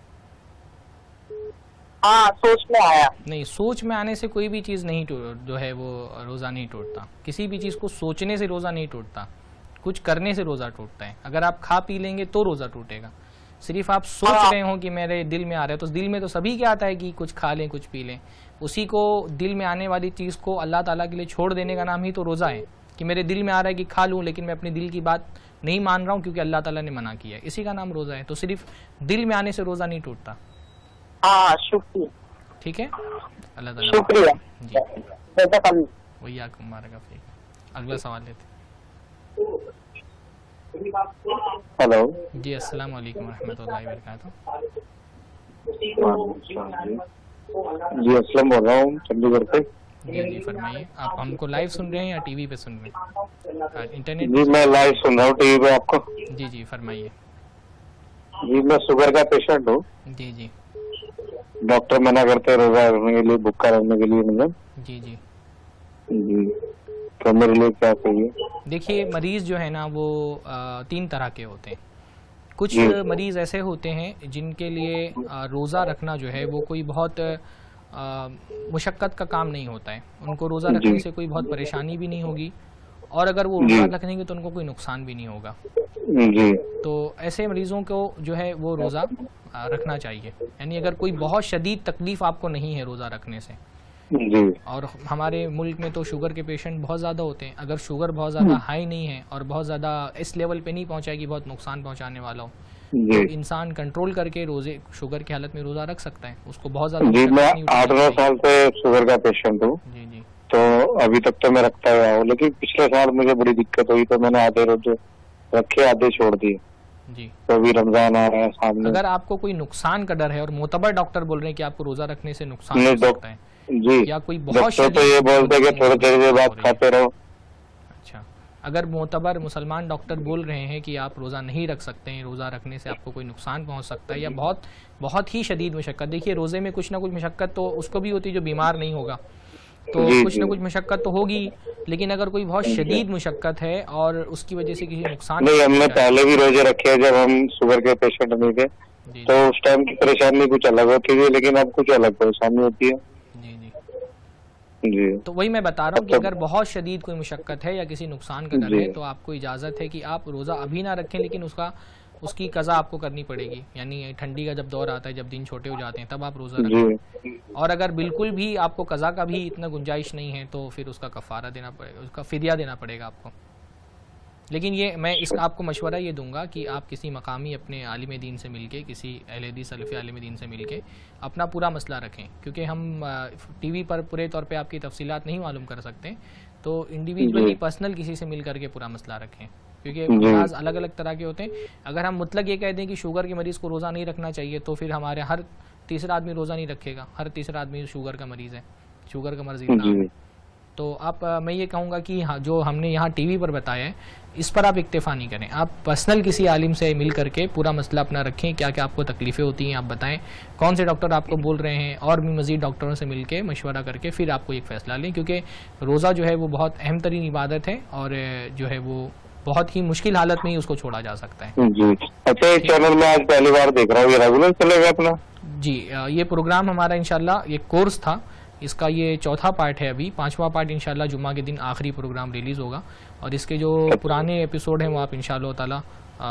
Speaker 7: हाँ, सोच में आया।
Speaker 1: नहीं, सोच में आने से कोई भी चीज़ नहीं जो है वो रोज़ा नहीं टूटता। किसी भी चीज़ को सोचने से रोज़ा नहीं टूटता, कुछ करने से रोज़ा टूटता है। अगर आप खा पी लेंगे तो रोज़ा टूटेगा, صرف آپ سوچ رہے ہوں کہ میرے دل میں آ رہا ہے، تو دل میں تو سبھی کے آتا ہے کہ کچھ کھا لیں کچھ پی لیں، اسی کو دل میں آنے والی چیز کو اللہ تعالیٰ کے لیے چھوڑ دینے کا نام ہی تو روزہ ہے، کہ میرے دل میں آ رہا ہے کہ کھا لوں لیکن میں اپنے دل کی بات نہیں مان رہا ہوں کیونکہ اللہ تعالیٰ نے منع کیا ہے، اسی کا نام روزہ ہے. تو صرف دل میں آنے سے روزہ نہیں ٹوٹتا.
Speaker 7: ہاں شکریہ.
Speaker 1: ٹھیک ہے، اللہ تعالیٰ
Speaker 7: شکریہ.
Speaker 1: جی وہی آپ کو مبارک فیک. اگلا سوال لیتے.
Speaker 2: ہلو
Speaker 1: جی السلام علیکم ورحمۃ اللہ وبرکاتہ.
Speaker 2: جی اسلم بول رہا ہوں چنڈی گڑھ سے.
Speaker 1: جی فرمائیے. آپ ہم کو لائیو سن رہے ہیں یا ٹی وی پہ سن رہے ہیں؟ انٹرنیٹ.
Speaker 2: جی میں لائیو سن رہا ہوں ٹی وی پہ آپ کو.
Speaker 1: جی فرمائیے.
Speaker 2: جی میں شوگر کا پیشنٹ ہوں.
Speaker 1: جی
Speaker 2: ڈاکٹر منع کرتے ہیں روزہ رکھنے کے لیے، بھوکا رہنے کے لیے مجھے.
Speaker 1: جی
Speaker 2: تو میرے لیے کیا چاہیے؟
Speaker 1: دیکھیے مریض جو ہے نا وہ 3 طرح کے ہوتے ہیں. کچھ مریض ایسے ہوتے ہیں جن کے لیے روزہ رکھنا جو ہے وہ کوئی بہت مشقت کا کام نہیں ہوتا ہے، ان کو روزہ رکھنے سے کوئی بہت پریشانی بھی نہیں ہوگی، اور اگر وہ روزہ رکھیں گے تو ان کو کوئی نقصان بھی نہیں ہوگا. تو ایسے مریضوں کو جو ہے وہ روزہ رکھنا چاہیے. یعنی اگر کوئی بہت شدید تکلیف آپ کو نہیں ہے روزہ رکھنے سے، اور ہمارے ملک میں تو شوگر کے پیشنٹ بہت زیادہ ہوتے ہیں، اگر شوگر بہت زیادہ ہائی نہیں ہے اور بہت زیادہ اس لیول پہ نہیں پہنچائے گی بہت نقصان پہنچانے والا ہو، تو انسان کنٹرول کر کے روزے شوگر کی حالت میں روزہ رکھ سکتا ہے. اس کو بہت زیادہ
Speaker 2: جی میں 8-9 سال سے شوگر کا پیشنٹ ہوں.
Speaker 1: جی
Speaker 2: تو ابھی تک تو میں رکھتا ہوا ہوں، لیکن پچھلے سال مجھے بڑی دقت ہوئی تو میں نے آدھے روزے رکھے آدھے چھوڑ دیے.
Speaker 1: جی
Speaker 2: تو ابھی رمضان آ رہا ہے سامنے.
Speaker 1: اگر آپ کو کوئی نقصان کا ڈر ہے اور معتبر ڈاکٹر بول رہے ہیں کہ آپ کو روزہ رکھنے سے نقصان ہو سکتا ہے،
Speaker 2: جی
Speaker 1: یا کوئی بہت
Speaker 2: تو یہ بولتے کہ تھوڑی دیر بعد کھاتے رہو.
Speaker 1: اچھا، اگر معتبر مسلمان ڈاکٹر بول رہے ہیں کہ آپ روزہ نہیں رکھ سکتے ہیں، روزہ رکھنے سے آپ کو کوئی نقصان پہنچ سکتا ہے یا بہت ہی شدید مشقت، دیکھیے روزے میں کچھ نہ کچھ مشقت تو اس کو بھی ہوتی ہے جو بیمار نہیں ہوگا، تو کچھ نہ کچھ مشقت تو ہوگی، لیکن اگر کوئی بہت شدید مشقت ہے اور اس کی وجہ سے کسی نقصان
Speaker 2: نہیں. ہم نے پہلے بھی روزے رکھے جب ہم شوگر کے پیشنٹ نہیں تھے، تو اس ٹائم کی پریشانی کچھ الگ ہوتی تھی، لیکن اب کچھ الگ پریشانی ہوتی ہے. جی
Speaker 1: تو وہی میں بتا رہا ہوں کہ اگر بہت شدید کوئی مشقت ہے یا کسی نقصان کا ڈر ہے تو آپ کو اجازت ہے کہ آپ روزہ ابھی نہ رکھیں، لیکن اس کی قضا آپ کو کرنی پڑے گی. یعنی ٹھنڈی کا جب دور آتا ہے، جب دن چھوٹے ہو جاتے ہیں، تب آپ روزہ رکھیں. اور اگر بالکل بھی آپ کو قضا کا بھی اتنا گنجائش نہیں ہے تو پھر اس کا کفارہ دینا پڑے گا، اس کا فدیہ دینا پڑے گا آپ کو. لیکن یہ میں اس کا آپ کو مشورہ یہ دوں گا کہ آپ کسی مقامی اپنے عالم دین سے مل کے، کسی اہل حدیث سلفی عالم دین سے مل کے اپنا پورا مسئلہ رکھیں، کیونکہ ہم ٹی وی پر پورے طور پہ آپ کی تفصیلات نہیں معلوم کر سکتے. تو انڈیویجولی پرسنل کسی سے مل کر کے پورا مسئلہ رکھیں، کیونکہ امراض الگ الگ طرح کے ہوتے ہیں. اگر ہم مطلق یہ کہہ دیں کہ شوگر کے مریض کو روزہ نہیں رکھنا چاہیے تو پھر ہمارے ہر تیسرا آدمی روزہ نہیں رکھے گا، ہر تیسرا آدمی شوگر کا مریض ہے، شوگر کا مرض اتنا ہے. تو میں یہ کہوں گا کہ جو ہم نے یہاں ٹی وی پر بتایا ہے اس پر آپ اکتفا نہیں کریں، آپ پرسنل کسی عالم سے مل کر کے پورا مسئلہ اپنا رکھیں، کیا کیا آپ کو تکلیفیں ہوتی ہیں آپ بتائیں، کون سے ڈاکٹر آپ کو بول رہے ہیں، اور بھی مزید ڈاکٹروں سے مل کے مشورہ کر کے پھر آپ کو ایک فیصلہ لیں. کیونکہ روزہ جو ہے وہ بہت اہم ترین عبادت ہے اور جو ہے وہ بہت ہی مشکل حالت میں ہی اس کو چھوڑا جا سکتا ہے.
Speaker 2: جی اچھا، چینل میں آج پہلی بار دیکھ رہا ہوں، یہ ریگولر چلے گا اپنا؟
Speaker 1: جی یہ پروگرام ہمارا انشاءاللہ یہ کورس تھا، اس کا یہ چوتھا پارٹ ہے، ابھی 5واں پارٹ انشاءاللہ جمعہ کے دن آخری پروگرام ریلیز ہوگا، اور اس کے جو پرانے ایپیسوڈ ہیں وہ آپ انشاءاللہ تعالی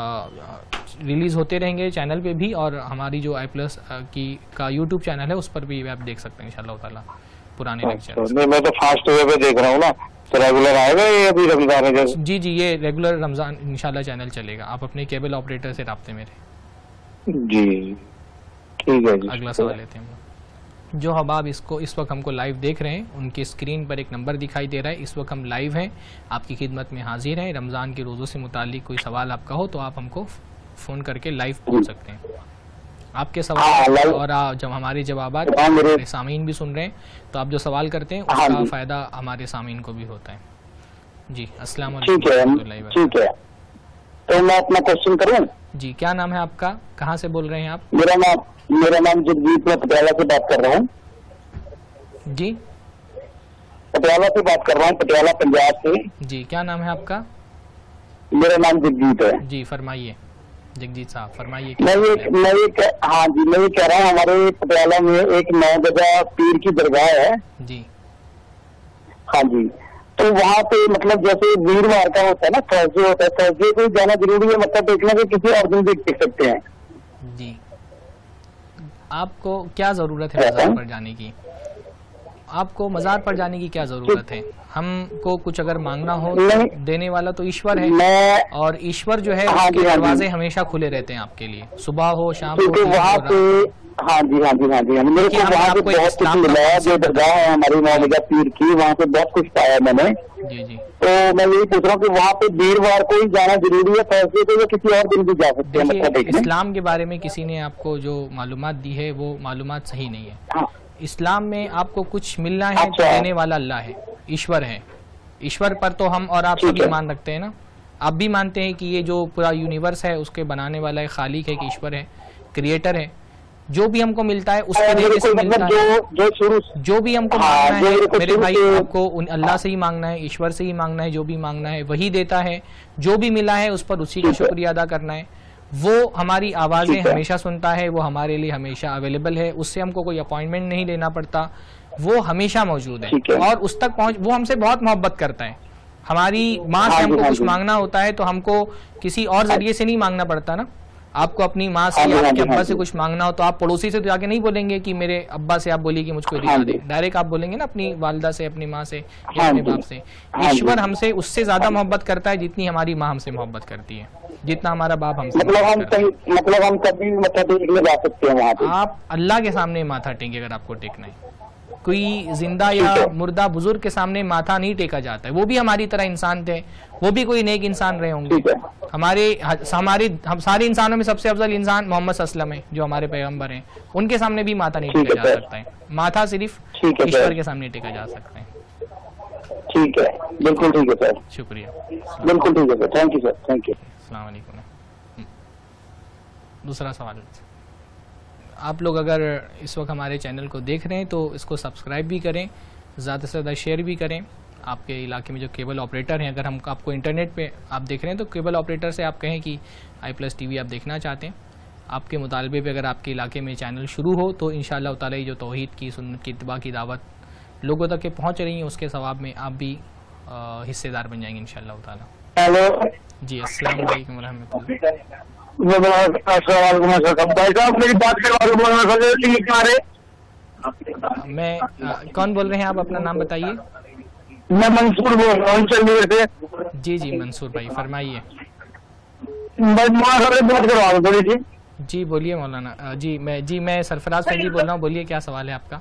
Speaker 1: ریلیز ہوتے رہیں گے چینل پہ بھی، اور ہماری جو i+ کا یوٹیوب چینل ہے اس پر بھی آپ دیکھ سکتے ہیں انشاءاللہ تعالی پرانے لیکچر.
Speaker 2: میں تو فاسٹ وے پہ دیکھ رہا ہوں نا، تو ریگولر آئے گا یہ ابھی رمضان ہے؟
Speaker 1: جی یہ ریگولر رمضان انشاءاللہ چینل چلے گا، آپ اپنے کیبل آپریٹر سے رابطے میں رہیں.
Speaker 2: جی ٹھیک ہے.
Speaker 1: اگلا سوال لیتے ہیں. جو حباب اس وقت ہم کو لائیو دیکھ رہے ہیں ان کی اسکرین پر ایک نمبر دکھائی دے رہا ہے، اس وقت ہم لائیو ہیں، آپ کی خدمت میں حاضر ہیں. رمضان کے روزوں سے متعلق کوئی سوال آپ کا ہو تو آپ ہم کو فون کر کے لائیو پوچھ سکتے ہیں. آپ کے سوال اور جب ہمارے جوابات ہمارے سامعین بھی سن رہے ہیں تو آپ جو سوال کرتے ہیں اس کا فائدہ ہمارے سامعین کو بھی ہوتا ہے. جی السلام علیکم ورحمۃ اللہ وبرکاتہ.
Speaker 5: ٹھیک ہے، تو میں اپنا کوشچن کروں؟
Speaker 1: جی کیا نام ہے آپ کا، کہاں سے بول رہے ہیں آپ؟
Speaker 5: میرا نام جگجیت، میں پٹیالہ سے بات کر رہا ہوں.
Speaker 1: جی
Speaker 5: پٹیالہ سے بات کر رہا ہوں، پٹیالہ پنجاب سے.
Speaker 1: جی کیا نام ہے آپ کا؟
Speaker 5: میرا نام جگجیت ہے.
Speaker 1: جی فرمائیے جگجیت صاحب، فرمائیے.
Speaker 5: میں یہ کہہ رہا ہوں، ہمارے پٹیالہ میں ایک 9 گجا پیر کی درگاہ ہے.
Speaker 1: جی
Speaker 5: ہاں جی، تو وہاں پہ مطلب جیسے ویروار کا ہوتا ہے نا، تھرسڈے ہوتا ہے، تھرسڈے کو جانا ضروری ہے، مطلب دیکھنا کہ کسی اور دن بھی دیکھ سکتے ہیں.
Speaker 1: آپ کو کیا ضرورت ہے مزار پر جانے کی؟ آپ کو مزار پر جانے کی کیا ضرورت ہے؟ ہم کو کچھ اگر مانگنا ہو دینے والا تو ایشور ہے، اور ایشور جو ہے اس کے دروازے ہمیشہ کھلے رہتے ہیں آپ کے لیے، صبح ہو شام ہو۔
Speaker 5: وہاں پہ ہاں جی میرے کو وہاں پہ بہت کچھ ملا ہے، جو درگاہ ہے ہماری مولانا پیر کی، وہاں پہ بہت کچھ پایا میں نے۔
Speaker 1: جی
Speaker 5: تو میں یہی پوچھ رہا ہوں کہ وہاں پہ دیروار کو ہی جانا ضروری ہے تھرسڈے کو، یا کسی اور دن بھی جا سکتے ہیں؟
Speaker 1: اسلام کے بارے میں کسی نے آپ کو جو معلومات دی ہے وہ معلومات صحیح نہیں ہے۔ اسلام میں آپ کو کچھ ملنا ہے تو دینے والا اللہ ہے، ایشور ہے۔ ایشور پر تو ہم اور آپ سب ایمان رکھتے ہیں نا، آپ بھی مانتے ہیں کہ یہ جو پورا یونیورس ہے اس کے بنانے والا ایک خالق ہے، کہ ایشور ہے، کریٹر ہے۔ جو بھی ہم کو ملتا ہے اس کے ذریعے سے ملتا ہے، جو بھی ہم کو مانگنا ہے میرے بھائی آپ کو اللہ سے ہی مانگنا ہے، ایشور سے ہی مانگنا ہے، جو بھی مانگنا ہے وہی دیتا ہے۔ جو بھی ملا ہے اس پر اسی کا شکریہ ادا کرنا ہے۔ وہ ہماری آوازیں ہمیشہ سنتا ہے، وہ ہمارے لیے ہمیشہ اویلیبل ہے، اس سے ہم کو کوئی اپوائنٹمنٹ نہیں لینا پڑتا، وہ ہمیشہ موجود ہے اور اس تک پہنچ، وہ ہم سے بہت محبت کرتا ہے۔ ہماری ماں سے ہم کو کچھ مانگنا ہوتا ہے تو ہم کو کسی اور ذریعے سے نہیں مانگنا پڑتا نا۔ آپ کو اپنی ماں سے یا آپ کے ابا سے کچھ مانگنا ہو تو آپ پڑوسی سے تو جا کے نہیں بولیں گے کہ میرے ابا سے آپ بولیے کہ مجھ کو دلا دے، ڈائریکٹ آپ بولیں گے نا اپنی والدہ سے، اپنی ماں سے یا اپنے باپ سے۔ ایشور ہم سے اس سے زیادہ محبت کرتا ہے جتنی ہماری ماں ہم سے محبت کرتی ہے، جتنا ہمارا باپ ہم سے
Speaker 5: مطلب ہم کبھی ماتھا ٹیکنے جا سکتے ہیں وہاں پہ؟
Speaker 1: آپ اللہ کے سامنے ماتھا ٹیکیں اگر آپ کو ٹیکنا ہے۔ کوئی زندہ یا مردہ بزرگ کے سامنے ماتھا نہیں ٹیکا جاتا ہے، وہ بھی ہماری طرح انسان تھے، وہ بھی کوئی نیک انسان رہے ہوں گے۔ ہم سارے انسانوں میں سب سے افضل انسان محمد صلی اللہ علیہ وسلم ہے جو ہمارے پیغمبر ہیں، ان کے سامنے بھی ماتھا نہیں ٹیکا جا سکتا ہے، ماتھا صرف ایشور کے سامنے ٹیکا جا سکتا ہے۔
Speaker 5: ٹھیک ہے، بالکل ٹھیک ہے سر،
Speaker 1: شکریہ،
Speaker 5: بالکل ٹھیک ہے sir, thank you sir, thank you,
Speaker 1: السلام علیکم۔ دوسرا سوال، آپ لوگ اگر اس وقت ہمارے چینل کو دیکھ رہے ہیں تو اس کو سبسکرائب بھی کریں، زیادہ سے زیادہ شیئر بھی کریں۔ آپ کے علاقے میں جو کیبل آپریٹر ہیں، اگر ہم آپ کو انٹرنیٹ پہ آپ دیکھ رہے ہیں تو کیبل آپریٹر سے آپ کہیں کہ i+TV آپ دیکھنا چاہتے ہیں، آپ کے مطالبے پہ اگر آپ کے علاقے میں چینل شروع ہو تو انشاءاللہ تعالی جو توحید کی، سنت کی اتباع کی دعوت لوگوں تک کے پہنچ رہی ہیں، اس کے ثواب میں آپ بھی حصے دار بن جائیں گے انشاءاللہ تعالی۔
Speaker 5: ہیلو
Speaker 1: جی السلام علیکم ورحمۃ اللہ۔ میں کون بول رہے ہیں؟ آپ اپنا نام بتائیے۔
Speaker 5: میں منصور بول رہا ہوں چنڈی گڑھ سے۔
Speaker 1: جی جی منصور بھائی فرمائیے۔ جی بولیے مولانا۔ جی میں سرفراز فیضی بول رہا ہوں، بولیے کیا سوال ہے آپ کا؟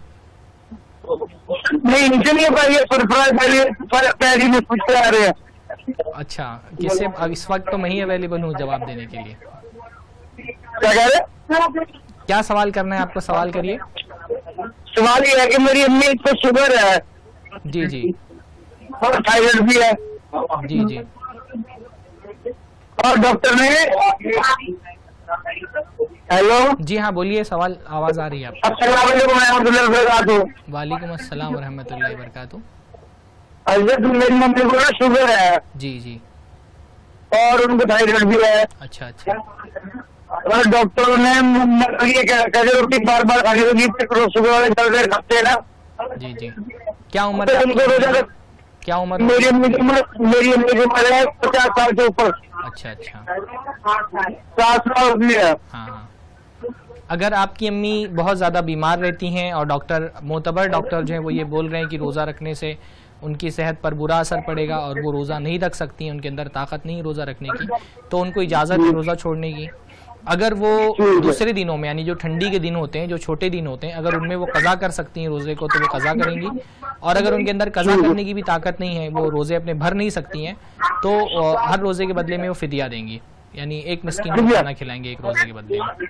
Speaker 5: نہیں چلیے سرفراز فیضی میں پوچھتے آ رہے ہیں۔
Speaker 1: اچھا، کس سے؟ اس وقت تو میں ہی اویلیبل ہوں جواب دینے کے لیے۔
Speaker 5: کیا کہہ رہے؟
Speaker 1: کیا سوال کرنا ہے آپ کو؟ سوال کریے۔
Speaker 5: سوال یہ ہے کہ میری امی کو شوگر ہے۔
Speaker 1: جی جی۔
Speaker 5: اور تھائرائڈ بھی ہے۔
Speaker 1: جی جی۔
Speaker 5: اور ڈاکٹر نے ہیلو
Speaker 1: جی ہاں بولیے، سوال آواز آ رہی ہے آپ کو۔
Speaker 5: السلام علیکم ورحمۃ اللہ وبرکاتہ۔
Speaker 1: وعلیکم السلام ورحمۃ اللہ وبرکاتہ۔
Speaker 5: حضرت میری ممی کو نا شوگر ہے۔
Speaker 1: جی جی۔
Speaker 5: اور ان کو تھائرائڈ بھی ہے۔
Speaker 1: اچھا اچھا۔
Speaker 5: اور ڈاکٹروں نے روٹی بار بار کھانے کو شوگر والے چلتے کھاتے ہیں نا۔
Speaker 1: جی جی۔ کیا عمر ہے؟ کیا عمر؟
Speaker 5: میری امی کی عمر ہے 50 سال سے اوپر۔
Speaker 1: اچھا اچھا۔
Speaker 5: 7 سال بھی ہے۔
Speaker 1: ہاں ہاں۔ اگر آپ کی امی بہت زیادہ بیمار رہتی ہیں اور معتبر ڈاکٹر جو ہیں وہ یہ بول رہے ہیں کہ روزہ رکھنے سے ان کی صحت پر برا اثر پڑے گا اور وہ روزہ نہیں رکھ سکتی ہیں، ان کے اندر طاقت نہیں روزہ رکھنے کی، تو ان کو اجازت ہے روزہ چھوڑنے کی۔ اگر وہ دوسرے دنوں میں یعنی جو ٹھنڈی کے دن ہوتے ہیں، جو چھوٹے دن ہوتے ہیں، اگر ان میں وہ قضا کر سکتی ہیں روزے کو تو وہ قضا کریں گی، اور اگر ان کے اندر قضا کرنے کی بھی طاقت نہیں ہے، وہ روزے اپنے بھر نہیں سکتی ہیں، تو ہر روزے کے بدلے میں وہ فدیہ دیں گی، یعنی ایک مسکین کو کھانا کھلائیں گے ایک روزے کے بدلے میں۔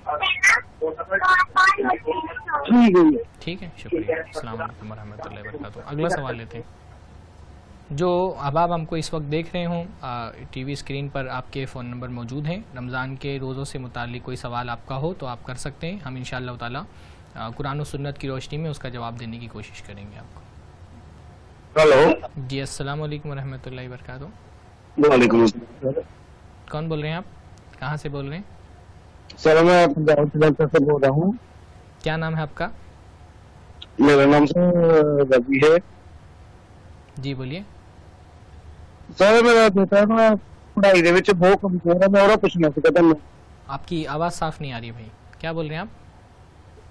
Speaker 1: ٹھیک ہے، شکریہ، السلام علیکم ورحمۃ اللہ وبرکاتہ۔ اگلا سوال لیتے ہیں۔ جو احباب ہم کو اس وقت دیکھ رہے ہوں ٹی وی اسکرین پر آپ کے فون نمبر موجود ہیں، رمضان کے روزوں سے متعلق کوئی سوال آپ کا ہو تو آپ کر سکتے ہیں، ہم انشاءاللہ تعالی قرآن و سنت کی روشنی میں اس کا جواب دینے کی کوشش کریں گے آپ کو۔
Speaker 5: ہیلو
Speaker 1: جی السلام علیکم ورحمۃ اللہ وبرکاتہ۔
Speaker 5: وعلیکم السلام۔
Speaker 1: کون بول رہے ہیں آپ؟ کہاں سے بول رہے ہیں؟
Speaker 5: سر میں سے بول رہا ہوں۔
Speaker 1: کیا نام ہے آپ کا؟
Speaker 5: میرا نام ربی ہے۔
Speaker 1: جی بولیے۔
Speaker 5: سر میرا بیٹا ہے نا پڑھائی دے وچ بہت کمزور ہے، میں اور کچھ نہیں سکتا۔
Speaker 1: آپ کی آواز صاف نہیں آ رہی بھائی، کیا بول رہے ہیں آپ؟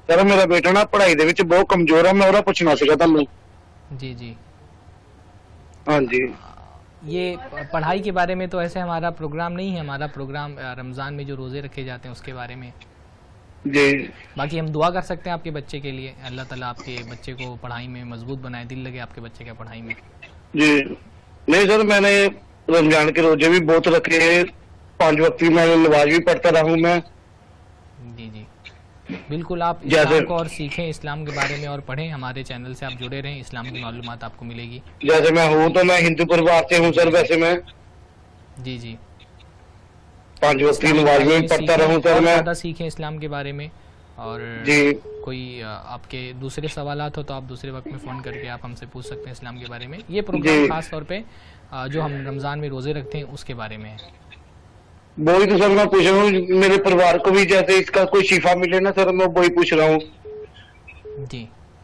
Speaker 5: سر میرا بیٹا نا پڑھائی دے وچ بہت کمزور ہے, میں پوچھنا سکا تمہیں.
Speaker 1: جی جی
Speaker 5: ہاں جی,
Speaker 1: یہ پڑھائی کے بارے میں تو ایسے ہمارا پروگرام نہیں ہے. ہمارا پروگرام رمضان میں جو روزے رکھے جاتے ہیں اس کے بارے میں.
Speaker 5: جی
Speaker 1: باقی ہم دعا کر سکتے ہیں آپ کے بچے کے لیے, اللہ تعالیٰ آپ کے بچے کو پڑھائی میں مضبوط بنائے, دل لگے آپ کے بچے کا پڑھائی میں.
Speaker 5: جی نہیں سر, میں نے رمضان کے روزے بھی بہت رکھے ہیں, 5 وقت کی میں نماز بھی پڑھتا رہا ہوں میں.
Speaker 1: جی جی بالکل, آپ اسلام کو اور سیکھیں, اسلام کے بارے میں اور پڑھیں. ہمارے چینل سے آپ جڑے رہیں, اسلام کی معلومات آپ کو ملے گی.
Speaker 5: جیسے میں ہوں تو میں ہندو پریوار سے ہوں سر, ویسے میں
Speaker 1: جی جی
Speaker 5: 5 وقت کی نماز بھی پڑھتا رہوں سر. میں
Speaker 1: زیادہ سیکھیں اسلام کے بارے میں. اور
Speaker 5: جی
Speaker 1: کوئی آپ کے دوسرے سوالات ہو تو آپ دوسرے وقت میں فون کر کے آپ ہم سے پوچھ سکتے ہیں اسلام کے بارے میں. یہ پروگرام خاص طور پہ جو ہم رمضان میں روزے رکھتے ہیں اس کے بارے میں ہے.
Speaker 5: وہی تو سر میں پوچھ رہا ہوں, میرے پریوار کو بھی جیسے اس کا کوئی شفا ملے نا سر, میں وہی پوچھ رہا ہوں.
Speaker 1: جی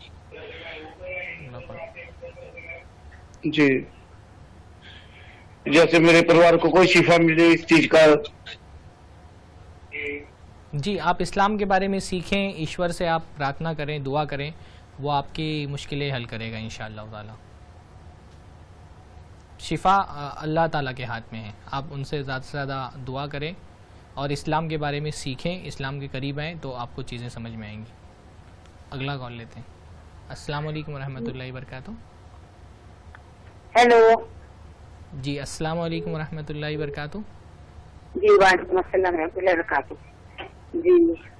Speaker 5: جی جیسے میرے پریوار کو کوئی شفا ملے اس چیز کا.
Speaker 1: جی آپ اسلام کے بارے میں سیکھیں, ایشور سے آپ پرارتھنا کریں, دعا کریں, وہ آپ کی مشکلیں حل کرے گا انشاءاللہ تعالی. شفا اللہ تعالیٰ کے ہاتھ میں ہے. آپ ان سے زیادہ سے زیادہ دعا کریں اور اسلام کے بارے میں سیکھیں, اسلام کے قریب آئیں تو آپ کو چیزیں سمجھ میں آئیں گی. اگلا کال لیتے ہیں. السلام علیکم ورحمۃ اللہ وبرکاتہ.
Speaker 7: ہیلو.
Speaker 1: جی السلام علیکم ورحمۃ اللہ وبرکاتہ.
Speaker 7: جی وعلیکم السلام ورحمۃ اللہ وبرکاتہ. جی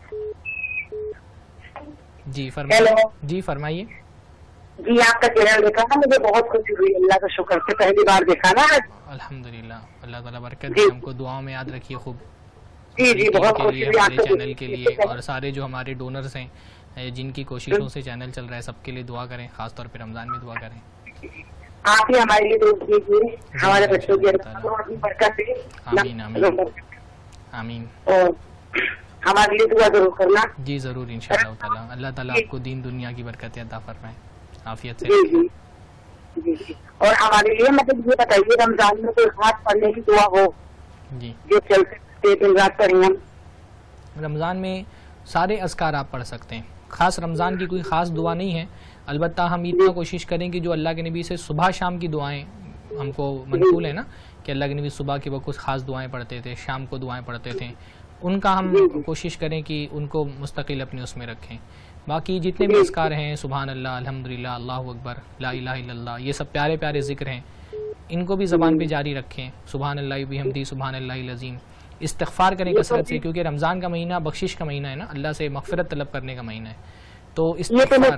Speaker 1: جی فرمائیے. جی فرمائیے.
Speaker 7: جی آپ کا چینل دیکھا نا, مجھے بہت خوشی ہوئی, اللہ کا شکر سے پہلی بار دیکھا نا.
Speaker 1: الحمدللہ, اللہ تعالیٰ برکت دے, ہم کو دعاؤں میں یاد رکھیے خوب.
Speaker 7: جی جی بہت خوشی ہوئی
Speaker 1: ہمارے چینل کے لیے, اور سارے جو ہمارے ڈونرز ہیں جن کی کوششوں سے چینل چل رہا ہے, سب کے لیے دعا کریں, خاص طور پہ رمضان میں دعا کریں.
Speaker 7: آپ ہی ہمارے لیے دعا کیجیے, ہمارے بچوں کی برکت دے.
Speaker 1: آمین آمین آمین.
Speaker 7: اور ہمارے لیے دعا ضرور کرنا.
Speaker 1: جی ضرور انشاءاللہ تعالیٰ. اللہ تعالیٰ آپ کو دین دنیا کی برکت عطا فرمائے, عافیت سے.
Speaker 7: جی جی جی. اور ہمارے لیے مطلب یہ بتائیے, رمضان میں کوئی خاص پڑھنے کی دعا ہو
Speaker 1: جی
Speaker 7: جو چل سکتے دن رات پڑھیں ہم.
Speaker 1: رمضان میں سارے اذکار آپ پڑھ سکتے ہیں, خاص رمضان کی کوئی خاص دعا نہیں ہے. البتہ ہم اتنا کوشش کریں کہ جو اللہ کے نبی سے صبح شام کی دعائیں ہم کو منقول ہے نا, کہ اللہ کے نبی صبح کے وقت کچھ خاص دعائیں پڑھتے تھے, شام کو دعائیں پڑھتے تھے, ان کا ہم کوشش کریں کہ ان کو مستقل اپنے اس میں رکھیں. باقی جتنے بھی اذکار ہیں, سبحان اللہ, الحمدللہ, اللہ اکبر, لا الہ الا اللہ, یہ سب پیارے پیارے ذکر ہیں, ان کو بھی زبان پہ جاری رکھیں. سبحان اللہ بحمدہ, سبحان اللہ العظیم. استغفار کریں کثرت سے, کیونکہ رمضان کا مہینہ بخشش کا مہینہ ہے نا, اللہ سے مغفرت طلب کرنے کا مہینہ ہے. تو استغفار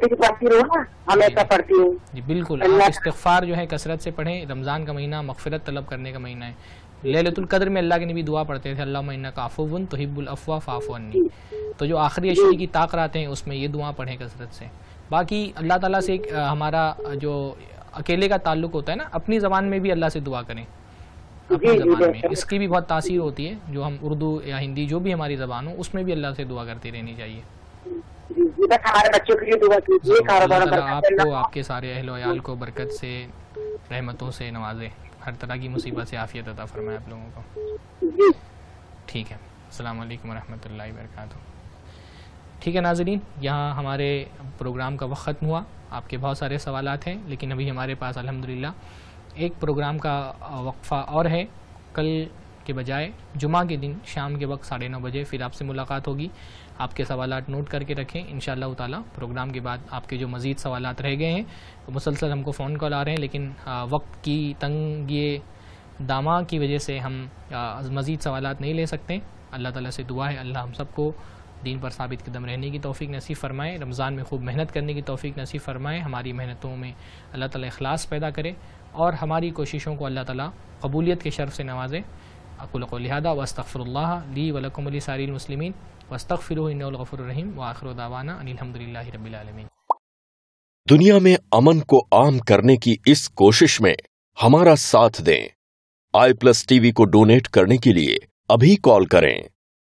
Speaker 1: جی بالکل, آپ استغفار جو ہے کثرت سے پڑھیں. رمضان کا مہینہ مغفرت طلب کرنے کا مہینہ ہے. لیلۃ القدر میں اللہ کے نبی دعا پڑھتے تھے, اللہم انک عفو تحب العفو فاعف عنی. تو جو آخری عشرے کی طاق راتیں ہیں اس میں یہ دعا پڑھیں کثرت سے. باقی اللہ تعالیٰ سے ہمارا جو اکیلے کا تعلق ہوتا ہے نا, اپنی زبان میں بھی اللہ سے دعا کریں, اپنی زبان میں. اس کی بھی بہت تاثیر ہوتی ہے, جو ہم اردو یا ہندی جو بھی ہماری زبان ہو اس میں بھی اللہ سے دعا کرتی رہنی چاہیے. اللہ تعالیٰ آپ کو, آپ کے سارے اہل و عیال کو برکت سے, رحمتوں سے نوازے, ہر طرح کی مصیبت سے عافیت عطا فرمائے آپ لوگوں کو. ٹھیک ہے, السلام علیکم ورحمۃ اللہ وبرکاتہ. ٹھیک ہے ناظرین, یہاں ہمارے پروگرام کا وقت ختم ہوا. آپ کے بہت سارے سوالات ہیں, لیکن ابھی ہمارے پاس الحمدللہ ایک پروگرام کا وقفہ اور ہے. کل کے بجائے جمعہ کے دن شام کے وقت 9:30 بجے پھر آپ سے ملاقات ہوگی. آپ کے سوالات نوٹ کر کے رکھیں. انشاءاللہ تعالیٰ پروگرام کے بعد آپ کے جو مزید سوالات رہ گئے ہیں, مسلسل ہم کو فون کال آ رہے ہیں, لیکن وقت کی تنگی دامہ کی وجہ سے ہم مزید سوالات نہیں لے سکتے. اللہ تعالیٰ سے دعا ہے اللہ ہم سب کو دین پر ثابت قدم رہنے کی توفیق نصیب فرمائے, رمضان میں خوب محنت کرنے کی توفیق نصیب فرمائے, ہماری محنتوں میں اللہ تعالیٰ اخلاص پیدا کرے, اور ہماری کوششوں کو اللہ تعالیٰ قبولیت کے شرف سے نوازے. اقول قولی ھذا واستغفر اللہ لی ولکم ولسائر المسلمین واستغفروہ انہ الغفور الرحیم وآخر دعوانا ان الحمدللہ رب العالمین.
Speaker 8: دنیا میں امن کو عام کرنے کی اس کوشش میں ہمارا ساتھ دیں. i+ TV کو ڈونیٹ کرنے کے لیے ابھی کال کریں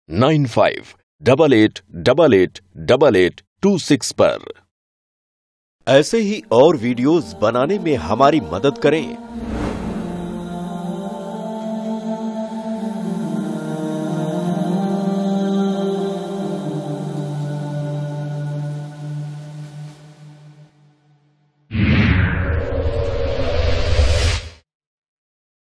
Speaker 8: 9588888826 پر.
Speaker 9: ایسے ہی اور ویڈیوز بنانے میں ہماری مدد کریں.